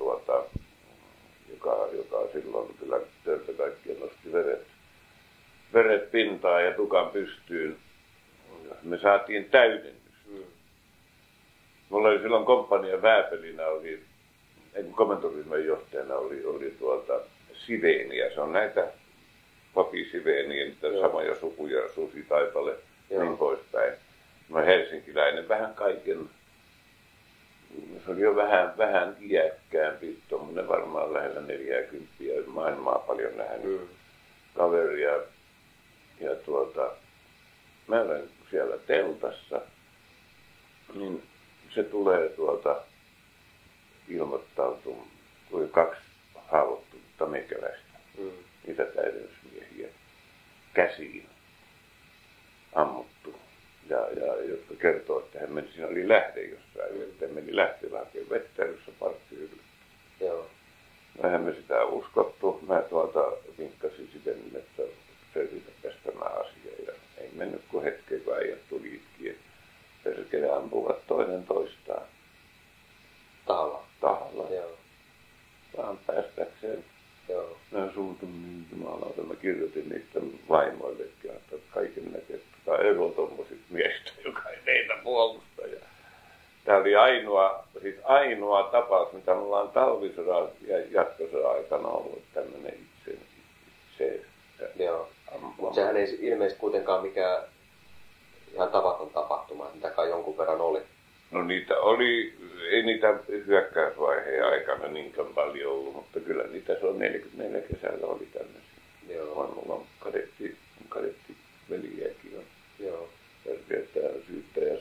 joka silloin kyllä töitä kaikkien nosti veret pintaan ja tukan pystyyn. Me saatiin täydennys. Mulla oli silloin komppanian vääpelinä, komentoryhmän johtajana oli Siveeniä. Se on näitä Papi-Siveeniä, niitä samoja sukuja, Susi, Taipale ja niin poispäin. Mä helsinkiläinen, vähän kaiken. Se oli jo vähän iäkkäämpi, tuommoinen varmaan lähellä 40, maailmaa paljon nähnyt kaveria. Ja mä olen siellä teltassa, niin se tulee ilmoittautumaan, tuli 2 haavoittunutta meikäläistä, niitä täydennysmiehiä, käsiin ammuttu. Jotka kertoo, että hän meni, siinä oli lähde jossain, että meni lähteellä hakemaan vettä, jossa parkki yllä. Joo. Eihän me sitä uskottu. Mä vinkkasin sitten, että selvitetäpäs tämä asia. Ja ei mennyt kuin hetken, kun äijät tuli itkien. Perkele ampuvat toinen toistaan. Tahalla. Joo. Vaan päästäkseen. Joo. Mä suutun niin jumalauta. Mä kirjoitin niistä vaimoillekin, että kaiken näkee, että ei ole tommosit miestä, joka ei meitä puolusta. Tämä oli ainoa tapaus, mitä mulla on talvisodan ja jatkosodan aikana ollut tämmöinen se. Joo. Mutta sehän ei ilmeisesti kuitenkaan mikään ihan tavaton tapahtuma, mitä kai jonkun verran oli. No niitä oli, ei niitä hyökkäysvaiheen aikana niinkään paljon ollut, mutta kyllä niitä se on 44 kesällä oli tämmöisiä. Joo. Vaan mulla on kadettiveliäkin on. Joo. Tärkeää syyttäjä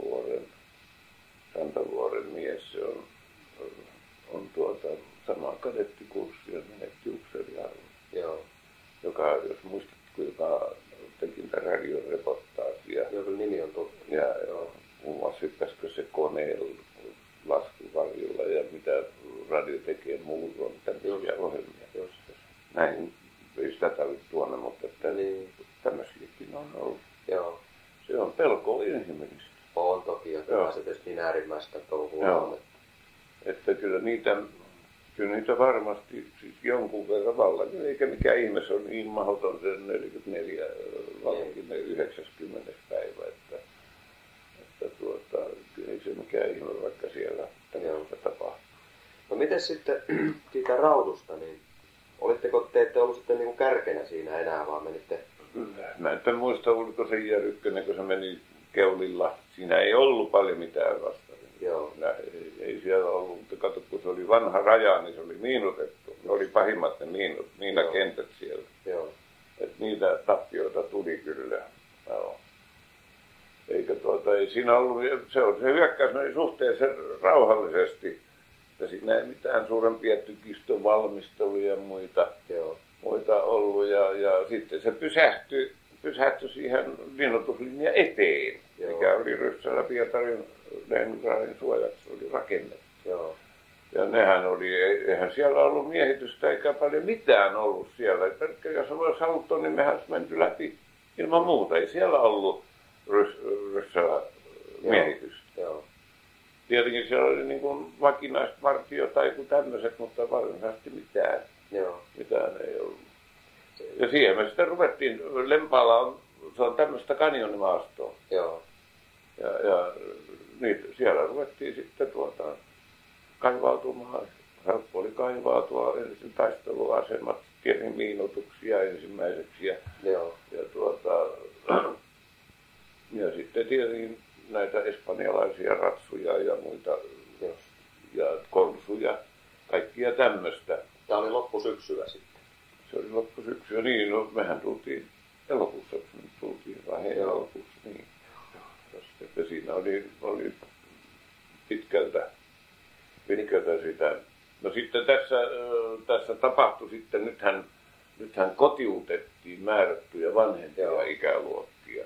Santavuoren mies, se on samaa kadettikurssia, menetti upseeriarvon. Joo. Joka, jos muistatko, joka teki niitä radioreportaasia. Joo, kyllä nimi on tuttu. Ja muun muassa hyppäskö se koneella laskuvarjolla ja mitä radio tekee muuta, tämmöisiä ohjelmia. Just. Näin ei sitä tarvitse tuonne, mutta niin. Tämmöisiäkin on ollut. Joo. Se on pelko inhimillistä. On toki, ja kyllä se tietysti niin äärimmäistä touhua on. Että kyllä niitä varmasti siis jonkun verran vallan, eikä mikään ihme, se on niin mahdoton se 44 vallankin 90. päivä, että ei se mikään ihme, vaikka siellä tämmöistä tapahtuu. No miten sitten siitä raudusta, niin olitteko te ette ollut sitten niin kärkenä siinä enää, vaan menitte? Mä en muista, oliko se J1, kun se meni keulilla. Siinä ei ollut paljon mitään vastaan. Joo. Ei siellä ollut, mutta katso, kun se oli vanha raja, niin se oli miinutettu. Ne oli pahimmat ne miinakentät siellä. Joo. Et niitä tappioita tuli kyllä. Joo. Eikä ei siinä ollut, se hyökkäys meni suhteellisen rauhallisesti. Ja siinä ei mitään suurempia tykistövalmisteluja ja muita ollut. Ja sitten se pysähtyi siihen linnoituslinjan eteen, mikä oli Ryssälä Pietarin Leningradin suojaksi oli rakennettu. Joo. Ja nehän oli, eihän siellä ollut miehitystä eikä paljon mitään ollut siellä. Pelkkä jos olisi haluttu, niin mehän olisi menty läpi ilman muuta. Ei siellä ollut Ryssälä miehitystä. Joo. Tietenkin siellä oli niin kuin vakinaiset vartio tai joku tämmöiset, mutta varsinaisesti mitään. Joo. Mitään ei ollut. Ja siihen me sitten ruvettiin, Lempala se on tämmöistä kanjonimaastoa. Joo. Ja siellä ruvettiin sitten kaivautumaan. Helppo oli kaivautua ensin taisteluasemat, tietenkin miinotuksia ensimmäiseksi. Joo. Ja sitten tietenkin näitä espanjalaisia ratsuja ja muita. Joo. Ja konsuja, kaikkia tämmöistä. Tämä oli loppusyksyä sitten. Se oli loppusyksyä, niin, no mehän tultiin elokuussa, elokuussa, niin. Että siinä oli pitkältä sitä. No sitten tässä tapahtui sitten, nythän kotiutettiin määrättyjä vanhempia ikäluokkia.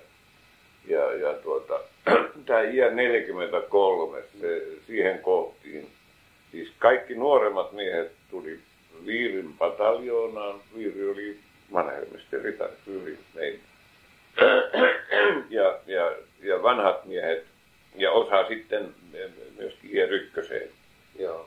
Tämä iän 43, siihen koottiin. Siis kaikki nuoremmat miehet tuli Viirin pataljoonaan. Viiri oli vanhemmista ritari meillä. Ja vanhat miehet ja osa sitten myöskin J1. Joo.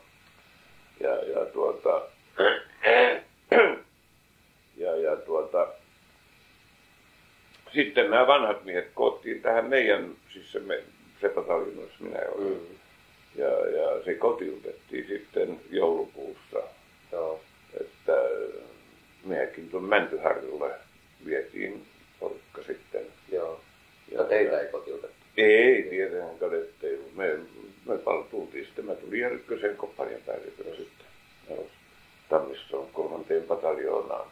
Sitten nämä vanhat miehet koottiin tähän meidän, siis se pataljoonassa minä olin. Ja se kotiutettiin sitten joulukuussa. Joo. Että meidänkin tuon Mäntyharjulle vietiin porukka sitten. Joo. Ja teitä ei kotiutettu? Ei, tietenkään kadetteilla. Me tultiin sitten, mä tulin J1 kopparien päälliköön sitten. Tammisson 3. pataljoonaan.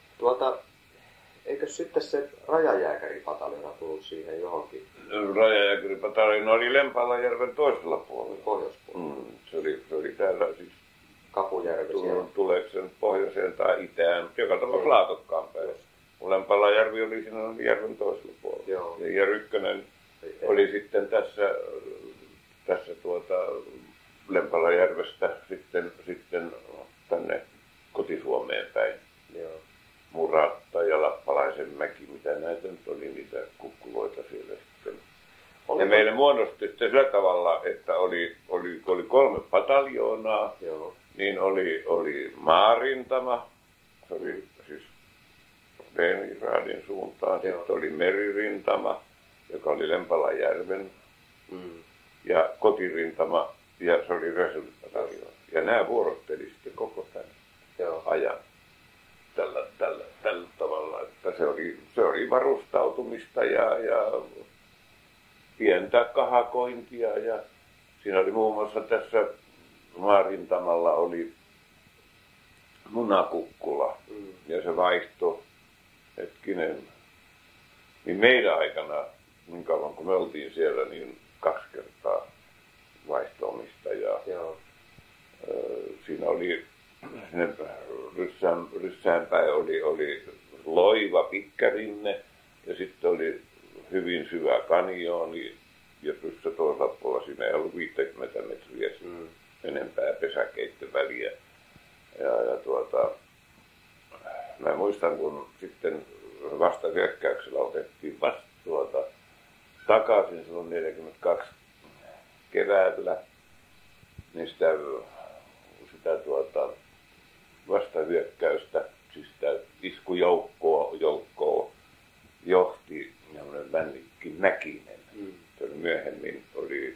Eikö sitten se rajajääkäripataljoona tullut siihen johonkin? Rajajääkäripataljoona oli Lempalajärven toisella puolella. Pohjoispuolella. Se oli täällä siis Kapujärvi siellä. Tuleeko sen pohjoiseen tai itään, joka tapauksessa Laatokkaan päin. Lempalajärvi oli siinä järven toisella puolella. Joo. Ja Rykkönen oli sitten tässä Lempalajärvestä sitten tänne Koti-Suomeen päin. Joo. Muratta ja Lappalaisen mäki, mitä näitä nyt oli, niitä kukkuloita siellä sitten. Ja meille muodostui sitten sillä tavalla, että oli 3 pataljoonaa, joo. Niin oli maarintama, se oli siis Leningradin suuntaan, joo. Sitten oli meririntama, joka oli Lempalajärven, ja kotirintama, ja se oli reservipataljoona. Ja nämä vuorotteli sitten koko tämän ajan tällä se oli varustautumista ja pientä kahakointia ja siinä oli muun muassa tässä maarintamalla oli munakukkula ja se vaihtoi niin meidän aikana, niin kauan kun me oltiin siellä, niin 2 kertaa vaihtoamista ja siinä oli sinne Ryssäänpäin oli loiva pitkärinne ja sitten oli hyvin syvä kanjooni ja Ryssä toisella puolella siinä ei ollut 50 metriä enempää pesäkeitten väliä. Mä muistan, kun sitten vastahyökkäyksellä otettiin takaisin silloin 42 keväällä, niin sitä vastahyökkäystä, siis sitä iskujoukkoa johti Vännikki Mäkinen. Se oli myöhemmin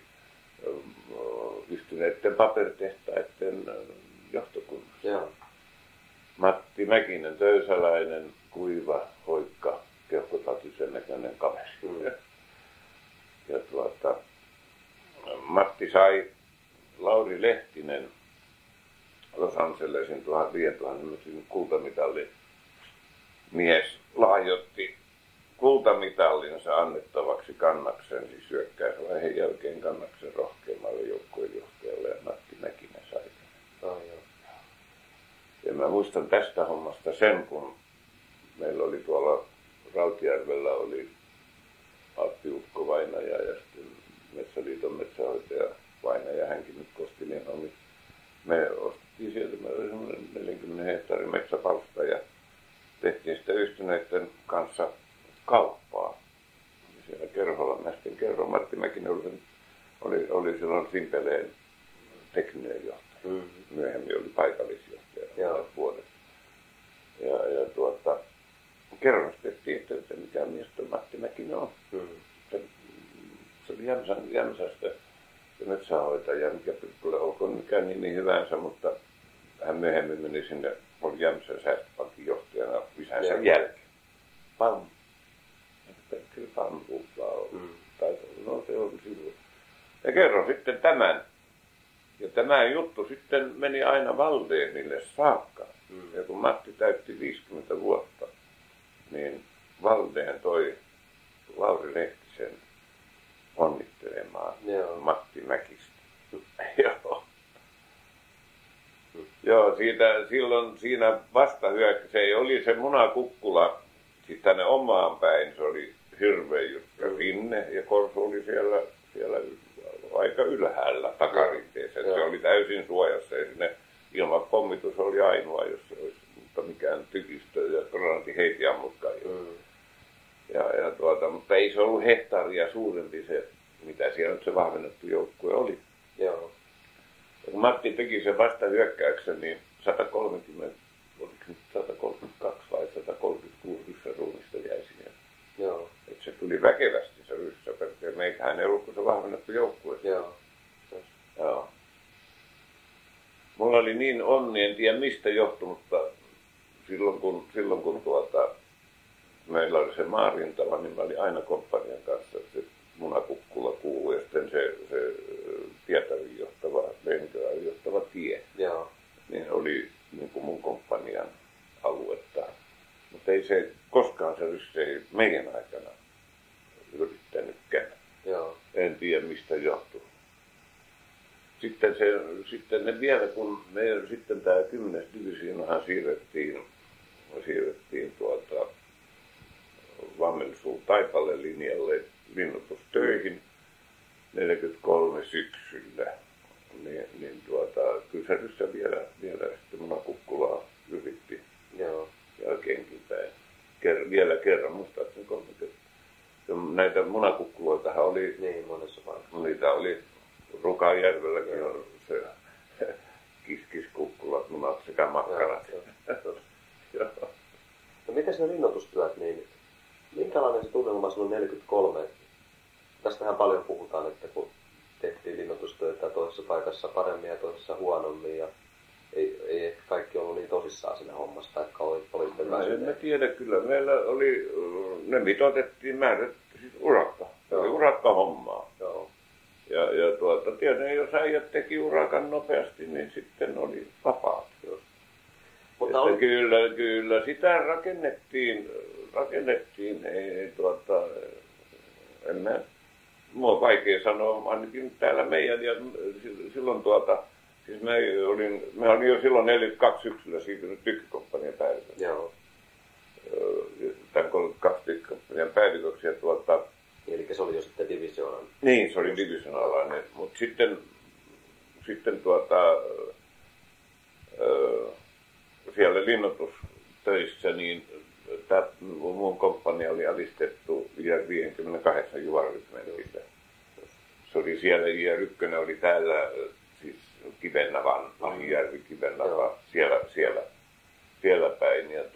yhtyneiden paperitehtaiden johtokunnassa. Matti Mäkinen, töysäläinen, kuiva, hoikka, keuhkotautisen näköinen kaveri. Ja Matti sai Lauri Lehtinen Los Angelesin 5000 kultamitalli mies lahjoitti kultamitallinsa annettavaksi Kannaksen, siis hyökkäysvaiheen jälkeen Kannaksen rohkeimmalle joukkueen johtajalle ja Matti Mäkinen sai sen. Ja mä muistan tästä hommasta sen, kun meillä oli tuolla Rautjärvellä oli Alppi Ukko Vainaja ja sitten Metsäliiton metsähoitaja Vainaja, hänkin nyt Kostinen oli. Me ostettiin sieltä, meillä oli semmoinen 40 hehtaarin metsäpalsta ja tehtiin sitä yhtyneiden kanssa kauppaa. Ja siellä Kerholla, mä sitten kerron, Matti Mäkinen oli silloin Simpeleen tekninen johtaja. Myöhemmin oli paikallisjohtaja vuodet. Ja kerrostettiin, että mikä mies tuo Matti Mäkinen on. Se oli Jämsästä se metsähoitaja, mikä olkoon mikä nimi hyvänsä, mutta hän myöhemmin meni sinne, oli Jämsän säästöpankin johtajana isänsä jälkeen. Kyllä Pampuuplaa oli. No se oli silloin. Ja kerron sitten tämän. Ja tämä juttu sitten meni aina Valdemille saakka. Ja kun Matti täytti 50 vuotta, niin Valdeen toi Lauri Lehtisen onnittelemaan Matti Mäkistä. Joo, silloin siinä vastahyökkäyksessä se oli se munakukkula, siis tänne omaan päin se oli hirveän jyrkkä rinne ja Korsu oli siellä aika ylhäällä takarinteessä. Se oli täysin suojassa ja sinne ilmapommitus oli ainoa, jos se olisi, mutta mikään tykistö ja granaatinheittiammutkaan. Mutta ei se ollut hehtaaria suurempi se, mitä siellä nyt se vahvennettu joukkue oli. Joo. Ja kun Matti teki sen vastahyökkäyksen, niin 132 vai 136 ryssäruumista jäi siihen. Joo. Et se tuli väkevästi se ryssäperkeen. Meitähän ei ollut kuin se vahvennettu joukkue. Joo. Mulla oli niin onni, en tiedä mistä johtui, mutta silloin kun meillä oli se maarintama, niin mä olin aina komppanian kanssa. Se munakukkula kuului ja sitten se Pietarin johtava, Leningradiin johtava tie. Joo. Niin oli niin kuin mun komppanian aluetta. Mutta ei se koskaan se ryssä ei meidän aikana yrittänytkään. Joo. En tiedä mistä johtuu. Sitten ne vielä, kun meidän sitten tämä 10. divisionahan siirrettiin Vammelsuun Taipalle linjalle linnoitustöihin 43 syksyllä. Kyllä se ryssä vielä sitten munakukkulaa yritti. Joo. Jälkeenkin päin. Vielä kerran, muistaakseni 30. Näitä munakukkuloitahan oli. Niin, monessa paikassa. Niitä oli Rukajärvelläkin se kiskikukkulat, munat sekä makkarat. No mites ne linnoitustyöt, niin minkälainen se tunnelma silloin 43? Tästähän paljon puhutaan, että kun tehtiin linnoitustöitä toisessa paikassa paremmin ja toisessa huonommin ja ei ehkä kaikki ollut niin tosissaan siinä hommassa, tai olitte En mä tiedä, kyllä meillä oli, ne mitoitettiin siis urakka. Se oli urakkahommaa. Joo. Ja tietenkin jos äijät teki urakan nopeasti, niin sitten oli vapaat. Mutta kyllä sitä rakennettiin mua on vaikea sanoa, ainakin täällä meidän, ja silloin siis mä olin jo silloin 42 syksyllä siirtynyt tykkikomppanian päälliköksi. Joo. Tämän 32 tykkikomppanian päälliköksi, eli se oli jo sitten divisioonan. Niin, se oli divisioonalainen, mutta sitten siellä linnoitustöissä, niin mun komppania oli alistettu IR-58 juvarysmentillä. Se oli siellä, IR-1 oli täällä, siis Kivennavan, Ahijärvi, Kivennava, siellä päin. Ja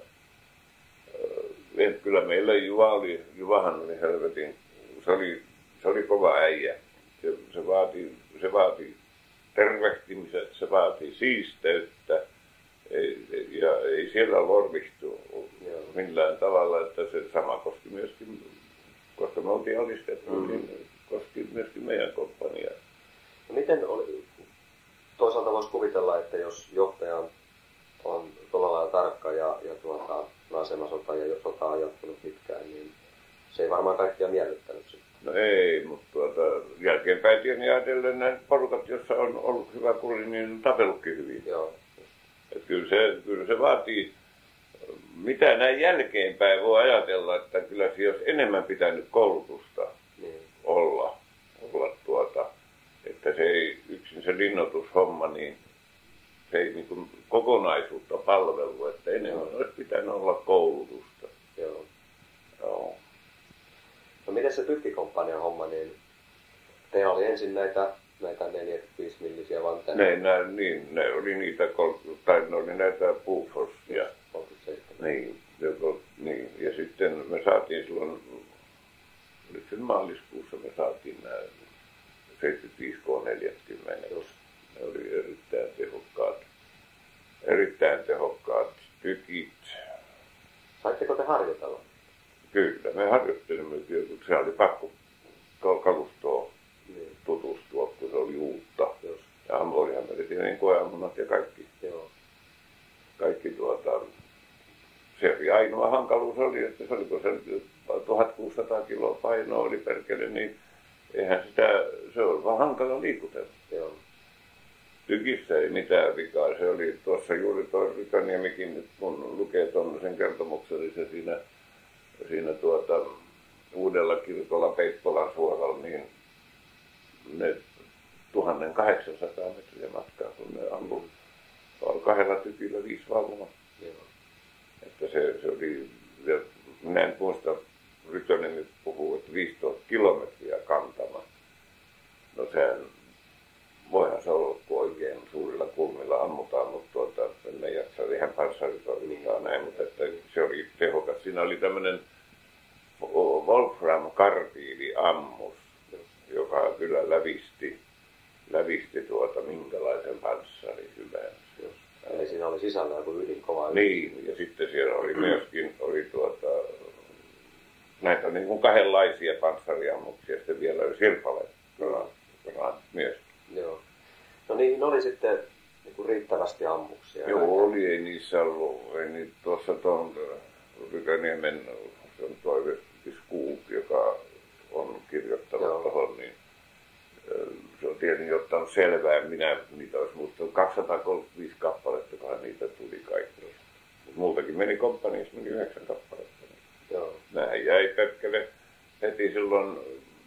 kyllä meillä Juvahan oli helvetin, se oli kova äijä. Se vaati tervehtimiset, se vaati siisteyttä. Ei siellä lorvistu millään tavalla, että se sama koski myöskin, koska me oltiin alistettu, niin koski myöskin meidän komppaniaa. No miten oli, toisaalta voisi kuvitella, että jos johtaja on tuolla lailla tarkka ja asemasota ja sota on jatkunut pitkään, niin se ei varmaan kaikkia miellyttänyt sitten. No ei, mutta jälkeenpäin tieni ajatellen nämä porukat, joissa on ollut hyvä kuri, niin on tapellutkin hyvin. Joo. Kyllä se vaatii, mitä näin jälkeenpäin voi ajatella, että kyllä se olisi enemmän pitänyt koulutusta olla, että se ei yksin se linnoitushomma, niin se ei niin kuin kokonaisuutta palvelu, että enemmän olisi pitänyt olla koulutusta. Joo. Joo. No miten se tykkikomppanian homma, niin teillä oli ensin näitä 45 millisiä vanteja? Ne oli niitä, ne oli näitä Bofors-ja. Niin, ja sitten me saatiin silloin, nyt sen maaliskuussa me saatiin nämä 75K40. Ne oli erittäin tehokkaat tykit. Saitteko te harjoitella? Kyllä, me harjoittelimme, kun se oli pakko kalustoon tutustua, kun se oli uutta. Ja ampuolihan me tehtiin koeammunat ja kaikki. Joo. Kaikki se oli ainoa hankaluus oli, että se oliko se 1600 kiloa painoa oli perkele, niin eihän se oli vaan hankala liikutella. Joo. Tykissä ei mitään vikaa. Se oli tuossa juuri tuo Rikaniemikin, nyt kun lukee tuommoisen kertomuksen, niin se siinä Uudella kirkolla Peippolan suoralla, niin ne 1800 metriä matkaa, kun ne ampui 2 tykillä 5 valoa. Että se oli, ja minä en muista, Rykönenkin puhuu, että 15 kilometriä kantama. No sehän, voihan se olla, kun oikein suurilla kulmilla ammutaan, mutta emme jaksa ihan panssaritoimintaa näin, mutta että se oli tehokas. Siinä oli tämmöinen Wolfram-karbiidi-ammus, joka kyllä lävisti minkälaisen panssarin hyvänsä. Eli siinä oli sisällä joku ydinkova. Niin, ja sitten siellä oli myöskin näitä niin kuin kahdenlaisia panssariammuksia, sitten vielä oli sirpaleet myöskin. Joo. No niin, oli sitten niin riittävästi ammuksia. Joo, oli, ei niissä ollut, ei niitä tuossa tuon Rykäniemen, se on Toive Skuuk, joka on kirjoittanut tuohon, niin se on tietenkin ottanut selvää, niitä olisi muistanut 235 kappaletta, kunhan niitä tuli kaikki. Muutakin meni komppaniassa, meni 9 kappaletta. Joo. Näin jäi perkele heti silloin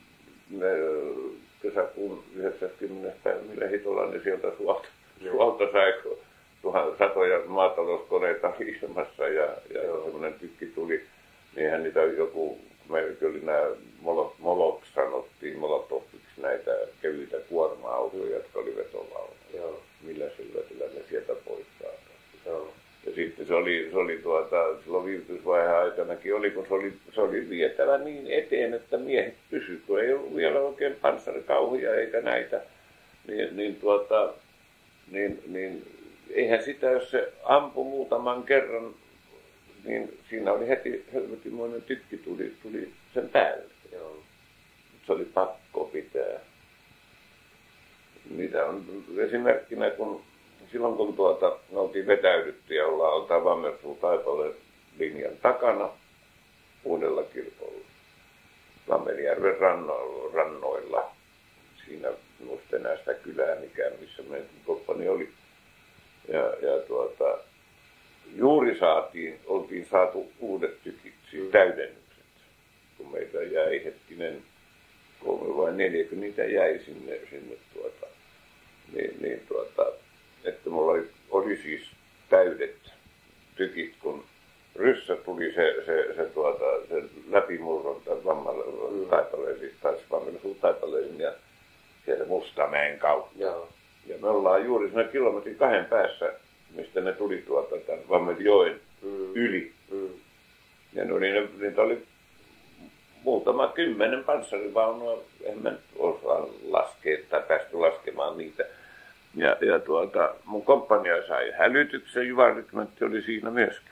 kesäkuun 90. päivä, millä hitolla, niin sieltä suolta sai satoja maatalouskoneita ilmassa ja semmoinen tykki tuli. Niinhän niitä joku, meilläkin oli nämä molot sanottiin, molotoviksi näitä kevyitä kuorma-autoja, jotka oli vetovaunuja. Millä sillä ne sieltä pois saadaan. Ja sitten se oli silloin viivytysvaiheen aikanakin oli, kun se oli vietävä niin eteen, että miehet pysyivät, kun ei ollut vielä oikein panssarikauhuja eikä näitä, niin eihän sitä, jos se ampui muutaman kerran, niin siinä oli heti helvetimoinen tykki tuli sen päälle. Joo. Se oli pakko pitää. Niitä on esimerkkinä, kun silloin kun me oltiin vetäydytty ja ollaan Vammersuun-Taipaleen linjan takana uudella kirkolla. Vammerijärven rannoilla. Siinä muista enää sitä kylää missä meidän koppani oli. Juuri oltiin saatu uudet tykit, siis täydennykset. Kun meitä jäi hetkinen 3 vai 4, kun niitä jäi sinne että mulla oli siis täydet tykit, kun ryssä tuli se läpimurron tämän Vammersuun-Taipaleen ja siellä Mustamäen kautta. Joo. Ja me ollaan juuri siinä kilometrin 2 päässä, mistä ne tuli tämän Vammerjoen yli. Ja niitä oli muutama 10 panssarivaunua, en mä osaa laskea tai päästy laskemaan niitä. Ja mun komppania sai hälytyksen, juvarrykmentti oli siinä myöskin.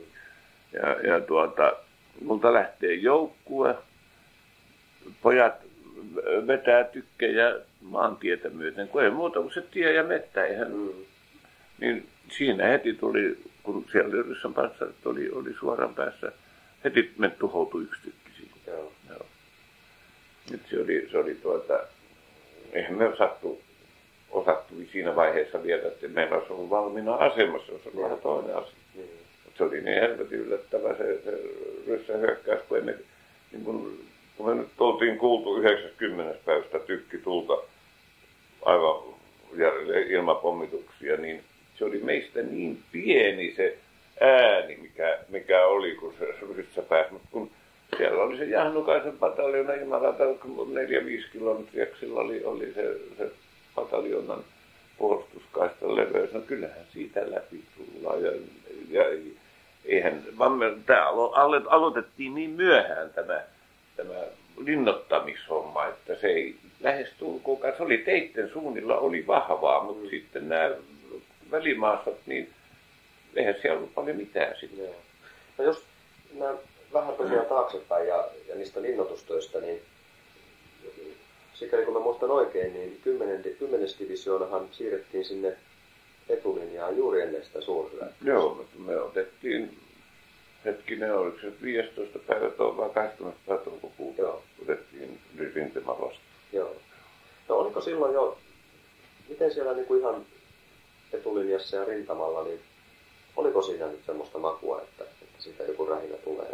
Multa lähtee joukkue, pojat vetää tykkejä maantietä myöten, kun ei muuta kuin se tie ja mettä, niin siinä heti tuli, kun siellä Ryssän panssarit oli suoran päässä, heti me tuhoutui yksi tykki siinä. Joo. Nyt se oli eihän me osattu siinä vaiheessa vielä, että meillä olisi ollut valmiina asemassa, jos on vähän toinen asia. Se oli niin helvetin yllättävä se Ryssän hyökkäys, kun emme, niin kun me nyt oltiin kuultu 90. päivästä tykkitulta aivan ilmapommituksia, niin se oli meistä niin pieni se ääni, mikä oli, kun se Ryssä pääsi. Mutta kun siellä oli se Jahnukaisen pataljoona ilmalata 4-5 kilometriä, sillä oli se pataljonan puolustuskaistan leveys. No kyllähän siitä läpi tullaan. Ja eihän, tämä aloitettiin niin myöhään tämä linnottamishomma, että se ei lähestulkoonkaan, se oli teitten suunnilla, oli vahvaa, mutta sitten nämä välimaastot, niin eihän siellä ollut paljon mitään sitten. No jos nämä vähän tosiaan taaksepäin ja niistä linnoitustöistä, niin sikäli kun mä muistan oikein, niin 10. divisioonahan siirrettiin sinne etulinjaan juuri ennen sitä suurhyökkäystä. Joo, me otettiin, oliko se 15. päivä vai 20. päivä toukokuuta, otettiin rintema vastaan. Joo. No oliko silloin jo, miten siellä niin kuin ihan etulinjassa ja rintamalla, niin oliko siinä nyt semmoista makua, että siitä joku rähinä tulee?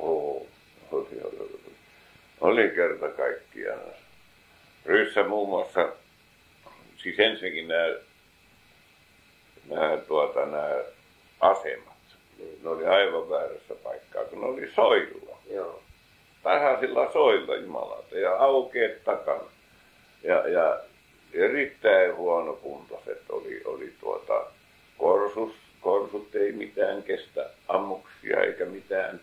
Oli kerta kaikkiaan. Ryssä muun muassa, siis ensinnäkin nämä asemat, ne oli aivan väärässä paikkaa, kun ne oli soilla. Joo. Tasaisilla soilla jumalauta ja aukeet takana. Ja erittäin huonokuntoiset oli korsut ei mitään kestä ammuksia eikä mitään.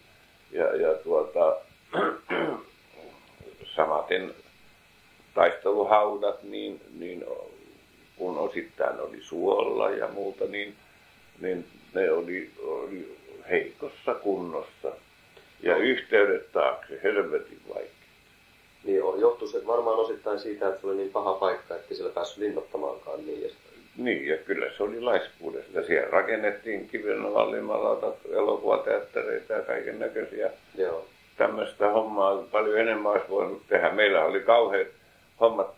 Samaten taisteluhaudat, niin kun osittain oli suolla ja muuta, niin ne oli heikossa kunnossa. Ja yhteydet taakse, helvetin vaikea. Niin, johtui se varmaan osittain siitä, että se oli niin paha paikka, että siellä päässyt linnoittamaankaan niin. Niin, ja kyllä se oli laiskuudesta. Siellä rakennettiin Kivirannan elokuvateattereita ja kaiken näköisiä. Joo. Tämmöistä hommaa paljon enemmän olisi voinut tehdä. Meillä oli kauheat hommat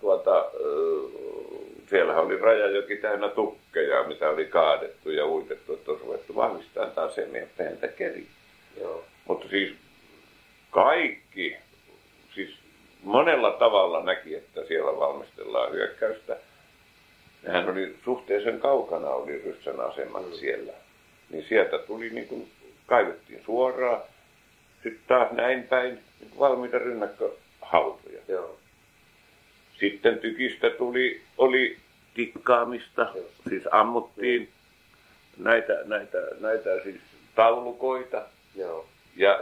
siellä oli Rajajoki täynnä tukkeja, mitä oli kaadettu ja uitettu, että olisi ruvettu vahvistamaan taas että häntä keri. Joo. Mutta siis kaikki, siis monella tavalla näki, että siellä valmistellaan hyökkäystä. Nehän oli suhteellisen kaukana, oli Ryssän asemat siellä. Niin sieltä tuli niin kuin kaivettiin suoraan. Sitten taas näin päin niin kuin valmiita rynnäkköhautoja. Joo. Sitten tykistä oli tikkaamista, siis ammuttiin näitä siis taulukoita. Joo. Ja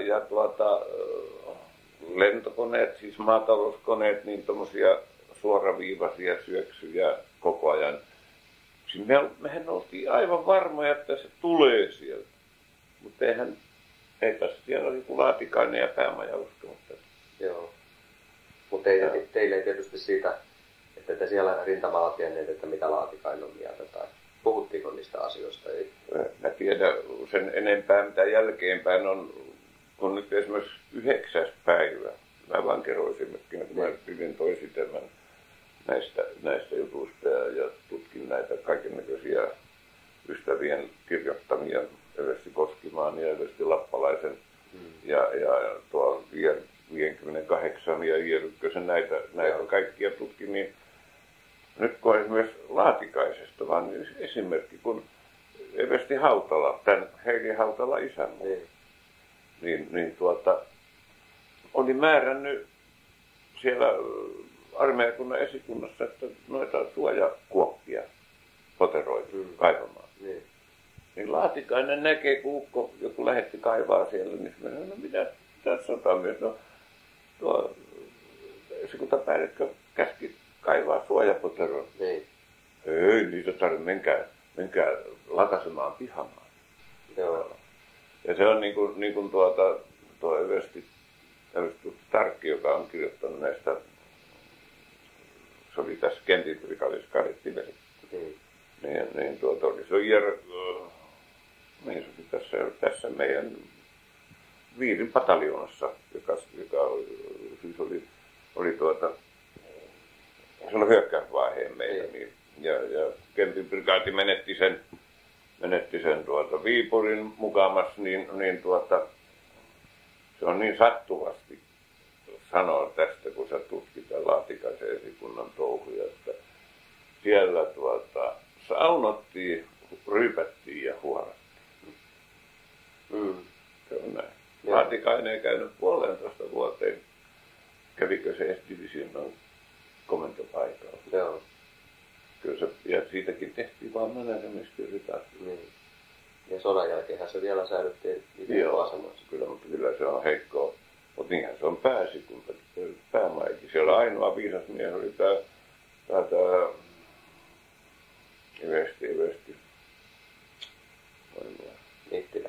lentokoneet, siis maatalouskoneet, niin tommosia suoraviivaisia syöksyjä koko ajan. mehän oltiin aivan varmoja, että se tulee sieltä. Mutta eipä siellä oli joku Laatikainen ja Päämaja uskomatta. Joo. Mutta teille ei tietysti siitä, että te siellä rintamalla tienneet, että mitä Laatikainen on mieltä tai puhuttiinko niistä asioista? Ei. Mä tiedän sen enempää, mitä jälkeenpäin on, kun nyt esimerkiksi 9. päivä. Mä vaan kerroin esimerkkinä, kun mä hyvin toisitelmän näistä jutuista ja tutkin näitä kaikennäköisiä ystävien kirjoittamia Eversti Koskimaan ja Eversti Lappalaisen ja tuo 58 ja J.Ykkösen näitä kaikkia tutkin, niin nyt kun esimerkiksi Laatikaisesta, vaan esimerkki, kun Eversti Hautala, tämän Heidi Hautala isäntä, niin oli määrännyt siellä armeijakunnan esikunnassa, että noita suojakuoppia poteroitu kaivamaan. Niin Laatikainen näkee, kun joku lähetti kaivaa siellä, niin se sanoo, no mitä tässä on myös? No, tuo esikuntapäällikkö käski kaivaa suojapoteroita. Ei niitä tarvitse, menkää lakasemaan pihamaan. Joo. Ja se on niin kuin tuo Eversti Tarkki, joka on kirjoittanut näistä, se oli tässä Kentin rikalliskadettiveri. Niin se on tässä meidän Viirin pataljoonassa, joka siis oli se on hyökkäysvaiheen meillä, niin, ja Kentin prikaati menetti sen Viipurin mukamas, niin se on niin sattuvasti sanoa tästä, kun sä tutkitaan Laatikaisen esikunnan touhuja, että siellä saunottiin, ryypättiin ja huorattiin. Se on näin. Laatikainen ei käynyt 1,5 vuoteen. Kävikö se S-divisionan komentopaikalla? Joo. Kyllä se, ja siitäkin tehtiin vaan manneremistyörytä. Ja sodan jälkeenhän se vielä säilyttiin asemassa. Kyllä, mutta kyllä se on heikkoa. Mutta niinhän se on pääsikunta, päämaikin. Siellä ainoa viisas mies oli tämä Eversti. Nihtilä.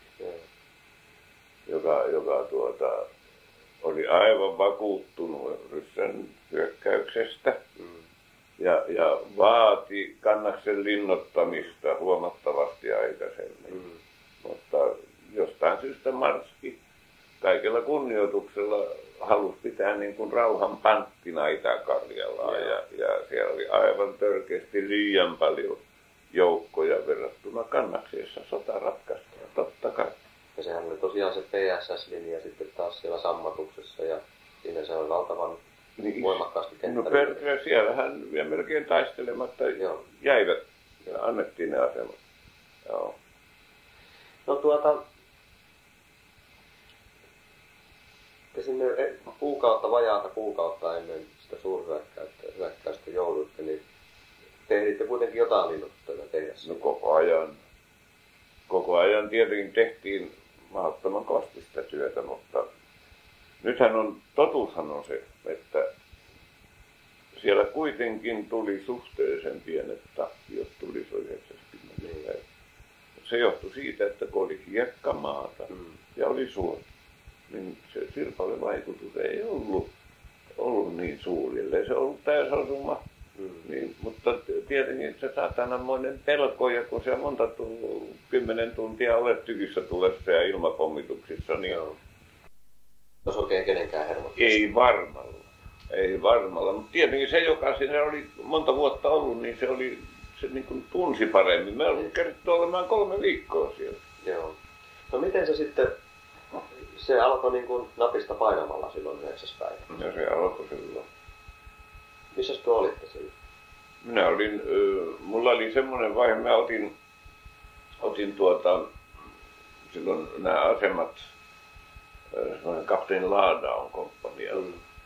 Joka oli aivan vakuuttunut Ryssän hyökkäyksestä ja vaati Kannaksen linnoittamista huomattavasti aikaisemmin. Mutta jostain syystä Marski kaikella kunnioituksella halusi pitää niin kuin rauhan panttina Itä-Karjalaa ja siellä oli aivan törkeästi liian paljon joukkoja verrattuna Kannaksessa sota ratkaistaan, totta kai. Ja sehän oli tosiaan se PSS-linja sitten taas siellä sammatuksessa ja siinä se on valtavan voimakkaasti kenttänyt. No siellähän vielä melkein taistelematta jäivät ja annettiin ne asemat. Joo. No te sinne vajaata kuukautta ennen sitä suurhyökkäystä jouduitte, niin te ehditte kuitenkin jotain linnoitteita tehdä. No koko ajan tietenkin tehtiin mahdottoman kostista työtä, mutta nythän totuushan on se, että siellä kuitenkin tuli suhteellisen pienet tappiot, tuli se 90. Se johtui siitä, että kun oli hiekkamaata ja oli suot, niin se sirpalevaikutus ei ollut niin suuri, ellei se ollut täysosuma. Niin, mutta tietenkin se saatananmoinen pelko, ja kun se monta 10 tuntia olet tykissä tulessa ja ilmapommituksissa, niin jos oikein kenenkään hermot. Ei varmalla, mutta tietenkin se, joka siinä oli monta vuotta ollut, niin se niin kuin tunsi paremmin. Me olin keritty olemaan 3 viikkoa siellä. Joo. No miten se sitten, se alkoi niin kuin napista painamalla silloin 9. päivä? Ja se alkoi silloin. Missäs tuo olitte silloin? Mulla oli semmoinen vaihe, mä otin silloin nämä asemat, semmoinen kapteeni Laadaun komppania.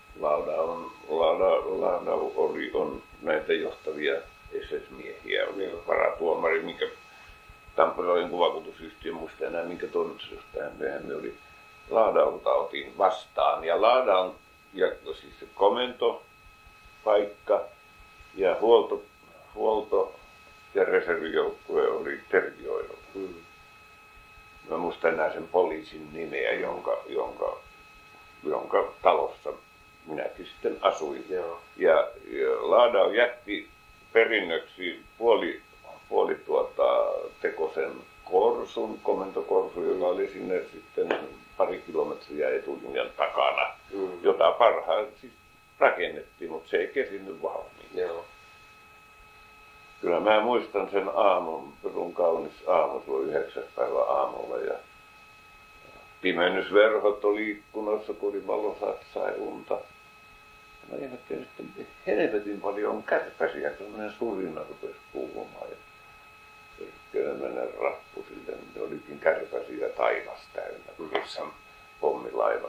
Laadau on näitä johtavia SS-miehiä, oli varatuomari, minkä Tampereen kuvakutusyhtiö, muista enää minkä toimitusjohtajan myöhemmin oli. Laadaulta otin vastaan ja Laadaun, ja siis se komentopaikka ja ja reservijoukkue oli Tervioilla. Mä muistan enää sen poliisin nimeä, jonka talossa minäkin sitten asuin. Ja Laadau jätti perinnöksi puoli tekosen korsun, komentokorsun, joka oli sinne sitten pari kilometriä etulinjan takana, jota parhaan siis rakennettiin, mutta se ei kesinyt valmiin. Kyllä mä muistan sen aamun, perun kaunis aamu, tuo 9. päivä aamulla ja pimennysverhot oli ikkunassa, kun oli valosat, sai unta. Mä ihmettelin, että helvetin paljon kärpäsiä, sellainen surina rupesi kuulumaan. Ja kyllä mennä rappu sille, ne olikin kärpäsiä taivas täynnä, missä pommilaivat,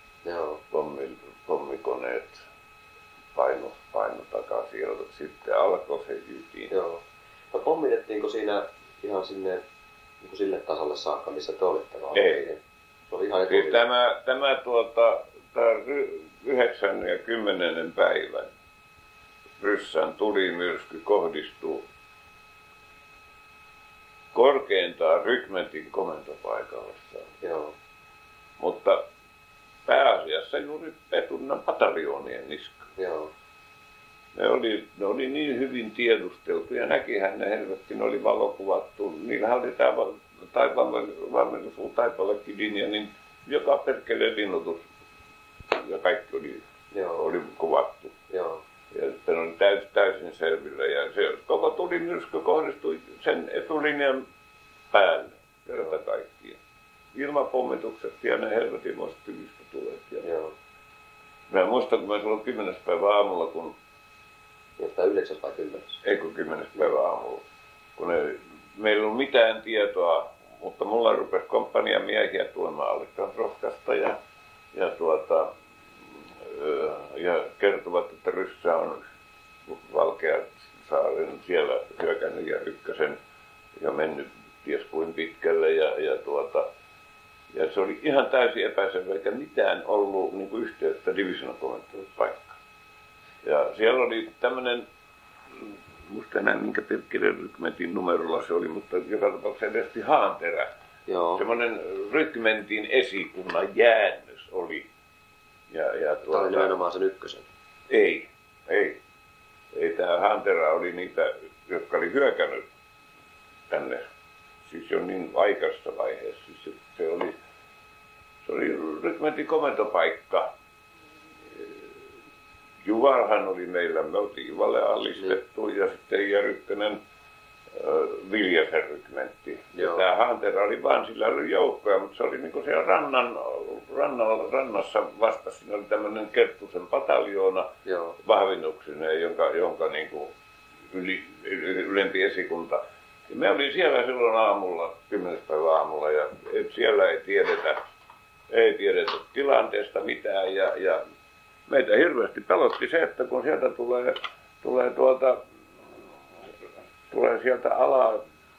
pommikoneet paino takaa sieltä. Sitten alkoi se ydin. No pommitettiinko siinä ihan sinne niin sille tasolle saakka, missä te olitte? Ei. Se oli ihan siis tämä 9. ja 10. päivän Ryssän tulimyrsky kohdistuu korkeintaan rykmentin komentopaikalle. Mutta pääasiassa juuri Petunnan pataljoonien niska. Ne oli niin hyvin tiedusteltu ja näkihän ne helvetti, ne oli valokuvattu. Niillähän oli tämä taipalekin linja, niin joka perkeleen linnoitus ja kaikki oli kuvattu. Ja sitten oli täysin selvillä ja se koko tulimyrsky kohdistui sen etulinjan päälle kerta kaikkiaan. Ilmapommitukset ja ne helvetimoiset tyvistä tulet. Mä muistan, kun mä silloin 10. päivä aamulla, kun... Jostain 9. vai 10. Eikö 10. päivä aamulla. Kun meillä ei ollut mitään tietoa, mutta mulla rupesi komppanian miehiä tulemaan Alexandrovskasta ja kertovat, että Ryssä on Valkeasaaren siellä hyökännyt ja ykkösen ja mennyt ties kuin pitkälle ja se oli ihan täysin epäselvä eikä mitään ollut niin kuin yhteyttä divisionakomentojen paikkaan. Ja siellä oli tämmöinen, musta enää minkä perkeleen rykmentin numerolla se oli, mutta joka tapauksessa edesti Haanterä. Semmoinen rykmentin esikunnan jäännös oli. Tämä oli nimenomaan sen ykkösen. Ei. Tämä Haanterä oli niitä, jotka oli hyökännyt tänne. Siis jo niin aikaisessa vaiheessa. Siis se oli rykmentin komentopaikka. Juvarhan oli meillä, me oltiin Juvalle alistettu ja sitten Järykkönen Viljasen rykmentti. Tämä Haantera oli vaan, sillä oli joukkoja, mutta se oli niinku siellä rannassa vasta. Siinä oli tämmöinen Kerttusen pataljoona vahvinnuksineen, jonka niinku ylempi esikunta. Ja me olin siellä silloin aamulla, 10. päivä aamulla ja siellä ei tiedetä tilanteesta mitään ja meitä hirveästi pelotti se, että kun sieltä tulee sieltä alaa,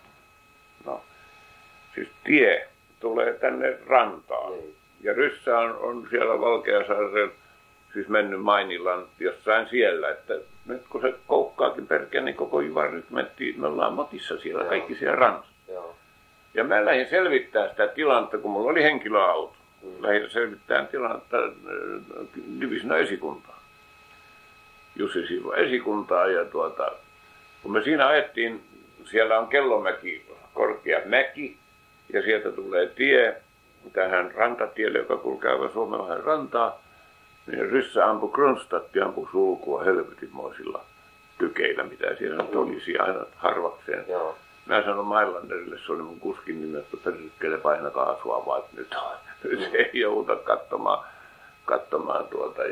siis tie tulee tänne rantaan. Ja Ryssä on siellä Valkeasaaren, siis mennyt Mainilan jossain siellä, että nyt kun se koukkaakin perkeen, niin koko Juvarykmentti, me ollaan motissa siellä, kaikki siellä rannassa. Ja mä lähdin selvittämään sitä tilannetta, kun mulla oli henkilöauto. Lähdin selvittämään tilannetta divisionan esikuntaa. Jussi Siivo esikuntaa ja kun me siinä ajettiin, siellä on Kellomäki, korkea mäki ja sieltä tulee tie tähän rantatielle, joka kulkee aivan Suomenlahden rantaa. Niin Ryssä ampui Kronstadt ja ampui sulkua helvetinmoisilla tykeillä, mitä siellä nyt olisi aina harvakseen. Mä sanoin Mailanderille, se oli mun kuskin nimi, että perkele paina kaasua, vaan nyt ei jouta katsomaan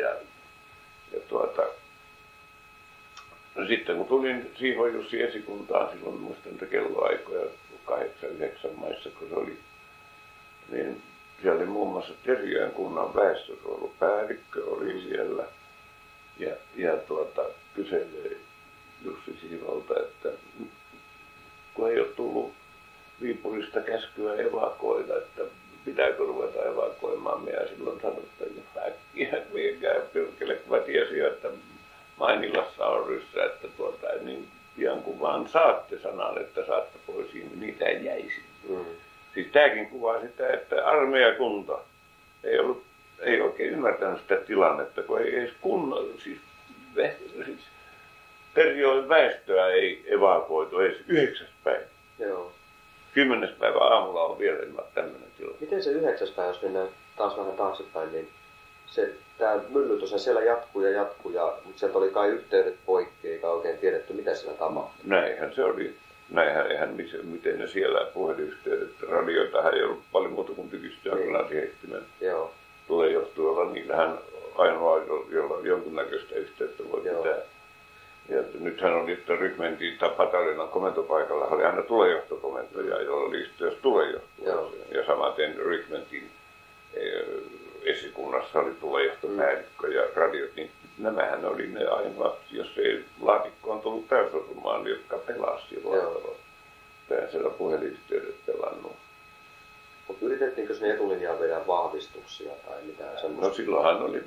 No sitten kun tulin Siivo Jussi esikuntaan, silloin muistan niitä kelloaikoja 8-9 maissa, kun se oli, niin siellä oli muun muassa Terjoen kunnan väestönsuojelupäällikkö oli siellä ja kyselee Jussi Siivolta, että kun ei ole tullut Viipurista käskyä evakuoida, että pitääkö ruveta evakuoimaan. Minä silloin sanoin, että äkkiä viekää pyrkele, kun mä tiesin, että Mainilassa on Ryssä, että niin pian kun vaan saatte sanan, että saatte pois, niin niitä ei jäisi. Siis tämäkin kuvaa sitä, että armeijakunta ei oikein ymmärtänyt sitä tilannetta, kun ei edes siis Terjoen väestöä ei evakuoitu edes 9. päivä. Joo. 10. päivä aamulla on vielä tämmöinen tilanne. Miten se 9. päivä, jos mennään taas vähän taaksepäin, niin tämä mylly tosiaan siellä jatkuu, mutta sieltä oli kai yhteydet poikki, eikä oikein tiedetty, mitä siellä tapahtui. Näinhän se oli. Miten ne siellä puhelinyhteydet, radioitahan ei ollut paljon muuta kuin tykistä ja granaatiheittimen. Tulee johtuilla, niillähän ainoa, jolla jonkunnäköistä yhteyttä voi pitää. Ja nythän oli, että rykmentin tai pataljonan komentopaikalla oli aina tulejohtokomentoja, jolla oli yhteys tulejohtoja. Ja samaten rykmentin esikunnassa oli tulejohtopäällikkö ja radiot, niin nämähän oli ne ainoat, jos ei laatikko on tullut täysosumaan, jotka pelasivat. Siellä puhelinyhteydet pelannut. Mutta yritettiinkö sinne etulinjaan vedä vahvistuksia tai mitään semmoista? No silloinhan oli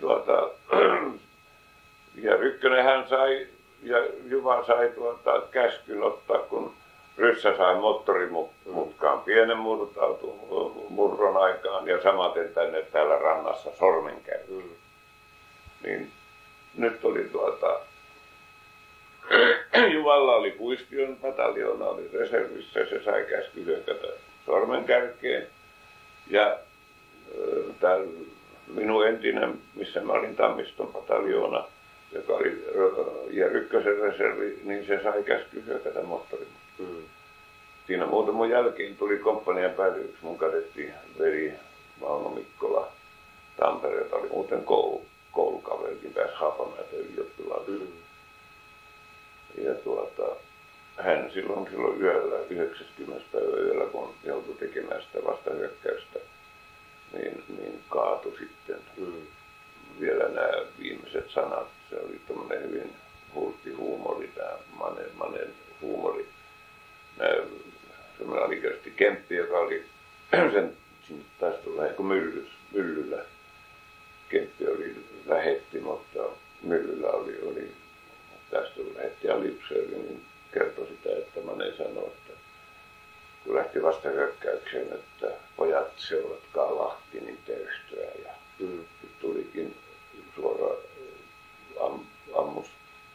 ja Rykkönenhän sai ja Juva sai käskyn ottaa, kun Ryssä sai moottorimutkaan pienen murron aikaan ja samaten tänne täällä rannassa Sormenkäytön. Niin nyt oli Juvalla oli Puistion pataljoona, oli reservissä ja se sai käsky hyökätä Sormenkärkeen. Ja minun entinen, missä mä olin Tammiston pataljoona, joka oli ja Ykkösen reservi, niin se sai käsky hyökätä moottorimutkaan. Siinä muutaman jälkeen tuli komppanian päälliköksi mun kadetti veli Mauno Mikkola Tampereelta, oli muuten koulukaverikin pääsi Haapamäeltä ylioppilaksi. Ja hän silloin yöllä, 90. päivä yöllä, kun joutui tekemään sitä vastahyökkäystä, niin kaatui sitten. Vielä nämä viimeiset sanat, se oli tommonen hyvin hultti huumori, tämä Manen huumori. Semmoinen alikäisesti Kemppi, joka oli sen taisi tulla myllyllä. Kemppi oli lähetti, mutta myllyllä oli tästä lähetti aliupseeri, niin kertoi sitä, että Manen sanoi, että kun lähti vastahyökkäykseen, että pojat seuratkaa Lahtinin teystöä ja tulikin suora ammus.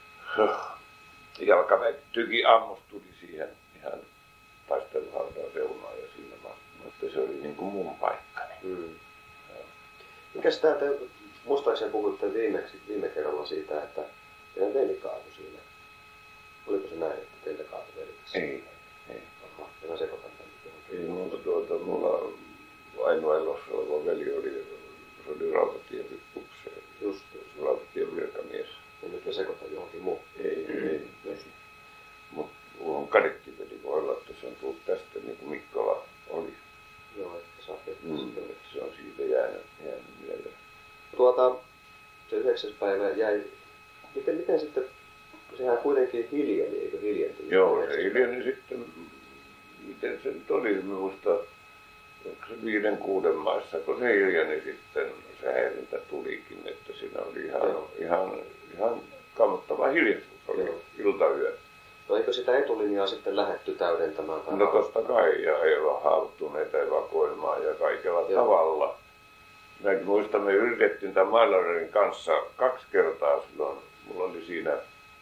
Jalkaväktykin ammus tuli siihen ihan taisteluhautaan reunaan ja siinä mutta se oli niin kuin mun paikkani. Mikäs täältä, muistaakseni puhuitte viime kerralla siitä, että teidän veli kaatui siinä. Oliko se näin, että teiltä kaatui veli? Ei. Aha, mä sekoitan tämän. Ei mulla ainoa elossa oleva veli oli rautatiepupseeri. Just. Rautatien virkamies. Ja nyt me sekoitan johonkin muuhun. Ei. Mutta mulla on kadettiveli, voi olla, että se on tullut tästä niin kuin Mikkola oli. Joo, että saa se on siitä jäänyt mieleen. Se 9. päivä jäi. Miten sitten, sehän kuitenkin hiljeni, eikö hiljentynyt? Joo, se hiljeni sitten, miten se nyt oli, minusta, onko se 5-6 maissa, kun se hiljeni sitten, se häirintä tulikin, että siinä oli ihan kammottava hiljaisuus, oli iltayö. No eikö sitä etulinjaa sitten lähdetty täydentämään? No totta kai, ja ei ole haavoittuneita evakuoimaan ja kaikella tavalla. Mäkin muistan, me yritettiin tämän Mailarerin kanssa 2 kertaa silloin. Mulla oli siinä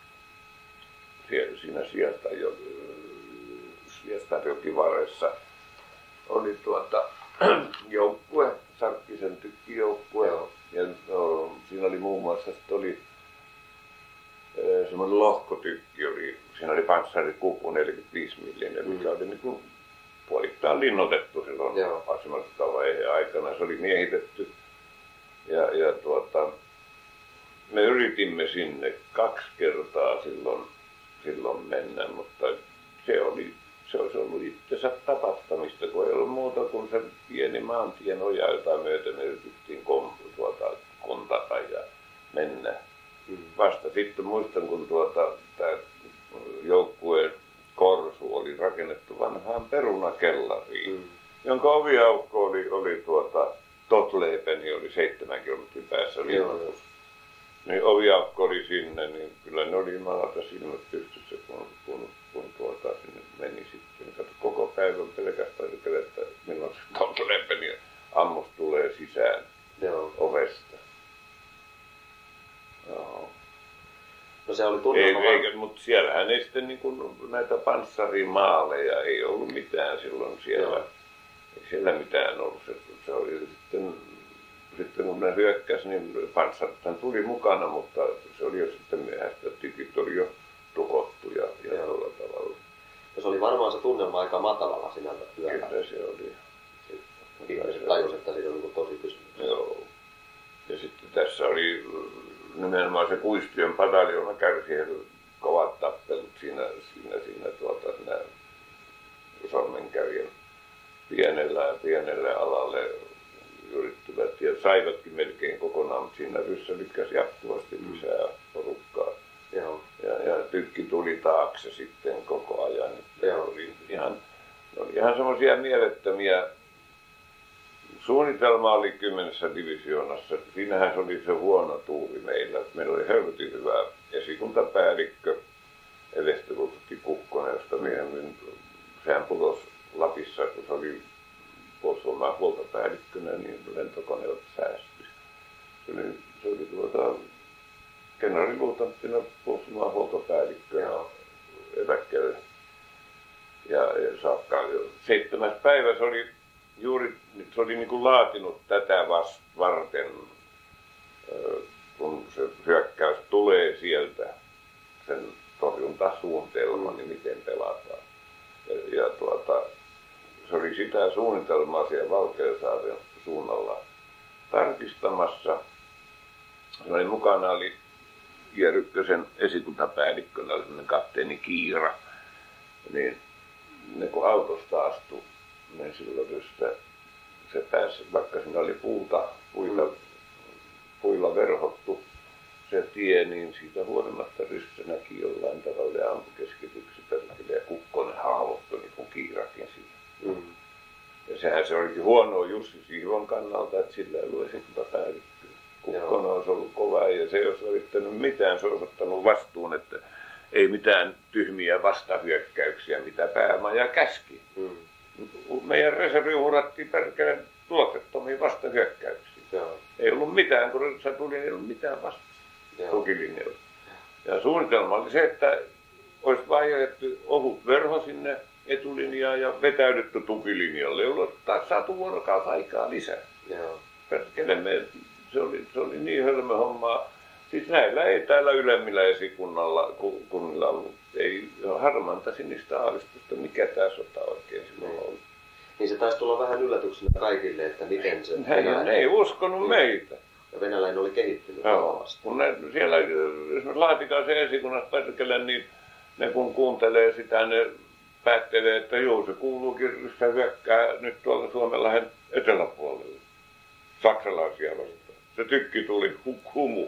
Siestarjokivaressa oli joukkue, Sarkkisen tykkijoukkue. Ja siinä oli muun muassa, että oli semmoinen lohkotykki, siinä oli panssarikupu 45 millinen, mikä oli niin kuin puolittain linnoitettu silloin asemassa vaiheen aikana. Se oli miehitetty. Ja me yritimme sinne 2 kertaa silloin mennä, mutta se olisi ollut itsensä tapattamista, kun ei ollut muuta kuin se pieni maantien oja, jota myöten me yritettiin kontata ja mennä. Vasta sitten muistan, kun tämä joukkueen korsu oli rakennettu vanhaan perunakellariin, jonka oviaukko oli Totleepeni oli 7 kilometrin päässä linnoitus. Niin oviaukko oli sinne, niin kyllä ne oli jumalata silmät pystyssä, kun porukkaa sinne meni sitten. Kato, koko päivän pelkästään että milloin se Tontolepeni ammus tulee sisään ovesta. Joo. No se oli tunnelma. Mutta siellähän ei sitten niin kuin näitä panssarimaaleja ei ollut mitään silloin siellä. Ei siellä mitään ollut. Se oli sitten kun ne hyökkäsi, niin panssarithan tuli mukana, mutta se oli jo sitten myöhäistä. Tykit oli jo tuhottu ja tuolla tavalla. Ja se oli varmaan se tunnelma aika matalalla sinällä yöllä. Kyllä se oli. Ihmiset tajusivat, että siitä on niin tosi kysymys. Joo. Ja sitten tässä oli nimenomaan se Kuistion pataljoona kärsi kovat tappelut siinä sormenkävijän pienelle alalle yrittivät ja saivatkin melkein kokonaan, mutta siinä ryssä lykkäsi jatkuvasti lisää porukkaa. Joo. Ja tykki tuli taakse sitten koko ajan. Ne oli ihan semmoisia mielettömiä. Suunnitelma oli 10 divisioonassa. Siinähän se oli se huono tuuri meillä. Meillä oli helvetin hyvä esikuntapäällikkö Eversti Kukkonen, josta myöhemmin sehän putosi Lapissa, kun se oli Puolustusvoimain huoltopäällikkönä, niin lentokoneet säästyi. Se oli kenraaliluutnanttina Puolustusvoimain huoltopäällikkönä eläkkeelle. Ja saakka 7. päivä se oli juuri, se oli niin kuin laatinut tätä varten, kun se hyökkäys tulee sieltä, sen torjuntasuunnitelma, niin miten pelataan. Ja se oli sitä suunnitelmaa siellä Valkeasaaren suunnalla tarkistamassa. Mukana oli J1 esikuntapäällikkönä oli sellainen kapteeni Kiira. Niin ne kun autosta astui, niin silloin se pääsi, vaikka siinä oli puilla verhottu se tie, niin siitä huolimatta ryssä näki jollain tavalla ja ampui keskityksi perkele ja Kukkonen haavoittui niin kuin Kiirakin siihen. Ja sehän se olikin huonoa Jussi Sihvon kannalta, että sillä ei ollut esikuntapäällikkö. Kukkonen olisi ollut kova ja se ei olisi yrittänyt mitään, se olisi ottanut vastuun, että ei mitään tyhmiä vastahyökkäyksiä, mitä päämaja käski. Meidän reservi uhrattiin perkeleen tuloksettomiin vastahyökkäyksiin. Ei ollut mitään, kun se tuli, ei ollut mitään vasta tukilinjoilla. Ja suunnitelma oli se, että olisi vain jätetty ohut verho sinne etulinjaan ja vetäydytty tukilinjalle, jolloin taas saatu vuorokausi aikaa lisää. Perkeleen se oli niin hölmö hommaa. Siis näillä ei täällä ylemmillä esikunnilla ollut. Ei harmainta sinistä aavistusta, mikä tämä sota oikein silloin oli. Niin se taisi tulla vähän yllätyksenä kaikille, että miten se Ne ei uskonut meitä. Ja venäläinen oli kehittynyt kovasti. Kun ne siellä esimerkiksi Laatikaisen esikunnassa perkele, niin ne kun kuuntelee sitä, ne päättelee, että joo, se kuuluukin ryssä hyökkää nyt tuolla Suomenlahden eteläpuolelle. Saksalaisia vastaan. Se tykki tuli humu.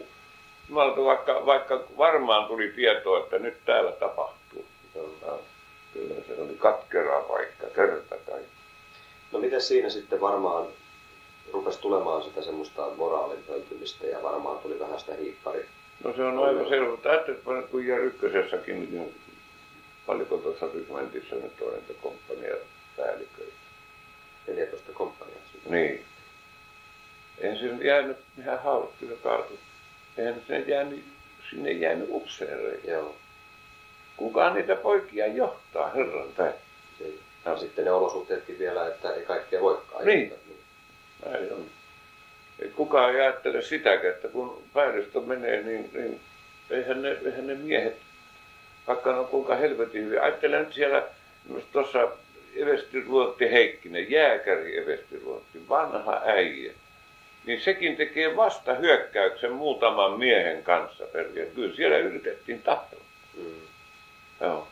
Vaikka varmaan tuli tietoa, että nyt täällä tapahtuu. Kyllä se oli katkeraa paikka, kerta kaikki. No miten siinä sitten varmaan rupesi tulemaan sitä semmoista moraalin pöltymistä ja varmaan tuli vähän sitä hiippari? No se on aivan selvä. Ajattelin, kun J1:ssäkin, niin paljonko tuossa rykmentissä nyt on näitä komppania päälliköitä? 14 komppania. Niin. Eihän se jäänyt ihan haavoittu ja kaatu. Eihän sinne jäänyt upseereja. Joo. Kukaan niitä poikia johtaa, herran päin. Ja sitten ne olosuhteetkin vielä, että ei kaikkea voikaan. Niin. Näin on. Ei kukaan ajattele sitäkään, että kun päällystö menee, niin eihän ne miehet, vaikka ne on kuinka helvetin hyvin. Ajattelen nyt siellä, tuossa Eversti Heikkinen, jääkäri Eversti, vanha äijä. Niin sekin tekee vasta hyökkäyksen muutaman miehen kanssa. Kyllä siellä yritettiin tappella. Joo.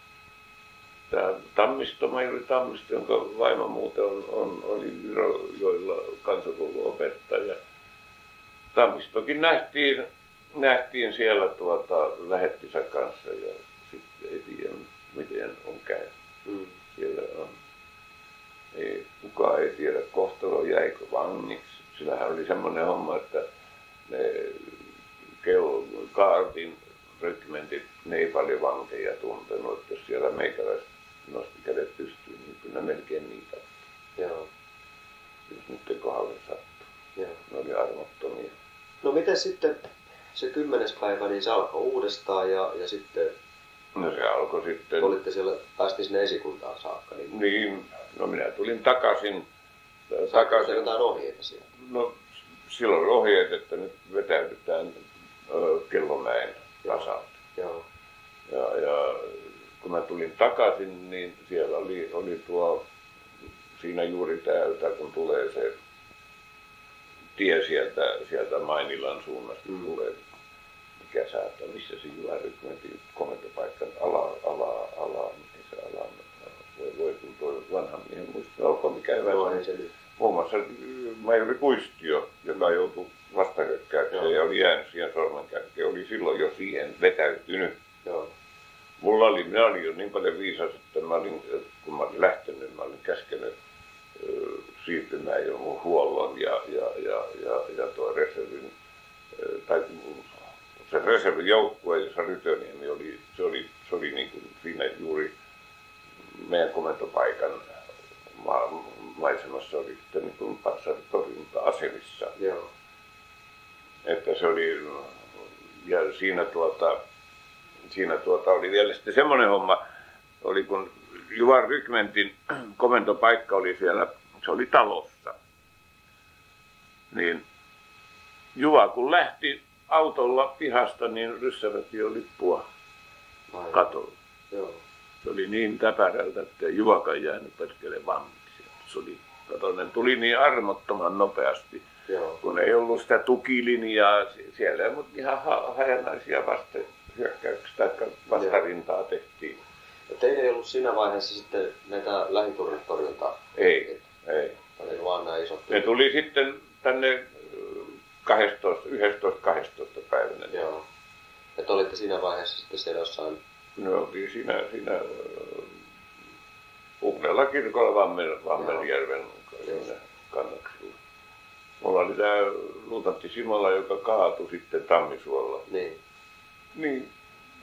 Tämä Majuri Tammisto, jonka vaimo muuten oli Virojoilla kansakouluopettaja. Tammistokin nähtiin siellä lähettinsä kanssa ja sitten ei tiedä miten on käynyt. Siellä on. Kukaan ei tiedä kohtalo jäikö vangiksi. Sillähän oli semmoinen homma, että ne kaartin rykmentit, ne ei paljon vankeja tuntenut, että jos siellä meikäläiset nosti kädet pystyyn, niin kyllä melkein niitä. Joo. Jos nyt kohdalle sattuu. Joo. Ne oli armottomia. No miten sitten se 10. päivä, niin se alkoi uudestaan ja sitten... No se alkoi sitten... Olitte siellä, päästiin sinne esikuntaan saakka. Niin, no minä tulin takaisin. Saatko jotain ohjeita siellä? No silloin ohjeet, että nyt vetäydytään Kellonmäen tasalta. Joo. Ja kun mä tulin takaisin, niin siellä oli tuo, siinä juuri täältä, kun tulee se tie sieltä Mainilan suunnasta, tulee mikä säätää, missä se Jyvärykmentin komentopaikan ala, miten se ala, voi kun tuo vanha miehen muistaa, olkoon mikä hyvä. Muun muassa majori Kuistio, joka joutui vastahyökkäykseen ja oli jäänyt siihen sormenkätkeen, oli silloin jo siihen vetäytynyt. Joo. Minä olin jo niin paljon viisas, että kun mä olin lähtenyt, mä olin käskenyt siirtymään jo mun huollon ja tuo reservin, tai se reservin joukkue, jossa Rytöniemi se oli niin kuin siinä juuri meidän komentopaikan maisemassa oli sitten niin kuin panssaritorjunta-asemissa. Joo. Että se oli, ja siinä oli vielä sitten semmoinen homma, oli kun Juvan rykmentin komentopaikka oli siellä, se oli talossa. Niin Juva kun lähti autolla pihasta, niin ryssäväki lippua katolla. Joo. Se oli niin täpärältä, että ei Juvakaan jäänyt perkele vangiksi. Se oli, katonen tuli niin armottoman nopeasti, joo, kun ei ollut sitä tukilinjaa siellä, mutta ihan hajanaisia vastahyökkäyksiä tai vastarintaa tehtiin. Ja teillä ei ollut siinä vaiheessa sitten näitä lähitorjuntaa? Ei. Oli vaan nämä isot. Ne tuli sitten tänne 11-12 päivänä. Joo. Että olitte siinä vaiheessa sitten siellä jossain? Ne oltiin siinä Ugnella kirkolla Vammenjärven kannaksilla. Mulla oli tää luutantti Simola, joka kaatui sitten Tammisuolla. Niin.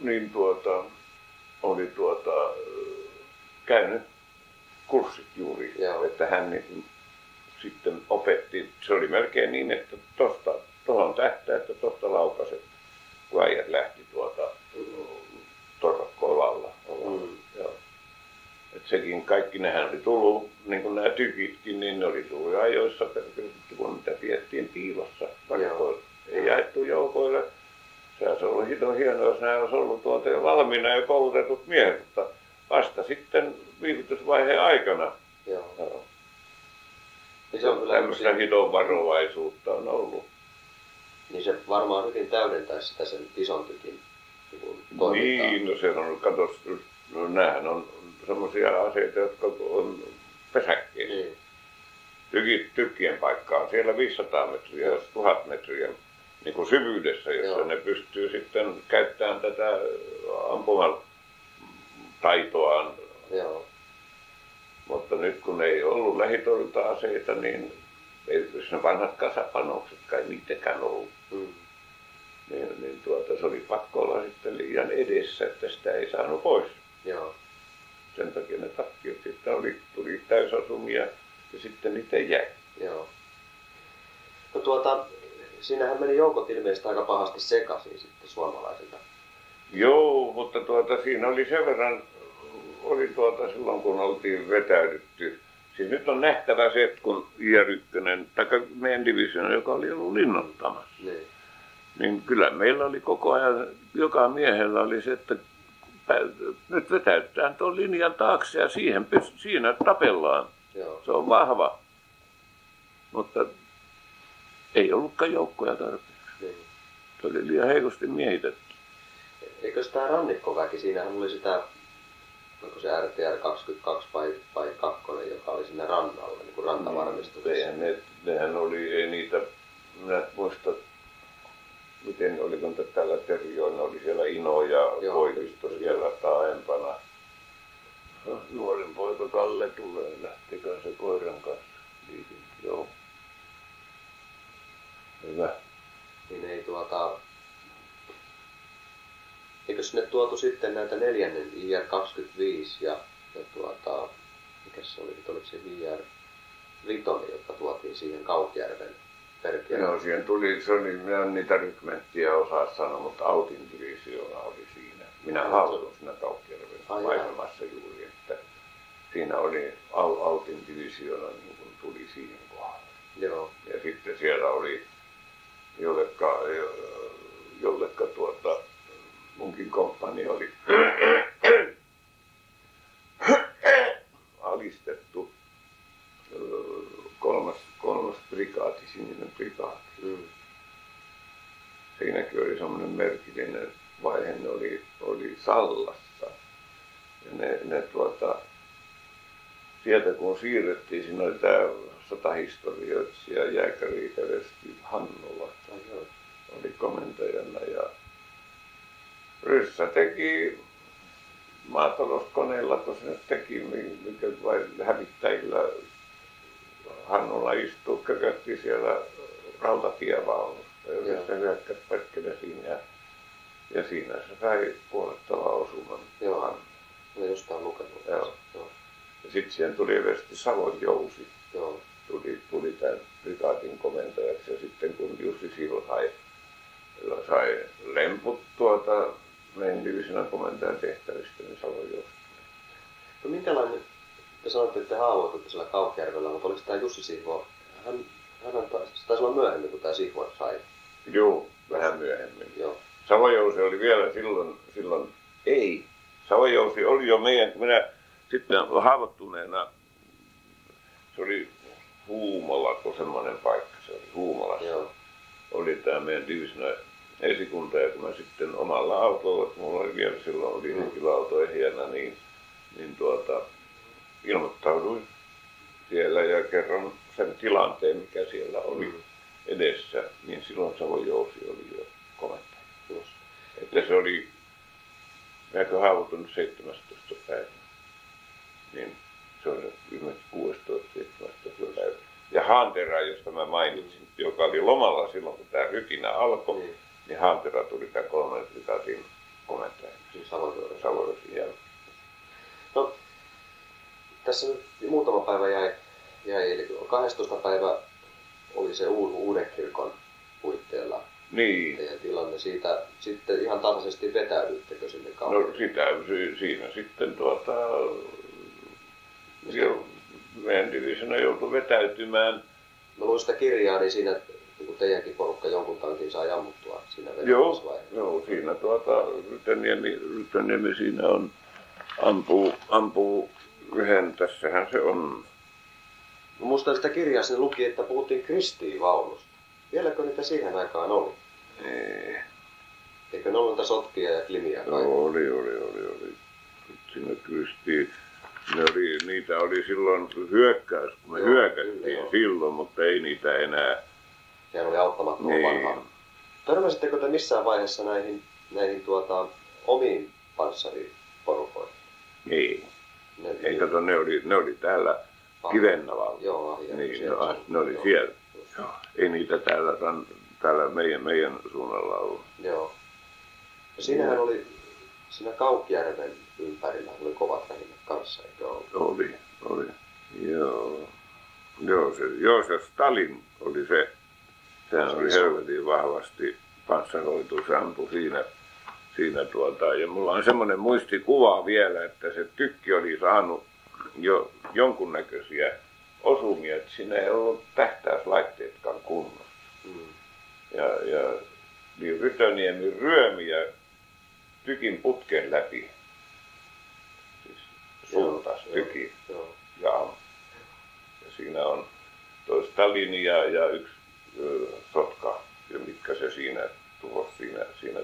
Oli käynyt kurssit juuri, joo, että hän niin, sitten opetti. Se oli melkein niin, että tuohon tähtää, että tuosta laukaset, kun äijät lähti torrakkoolalla. Joo. Et sekin kaikki nehän oli tullut, niin kuin nämä tykitkin, niin ne oli tullut ajoissa, kun niitä piettiin piilossa varikoilla. Ei jaettu joukoille. Se olisi ollut hienoa, jos nämä olisi ollut jo valmiina ja koulutetut miehet, mutta vasta sitten viivytysvaiheen aikana. Joo. Niin se on kyllä tämmöistä hidon varovaisuutta on ollut. Niin se varmaan hyvin täydentäisi sitä sen ison tykin toimintaa. Niin, no se on, katos, no näähän on semmoisia aseita, jotka on pesäkkeisiä. Niin. Tykkien paikka on siellä 500 metriä, 1000 metriä niin kuin syvyydessä, jossa ne pystyy sitten käyttämään tätä ampumataitoaan. Joo. Mutta nyt kun ei ollut lähitorjunta-aseita, niin ei ne vanhat kasapanokset kai niitäkään ollut. Niin se oli pakko olla sitten liian edessä, että sitä ei saanut pois. Joo. Sen takia ne tappiot sitten tuli täysasumia ja sitten niitä jäi. Joo. No siinähän meni joukot ilmeisesti aika pahasti sekaisin sitten suomalaisilta. Joo, mutta siinä oli sen verran, silloin kun oltiin vetäydytty. Siis nyt on nähtävä se, että kun IR1, tai meidän divisioon, joka oli ollut linnoittamassa, niin kyllä meillä oli koko ajan, joka miehellä oli se, että nyt vetäytään tuon linjan taakse ja siinä tapellaan. Joo. Se on vahva. Mutta ei ollutkaan joukkoja tarpeeksi. Se oli liian heikosti miehitetty. Eikö tämä rannikkoväki, siinähän oli sitä, onko se RTR 22 vai 2, joka oli siinä rannalla, niin kuin rantavarmistuksessa. Nehän oli, ei niitä, minä muista, miten oliko tällä Terjoilla, oli siellä Ino ja Koivisto siellä taaempana. Nuorin poika Kalle tulee, lähtikää se koiran kanssa. Joo. Hyvä. Niin ei eikö sinne tuotu sitten näitä 4. IR-25 ja mikä se oli, oliko se IR-5, jotka tuotiin siihen Kaukjärven perkele? Joo, siihen tuli, minä en niitä rykmenttiä osaa sanoa, mutta Autin divisioona oli siinä. Minä haavoitun siinä Kaukjärven maisemassa juuri, että siinä oli Autin divisioona niin kuin tuli siihen kohdalle. Joo. Ja sitten siellä oli jollekka munkin komppani oli alistettu kolmas prikaati, sininen prikaati. Siinäkin oli semmoinen merkillinen vaihe, ne oli Sallassa. Ja ne sieltä kun siirrettiin, siinä oli tämä sotahistorioitsija jääkäri Eversti Hannola. Oli komentajana ja Ryssä teki maatalouskoneella, kun se teki, mikä vai hävittäjillä Hannola istuu, kökötti siellä rautatievaunusta ja se hyökkäsi perkele siinä ja siinä se sai puolettavaa osuman. Joo, olen jostain lukenut. Joo. Ja sitten siihen tuli Eversti Savonjousi. Joo. Tuli tämän prikaatin komentajaksi ja sitten kun Jussi Siivo sai lemput meidän divisionan komentajan tehtävistä, niin Savonjousi. No minkälainen, te sanoitte, että te haavoitutte siellä Kaukjärvellä, mutta oliko tämä Jussi Siivo, hän taisi olla myöhemmin, kun tämä Siivo sai? Joo, vähän myöhemmin. Joo. Savonjousi oli vielä silloin ei. Savonjousi oli jo minä sitten haavoittuneena, se oli Huumola, kun semmoinen paikka se oli Huumolassa. Joo. Oli tämä meidän divisionan esikunta ja kun mä sitten omalla autolla, että mulla oli vielä silloin oli henkilöauto ehjänä, niin ilmoittauduin siellä ja kerron sen tilanteen, mikä siellä oli edessä, niin silloin Savonjousi oli jo komentaja. Että se oli, minäkö haavoittunut 17. päivä, niin se on ilmeisesti 16-17 päivä. Ja Hantera, josta mä mainitsin, joka oli lomalla silloin, kun tämä rytinä alkoi, niin Hantera tuli tämän 3. prikaatin komentajaksi. Savonjousin jälkeen. No, tässä nyt muutama päivä jäi, eli 12. päivä oli se Uuden kirkon puitteella teidän tilanne. Siitä sitten ihan tasaisesti vetäydyttekö sinne kaupunkiin? No siinä sitten meidän divisiona joutui vetäytymään. Mä luin sitä kirjaa, niin siinä niin teidänkin porukka jonkun tankin sai ammuttua siinä vetäytymisvaiheessa. Joo, siinä Rytöniemi siinä on ampuu yhden, tässähän se on. Mä muistan sitä kirjaa, siinä luki, että puhuttiin Kristiinvaunusta. Vieläkö niitä siihen aikaan oli? Ei. Eikö ne ollut niitä sotkia ja klimiä kai? No, oli. Siinä Kristiin. Niitä oli silloin hyökkäys, kun me hyökättiin silloin, mutta ei niitä enää. Sehän oli auttamattoman vanhaa. Törmäsittekö te missään vaiheessa näihin omiin panssariporukoihin? Ei. Kato, ne oli täällä Kivennavalla. Joo, niin, ne oli siellä. Joo. Ei niitä täällä meidän suunnalla ollut. Joo. Ja siinähän oli, siinä Kaukjärven ympärillä oli kovat välineet kanssa, eikö ollut? Oli. Joo, se Stalin oli se. Sehän oli helvetin vahvasti panssaroitu, se ampui siinä ja mulla on semmoinen muistikuva vielä, että se tykki oli saanut jo jonkunnäköisiä osumia, että siinä ei ollut tähtäyslaitteetkaan kunnossa. Ja niin Rytöniemi ryömiä tykin putken läpi. Siis suuntas tyki. Ja siinä on toi Stalin ja yksi sotka, ja mitkä se siinä tuhosi siinä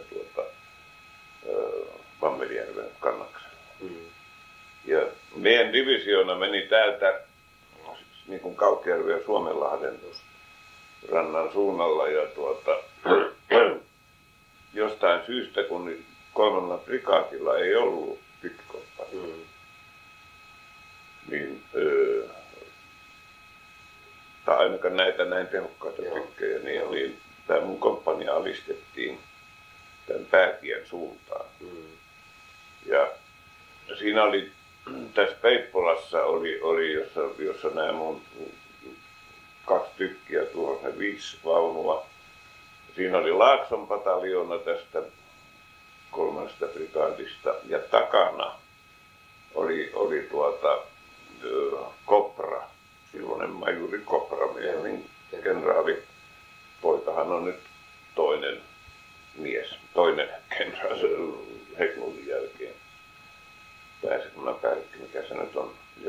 Vammelijärven kannaksella. Ja meidän divisioona meni täältä niin kuin Kaukjärven ja Suomenlahden rannan suunnalla ja jostain syystä, kun 3. prikaatilla ei ollut tykkikomppania, niin tai ainakaan näitä näin tehokkaita tykkejä, niin tämä mun komppania alistettiin tämän päätien suuntaan. Ja siinä oli, tässä Peippolassa oli jossa nämä mun 2 tykkiä tuossa 5 vaunua. Siinä oli Laakson pataljoona tästä 3. prikaatista ja takana oli Kopra, silloinen majuri Kopra, meidän kenraali. Poikahan on nyt toinen mies, toinen kenraali Hägglundin jälkeen. Pääsekunnan päällikkö, mikä se nyt on. Ja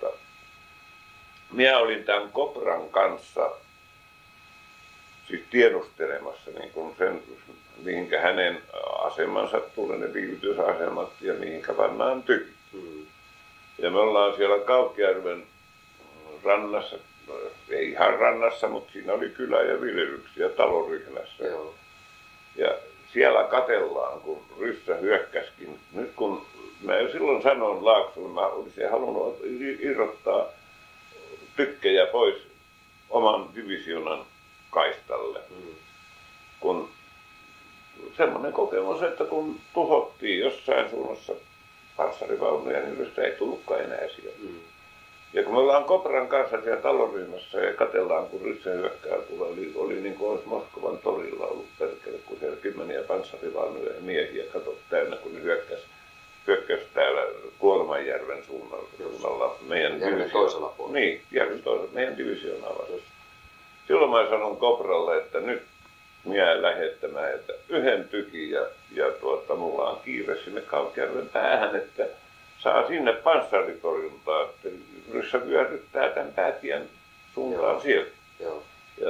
minä olin tämän Kopran kanssa siis tiedustelemassa niin kuin sen, mihinkä hänen asemansa tulee, ne viivytysasemat ja mihinkä pannaan tykit. Ja me ollaan siellä Kaukjärven rannassa, ei ihan rannassa, mutta siinä oli kylä ja viljelyksiä talonryhmässä. Ja siellä katellaan, kun ryssä hyökkäskin. Nyt kun mä jo silloin sanoin Laaksolle, mä olisin halunnut irrottaa tykkejä pois oman divisionan kaistalle. Kun semmoinen kokemus, että kun tuhottiin jossain suunnassa panssarivaunuja, niin ryssä ei tullutkaan enää siellä. Ja kun me ollaan Kopran kanssa siellä talonryhmässä ja katsellaan, kun ryssä hyökkää tulee, oli niin kuin olisi Moskovan torilla ollut perkele, kun siellä 10 panssarivaunuja ja miehiä katot täynnä, kun ne hyökkäs täällä Kuormanjärven suunnalla meidän toisella puolella. Niin, järven toisella, meidän divisioonaa vastaan. Silloin mä sanon Kopralle, että nyt minä lähettämään, että 1 tykin ja mulla on kiire sinne Kaukjärven päähän, että saa sinne panssaritorjuntaa, että ryssä vyöryttää tämän päätien suuntaan sieltä. Ja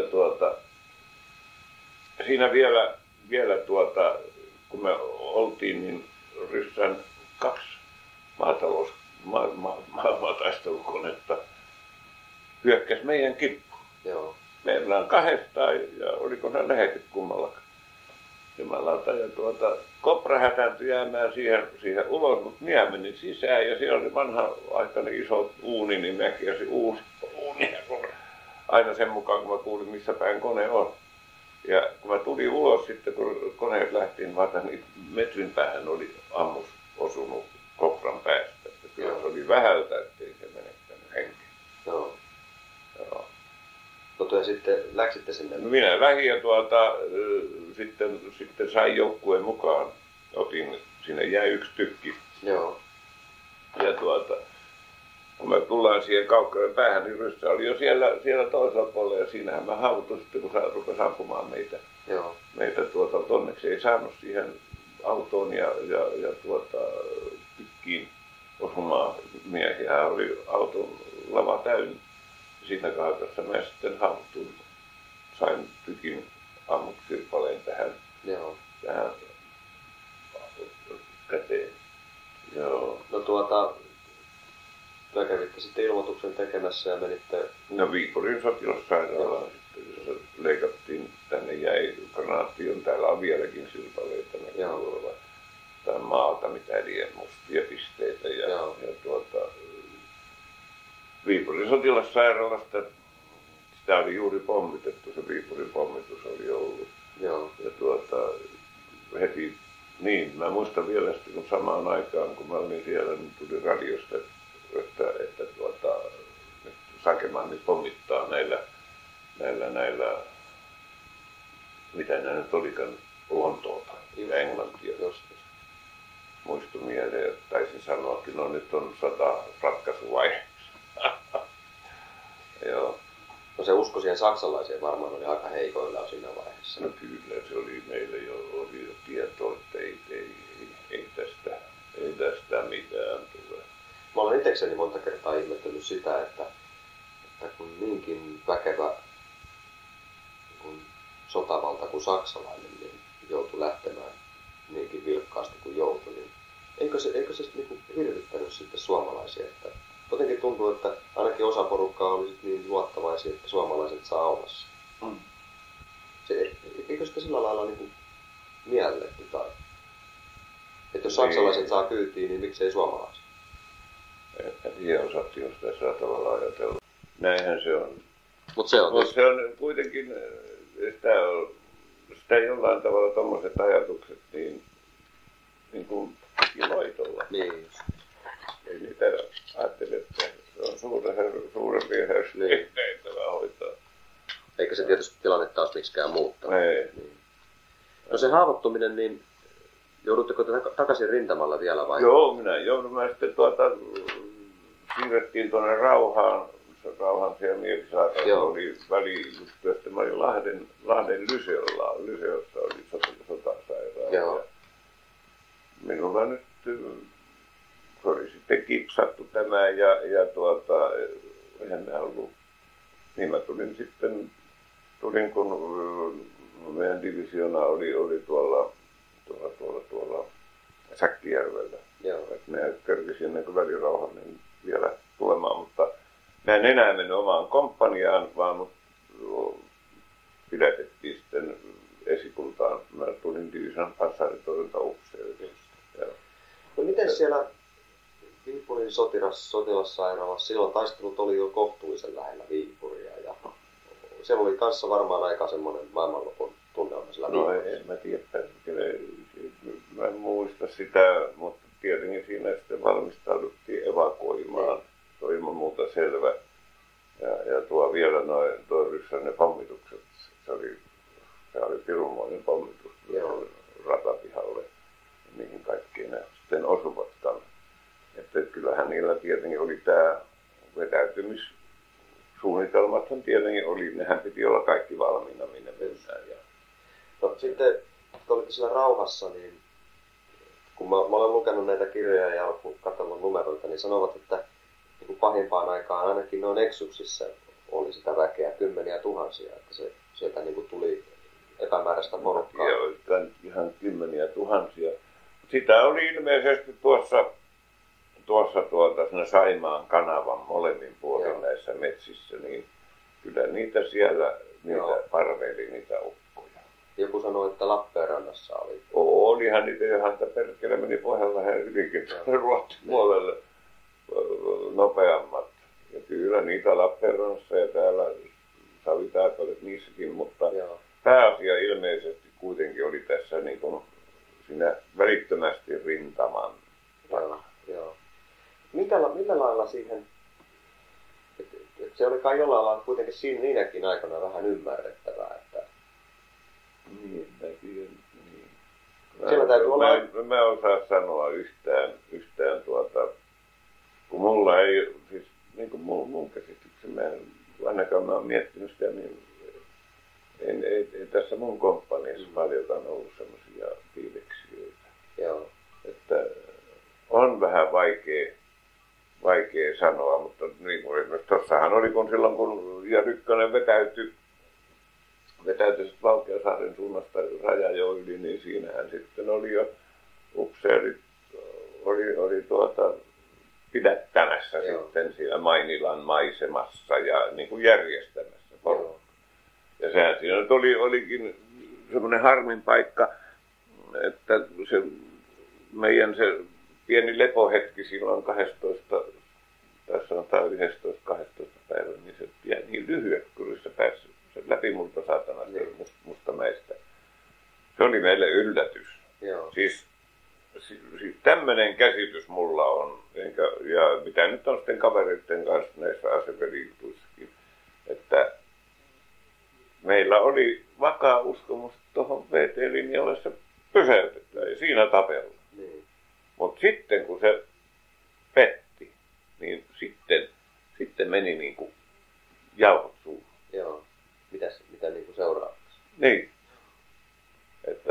siinä vielä kun me oltiin, niin ryssän 2 maataistelukonetta hyökkäsi meidän kimppuun. Meillä on 2 ja oliko ne lähetit kummallakaan. Jumalauta. Ja Kopra hätääntyi jäämään siihen ulos, mutta minä menin sisään ja siellä oli vanha-aikainen iso uuni, niin mä kiersin uunia aina sen mukaan, kun mä kuulin, missä päin kone on. Ja kun mä tulin ulos sitten, kun koneet lähtiin, niin metrin päähän oli ammus osunut Kopran päästä. Kyllä se oli vähältä, ettei se menettänyt henkeä. Joo. Ja sitten läksitte sinne? No minä lähdin ja sitten sain joukkueen mukaan. Sinne jäi 1 tykki. Joo. Ja kun me tullaan siihen Kaukkojen päähän, niin ryssä oli jo siellä toisella puolella ja siinähän mä haavoituin sitten, kun rupesi ampumaan meitä. Joo. Meitä onneksi ei saanut siihen autoon ja tykkiin osumaan miehiä. Oli auton lava täynnä. Siinä kahdessa mä sitten haavoituin. Sain tykin ammuksirpaleen tähän käteen. Joo. No te kävitte sitten ilmoituksen tekemässä ja menitte... No Viipurin sotilassairaalaan sitten, jossa leikattiin, tänne jäi granaatti, on täällä on vieläkin sirpaleita, tai maalta, mitä liian mustia pisteitä. Viipurin sotilassairaalasta, sitä oli juuri pommitettu, se Viipurin pommitus oli ollut. Joo. Ja heti, niin, mä muistan vielä sitten, kun samaan aikaan, kun mä olin siellä, niin tuli radiosta, että nyt Sakemanni pommittaa näillä, mitä nämä nyt olikaan, Lontoota ja Englantia. Muistui mieleen, että taisin sanoakin, no nyt on 100 ratkaisuvaiheessa. Joo. No se usko siihen saksalaiseen varmaan oli aika heikoilla siinä vaiheessa. No kyllä, se oli meillä jo tieto, että ei tästä mitään tule. Mä olen itsekseni monta kertaa ihmetellyt sitä, että kun niinkin väkevä kun sotavalta kuin saksalainen niin joutui lähtemään niinkin vilkkaasti kuin joutui, niin eikö se niin hirvittänyt sitten suomalaisia? Että jotenkin tuntuu, että ainakin osa porukkaa oli niin luottavaisia, että suomalaiset saa olla siellä. Eikö sitä sillä lailla niin mielletty tai? Että jos saksalaiset saa kyytiin, niin miksei suomalaiset? En tiedä, osattiin sitä sillä tavalla ajatella. Näinhän se on. Mutta se on kuitenkin, sitä sitä jollain tavalla tommoset ajatukset niin kuin iloitolla. Niin. Ei niitä ajattele, että se on suurempi tehtävä hoitaa. Eikä se tietysti tilanne taas miksikään muuttaa. Ei. Niin. No se haavoittuminen, niin joudutteko takaisin rintamalla vielä vai? Joo, minä joudun. Mä sitten siirrettiin tuonne Rauhaan siellä Mielisaarella oli välijustyöstä. Mä olin Lahden Lyseolla. Lyseossa oli sotasairaala. Ja minulla nyt se oli sitten kipsattu tämä ja eihän mä ollut. Niin mä tulin kun meidän divisiona oli tuolla Säkkijärvellä. Mä kerkisin ennen kuin välirauhanen vielä tulemaan, mutta mä en enää mennyt omaan komppaniaan, vaan mut pidätettiin sitten esikuntaan. Mä tulin divisionan panssaritorjuntaupseeriksi. No miten siellä Viipurin sotilassairaalassa silloin taistelut oli jo kohtuullisen lähellä Viipuria ja siellä oli kanssa varmaan aika semmoinen maailmanlopun tunnelma sillä Viipurissa. No en mä tiedä, mä en muista sitä, mutta tietenkin siinä sitten valmistauduttiin evakuoimaan. Se on ilman muuta selvä. Ja vielä tuo Ryssän ne pommitukset, se oli pirunmoinen pommitus ratapihalle, mihin kaikkiin ne sitten osuvatkaan. Että kyllähän niillä tietenkin oli tämä vetäytymissuunnitelmathan tietenkin oli, nehän piti olla kaikki valmiina minne mennään. No sitten, kun olitte siellä Rauhassa, niin kun mä olen lukenut näitä kirjoja ja katsonut numeroita, niin sanovat, että niin kuin pahimpaan aikaan ainakin noin Exuksissa oli sitä väkeä kymmeniä tuhansia, että se sieltä niin kuin tuli epämääräistä porukkaa. Joo, ihan kymmeniä tuhansia. Sitä oli ilmeisesti tuossa Saimaan kanavan molemmin puolin näissä metsissä, niin kyllä niitä siellä parveili niitä ukkoja. Joku sanoi, että Lappeenrannassa oli. Olihan niitä jo häntä perkele meni Pohjanlahden ylikin Ruotsin puolelle nopeammat. Ja kyllä niitä Lappeenrannassa ja täällä Savitaipalet niissäkin, mutta pääasia ilmeisesti kuitenkin oli tässä niin kuin siinä välittömästi rintaman takana. Joo. Millä lailla siihen, että se oli kai jollain lailla kuitenkin niinäkin aikana vähän ymmärrettävää, että niin, mä tiedän, niin. Siellä täytyy olla. Mä osaa sanoa yhtään kun mulla ei, siis niin kuin mun käsityksen, ainakaan mä oon miettinyt sitä, niin ei tässä mun komppaniassa paljonkaan ollut semmoisia piileksijöitä. Joo. Että on vähän vaikea sanoa, mutta niin kuin esimerkiksi tossahan oli, silloin kun Rykkönen vetäytyi Valkeasaaren suunnasta raja yli, niin siinähän sitten oli jo upseerit oli pidättämässä sitten siellä Mainilan maisemassa ja niin kuin järjestämässä porukkaa. Ja sehän siinä nyt olikin semmoinen harmin paikka, että se meidän se pieni lepohetki silloin 12 päivä, niin se jäi niin lyhyeksi, kun se pääsi läpimurtosaatana Mustamäistä. Se oli meille yllätys. Joo. Siis tämmöinen käsitys mulla on, ja mitä nyt on sitten kavereiden kanssa näissä aseverijutuissakin, että meillä oli vakaa uskomus tuohon VT-linjalle se pysäytetään ja siinä tapellaan. Niin. Mutta sitten kun se petti, niin sitten meni niin kuin jauhot suuhun. Joo. Mitä niin kuin seuraavaksi? Niin. Että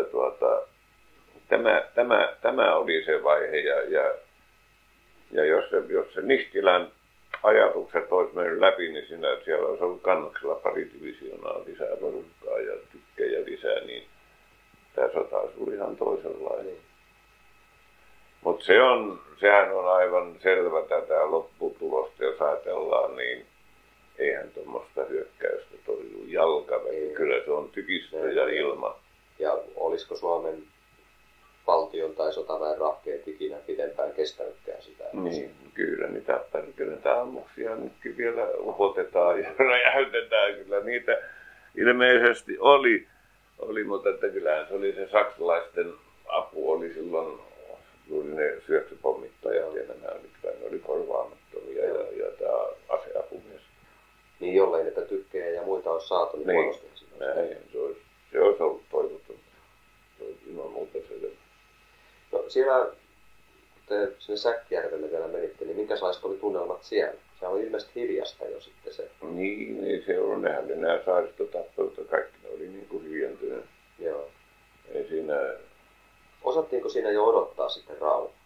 tämä oli se vaihe ja jos se Nistilän ajatukset olisi mennyt läpi, niin siellä olisi ollut Kannaksella pari divisioonaa lisää porukkaa ja tykkejä lisää, niin tämä sota olisi ollut ihan toisenlainen. Niin. Mutta sehän on aivan selvä tätä lopputulosta, jos ajatellaan, niin eihän tuommoista hyökkäystä torjuu jalkaväki. Kyllä se on tykistö ja ilma. Ja olisiko Suomen valtion tai sotaväen rahkeet ikinä pidempään kestänytkään sitä? Niin, kyllä niitä ammuksia nytkin vielä upotetaan ja räjäytetään. Kyllä niitä ilmeisesti oli. oli, mutta että kyllähän se oli se saksalaisten apu oli silloin, juuri ne syöksykpommittajat ja nämä oli korvaamattomia ja tämä aseapumies. Niin jollei näitä tykkejä ja muita olisi saatu, niin huonosti. Se olisi ollut toivottavaa. Se olisi ilman muuta se. No siellä, kun te sinne Säkkijärvelle vielä menitte, niin minkälaiset oli tunnelmat siellä? Se on ilmeisesti hiljasta jo sitten se. Niin, ei se ollut. Nehän oli nämä saaristotappelut ja kaikki ne oli niin kuin hiljentyneet. Joo. Ei siinä. Osattiinko siinä jo odottaa sitten rauhaa?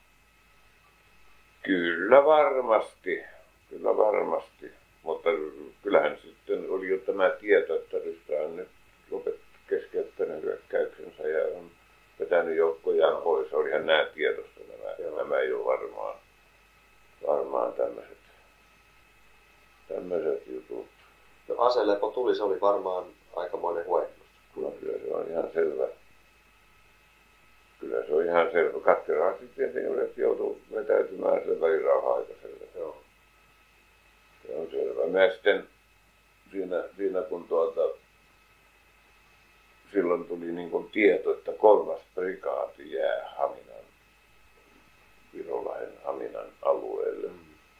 Kyllä varmasti. Mutta kyllähän sitten oli jo tämä tieto, että Ryssä on nyt keskeyttänyt hyökkäyksensä ja on vetänyt joukkojaan pois. Olihan nämä tiedossa nämä ei ole varmaan tämmöiset jutut. No aselepo tuli, se oli varmaan aikamoinen huojennus. Kyllä se on ihan selvä. Katselaankin tietenkin, että joutuu vetäytymään sille välirauha-aikaiselle. Joo. Se on selvä. Mä sitten siinä kun silloin tuli niin kuin tieto, että 3. prikaati jää Virolahden Haminan alueelle.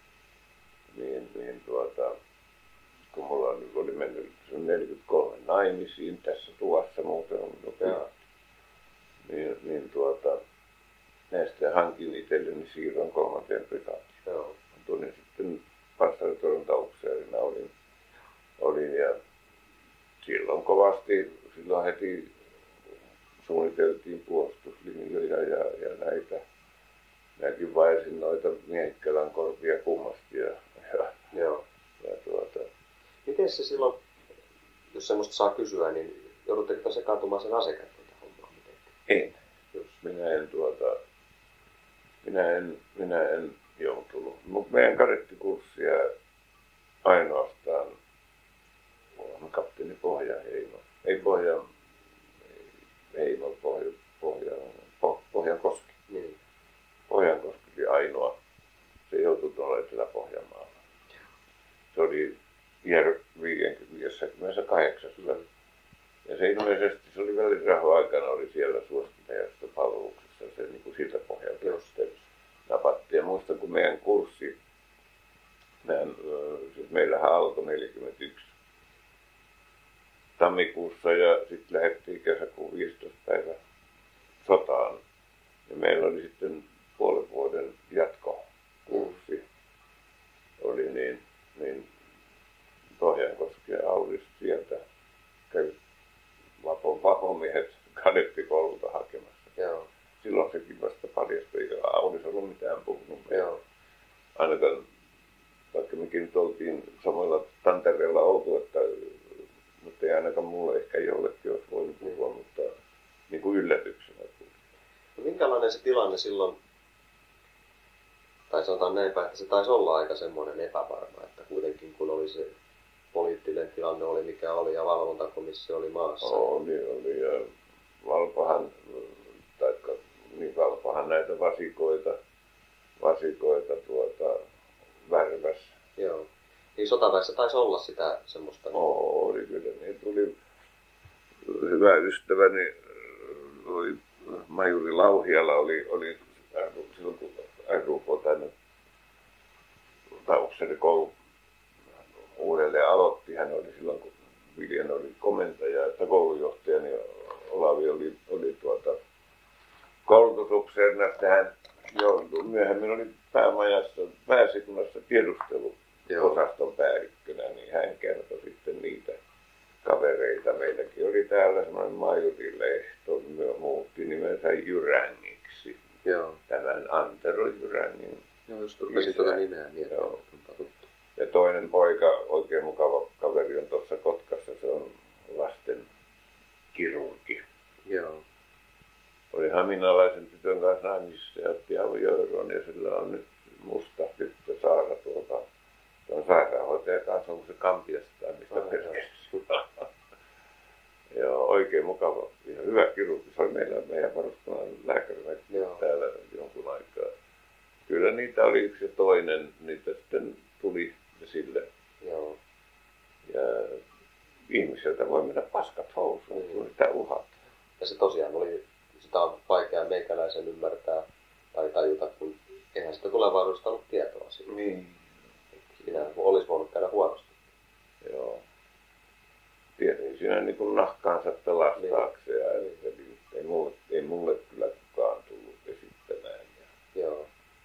Niin kun mulla oli mennyt 43 naimisiin tässä tuvassa muuten on nopea. Niin mä sitten hankin itselleni siirron 3. prikaattiin. Joo. Tulin sitten panssaritorjuntaupseerina olin ja silloin heti suunniteltiin puolustuslinjoja ja näitä. Mäkin vaelsin noita Miehikkälän korpia kummasti Joo. Miten se silloin, jos semmoista saa kysyä, niin joudutteko sekaantumaan sen asekäyttöön hommaan mitenkään? En. Minä en joutunut. Mutta meidän kadettikurssia ainoastaan kapteeni Pohjanheimo. Ei Pohjankoski. Niin. Pohjankoski oli ainoa. Se joutui tuolla Etelä-Pohjanmaalla. Se oli 58. Ja se ilmeisesti, se oli välirauha-aikana, oli siellä suostuntajasta palveluksessa, se niin kuin siltä pohjalta napattiin. Ja muistan, kun meidän kurssi, siis meillähän alkoi 41 tammikuussa ja sitten lähdettiin kesäkuun 15 päivä sotaan. Ja meillä oli sitten puolen vuoden jatkokurssi. Oli niin Pohjankoski ja Aulis sieltä kävi vapomiehet kadettikoululta hakemassa. Joo. Silloin sekin vasta paljastui, eikä Aulis ollut mitään puhunut. Joo. Ainakaan, vaikka mekin nyt oltiin samoilla tantereilla oltu, mutta ei ainakaan mulle ehkä jollekin olisi voinut puhua, mutta niin kuin yllätyksenä tuli. No, minkälainen se tilanne silloin, tai sanotaan näinpä, että se taisi olla aika semmoinen epävarma, että kuitenkin kun oli se poliittinen tilanne oli mikä oli ja valvontakomissio oli maassa. Oli ja Valpahan näitä vasikoita värväs. Joo. Niin sotaväessä taisi olla sitä semmoista. Oli kyllä. Niin tuli hyvä ystäväni, oli majuri Lauhiala, oli silloin kun RUK tänne upseerikoulu uudelleen aloitti. Hän oli silloin, kun Viljan oli komentaja, että koulujohtaja, niin Olavi oli koulutusupseerina. Hän myöhemmin oli pääsikunnassa tiedusteluosaston päällikkönä, niin hän kertoi sitten niitä kavereita. Meilläkin oli täällä semmoinen majuri Lehto, muutti nimensä Jyrängiksi. Joo. Tämän Antero Jyrängin. Joo, jos rupesin tuota nimeä miettimään. Ja toinen poika, oikein mukava kaveri, on tuossa Kotkassa, se on lasten kirurgi. Joo. Oli haminalaisen tytön kanssa naimisissa ja otti avioeroon ja sillä on nyt musta tyttö Saara tuolta. Se on sairaanhoitaja kanssa, onko se Kampiasta tai mistä perheessä. Joo, oikein mukava, ihan hyvä kirurgi. Se oli meidän varuskunnan lääkärinä täällä jonkun aikaa. Kyllä niitä oli yksi ja toinen, niitä sitten tuli sille. Joo. Ja ihmiseltä voi mennä paskat housuun, kun sitä uhataan. Ja se tosiaan sitä on vaikea meikäläisen ymmärtää tai tajuta, kun eihän sitä tulevaisuudesta ollut tietoa siitä. Niin. Siinä olisi voinut käydä huonosti. Joo. Tietenkin siinä niin kuin nahkaansa pelastaakseen. Niin. Ei mulle kyllä kukaan tullut esittämään. Joo.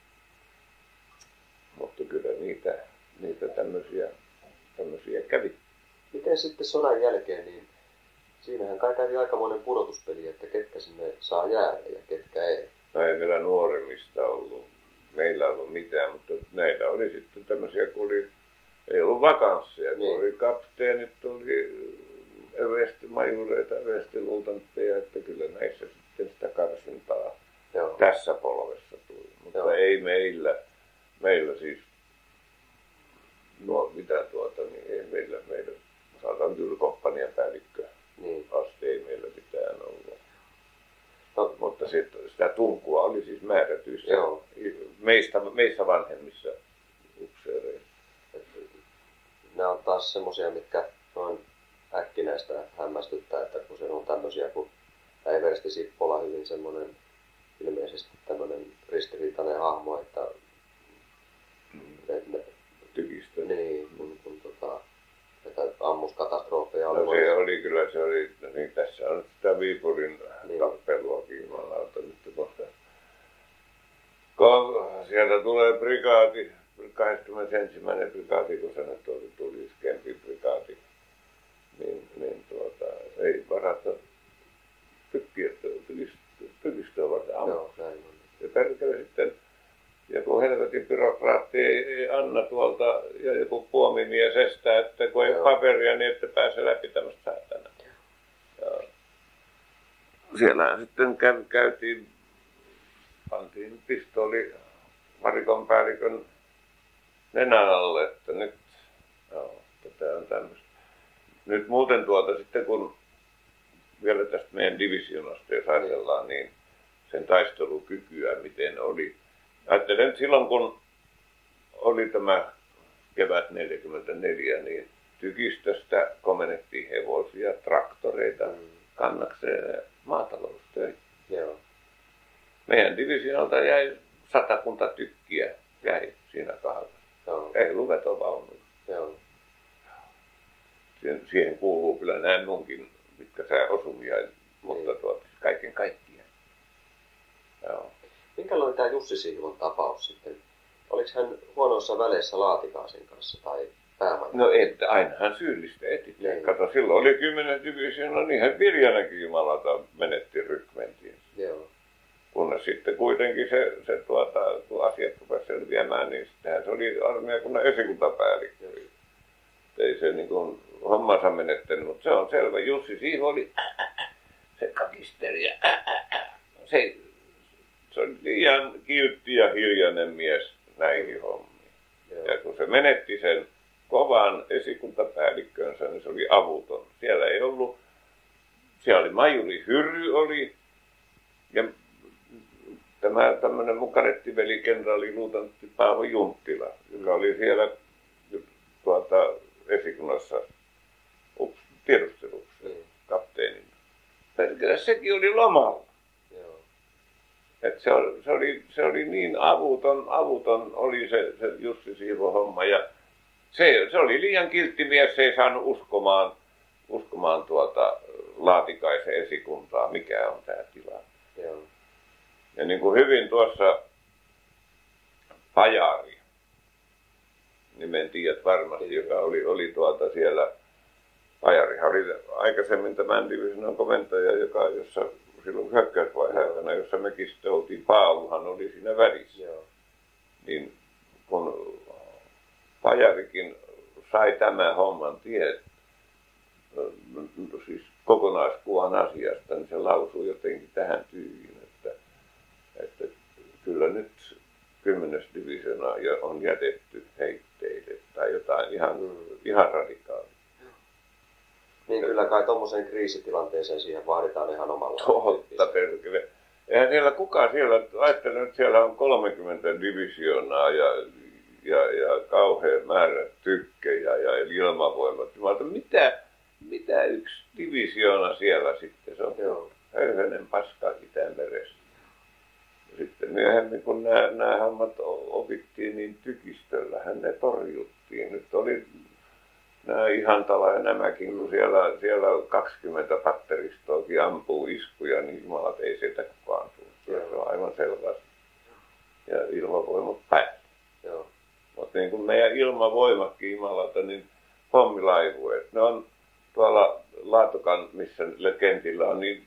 Mutta kyllä niitä tämmöisiä kävi. Miten sitten sodan jälkeen, niin siinähän kai kävi aikamoinen pudotuspeli, että ketkä sinne saa jäädä ja ketkä ei. No ei vielä nuoremmista ollut. Meillä ollut mitään, mutta meillä oli sitten tämmöisiä, kun ei ollut vakansseja. Niin. Kun oli kapteenit, oli everstimajureita, everstiluutantteja, että kyllä näissä sitten sitä karsintaa tässä polvessa tuli. Mutta ei meillä siis, niin ei meillä saadaan kyllä komppanian päällikkö. Niin. Asti ei meillä mitään ollut. No, mutta sitä tunkua oli siis määrätyissä meistä vanhemmissa upseereissa. Nämä on taas semmoisia, mitkä noin äkkinäistä hämmästyttää, että kun se on tämmöisiä kuin Eversti Sippola hyvin semmoinen ilmeisesti tämmöinen ristiriitainen hahmo, että tykistö. Niin, kun että ammuskatastrofeja oli. No se oli, niin tässä on sitä Viipurin tappeluakin jumalauta nyt kohta. Kun sieltä tulee brikaati, 21. brikaati, kun sanot, tuli Skempin brikaati, niin ei varata tykistöä varten ammusta. Ja perkele sitten joku helvetin byrokraatti ei anna tuolta ja joku puomimies estää, että kun ei ole paperia, niin ette pääse läpi tämmöistä säätänä. Siellä sitten pantiin pistooli varikon päällikön nenän alle, että nyt, tätä on tämmöistä. Nyt muuten sitten kun vielä tästä meidän divisionasta jos ajatellaan, niin sen taistelukykyä miten oli. Ajattelen, että silloin kun oli tämä kevät 44, niin tykistöstä komennettiin hevosia, traktoreita kannakseen maataloustöitä. Joo. Meidän divisionalta jäi 100 tykkiä jäi siinä kahdella. Ei ollut vetovaunuja. Siihen kuuluu kyllä nämä munkin, mitkä sä osumia, mutta kaiken kaikkiaan. Joo. Minkälainen tämä Jussi Sihvon tapaus sitten? Oliko hän huonoissa väleissä Laatikaasen kanssa tai päämaja? No että aina hän syyllistä etsittiin. Kato, silloin oli 10 divisioona, niin hän Virjanenkin jumalata menetti rykmentiin. Joo. Kunnes sitten kuitenkin kun asiat rupesi selviämään, niin sittenhän se oli armeijakunnan esikuntapäällikkö. Ei se niin kuin hommansa menettänyt, mutta se on selvä. Jussi Sihvo oli se kakisteli ja se oli liian kiltti ja hiljainen mies näihin hommiin. Joo. Ja kun se menetti sen kovan esikuntapäällikkönsä, niin se oli avuton. Siellä ei ollut, siellä oli majuri Hyrry oli, ja tämä tämmöinen mun kadettiveli kenraali luutantti Paavo Junttila, joka oli siellä esikunnassa tiedustelussa kapteenina. Perkele, sekin oli lomalla. Joo. Et se oli niin avuton oli se Jussi Sihvo homma ja se oli liian kiltti mies, se ei saanut uskomaan Laatikaisen esikuntaa, mikä on tämä tilanne. Joo. Ja niin kuin hyvin tuossa Pajari, nimen tiedät varmasti, joka oli siellä, Pajarihan oli aikaisemmin tämän divisionan komentaja, jossa silloin hyökkäysvaiheen aikana, jossa mekin sitten oltiin, Pauluhan oli siinä välissä. Joo. Niin kun Pajarikin sai tämän homman siis kokonaiskuvan asiasta, niin se lausui jotenkin tähän tyyliin, että kyllä nyt 10. divisioona on jätetty heitteille tai jotain ihan radikaalia. Niin kyllä kai tuommoiseen kriisitilanteeseen siihen vaaditaan ihan omalla. Totta perkele. Eihän siellä kukaan ajattelen, että siellä on 30 divisioonaa ja kauhea määrä tykkejä ja ilmavoimat. mitä yksi divisioona siellä sitten, se on höyhenen paska Itämeressä. Sitten myöhemmin, kun nämä hommat opittiin, niin tykistöllähän ne torjuttiin. Nyt oli nämä Ihantala ja nämäkin, kun siellä 20 patteristoakin ampuu iskuja, niin jumalat ei sieltä kukaan tule. Se on aivan selvä. Ja ilmavoimat päällä. Mutta niin kuin meidän ilmavoimatkin Jumalalta, niin pommilaivueet, ne on tuolla Laatokan, missä kentillä on, niin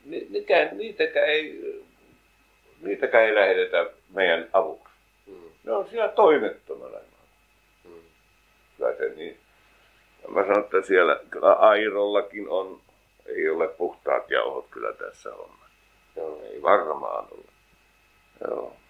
niitäkään ei lähetetä meidän avuksi. Ne on siellä toimettomana. Kyllä se niin. Mä sanon, että siellä kyllä Airollakin on, ei ole puhtaat jauhot kyllä tässä hommassa. Ei varmaan ole. Joo.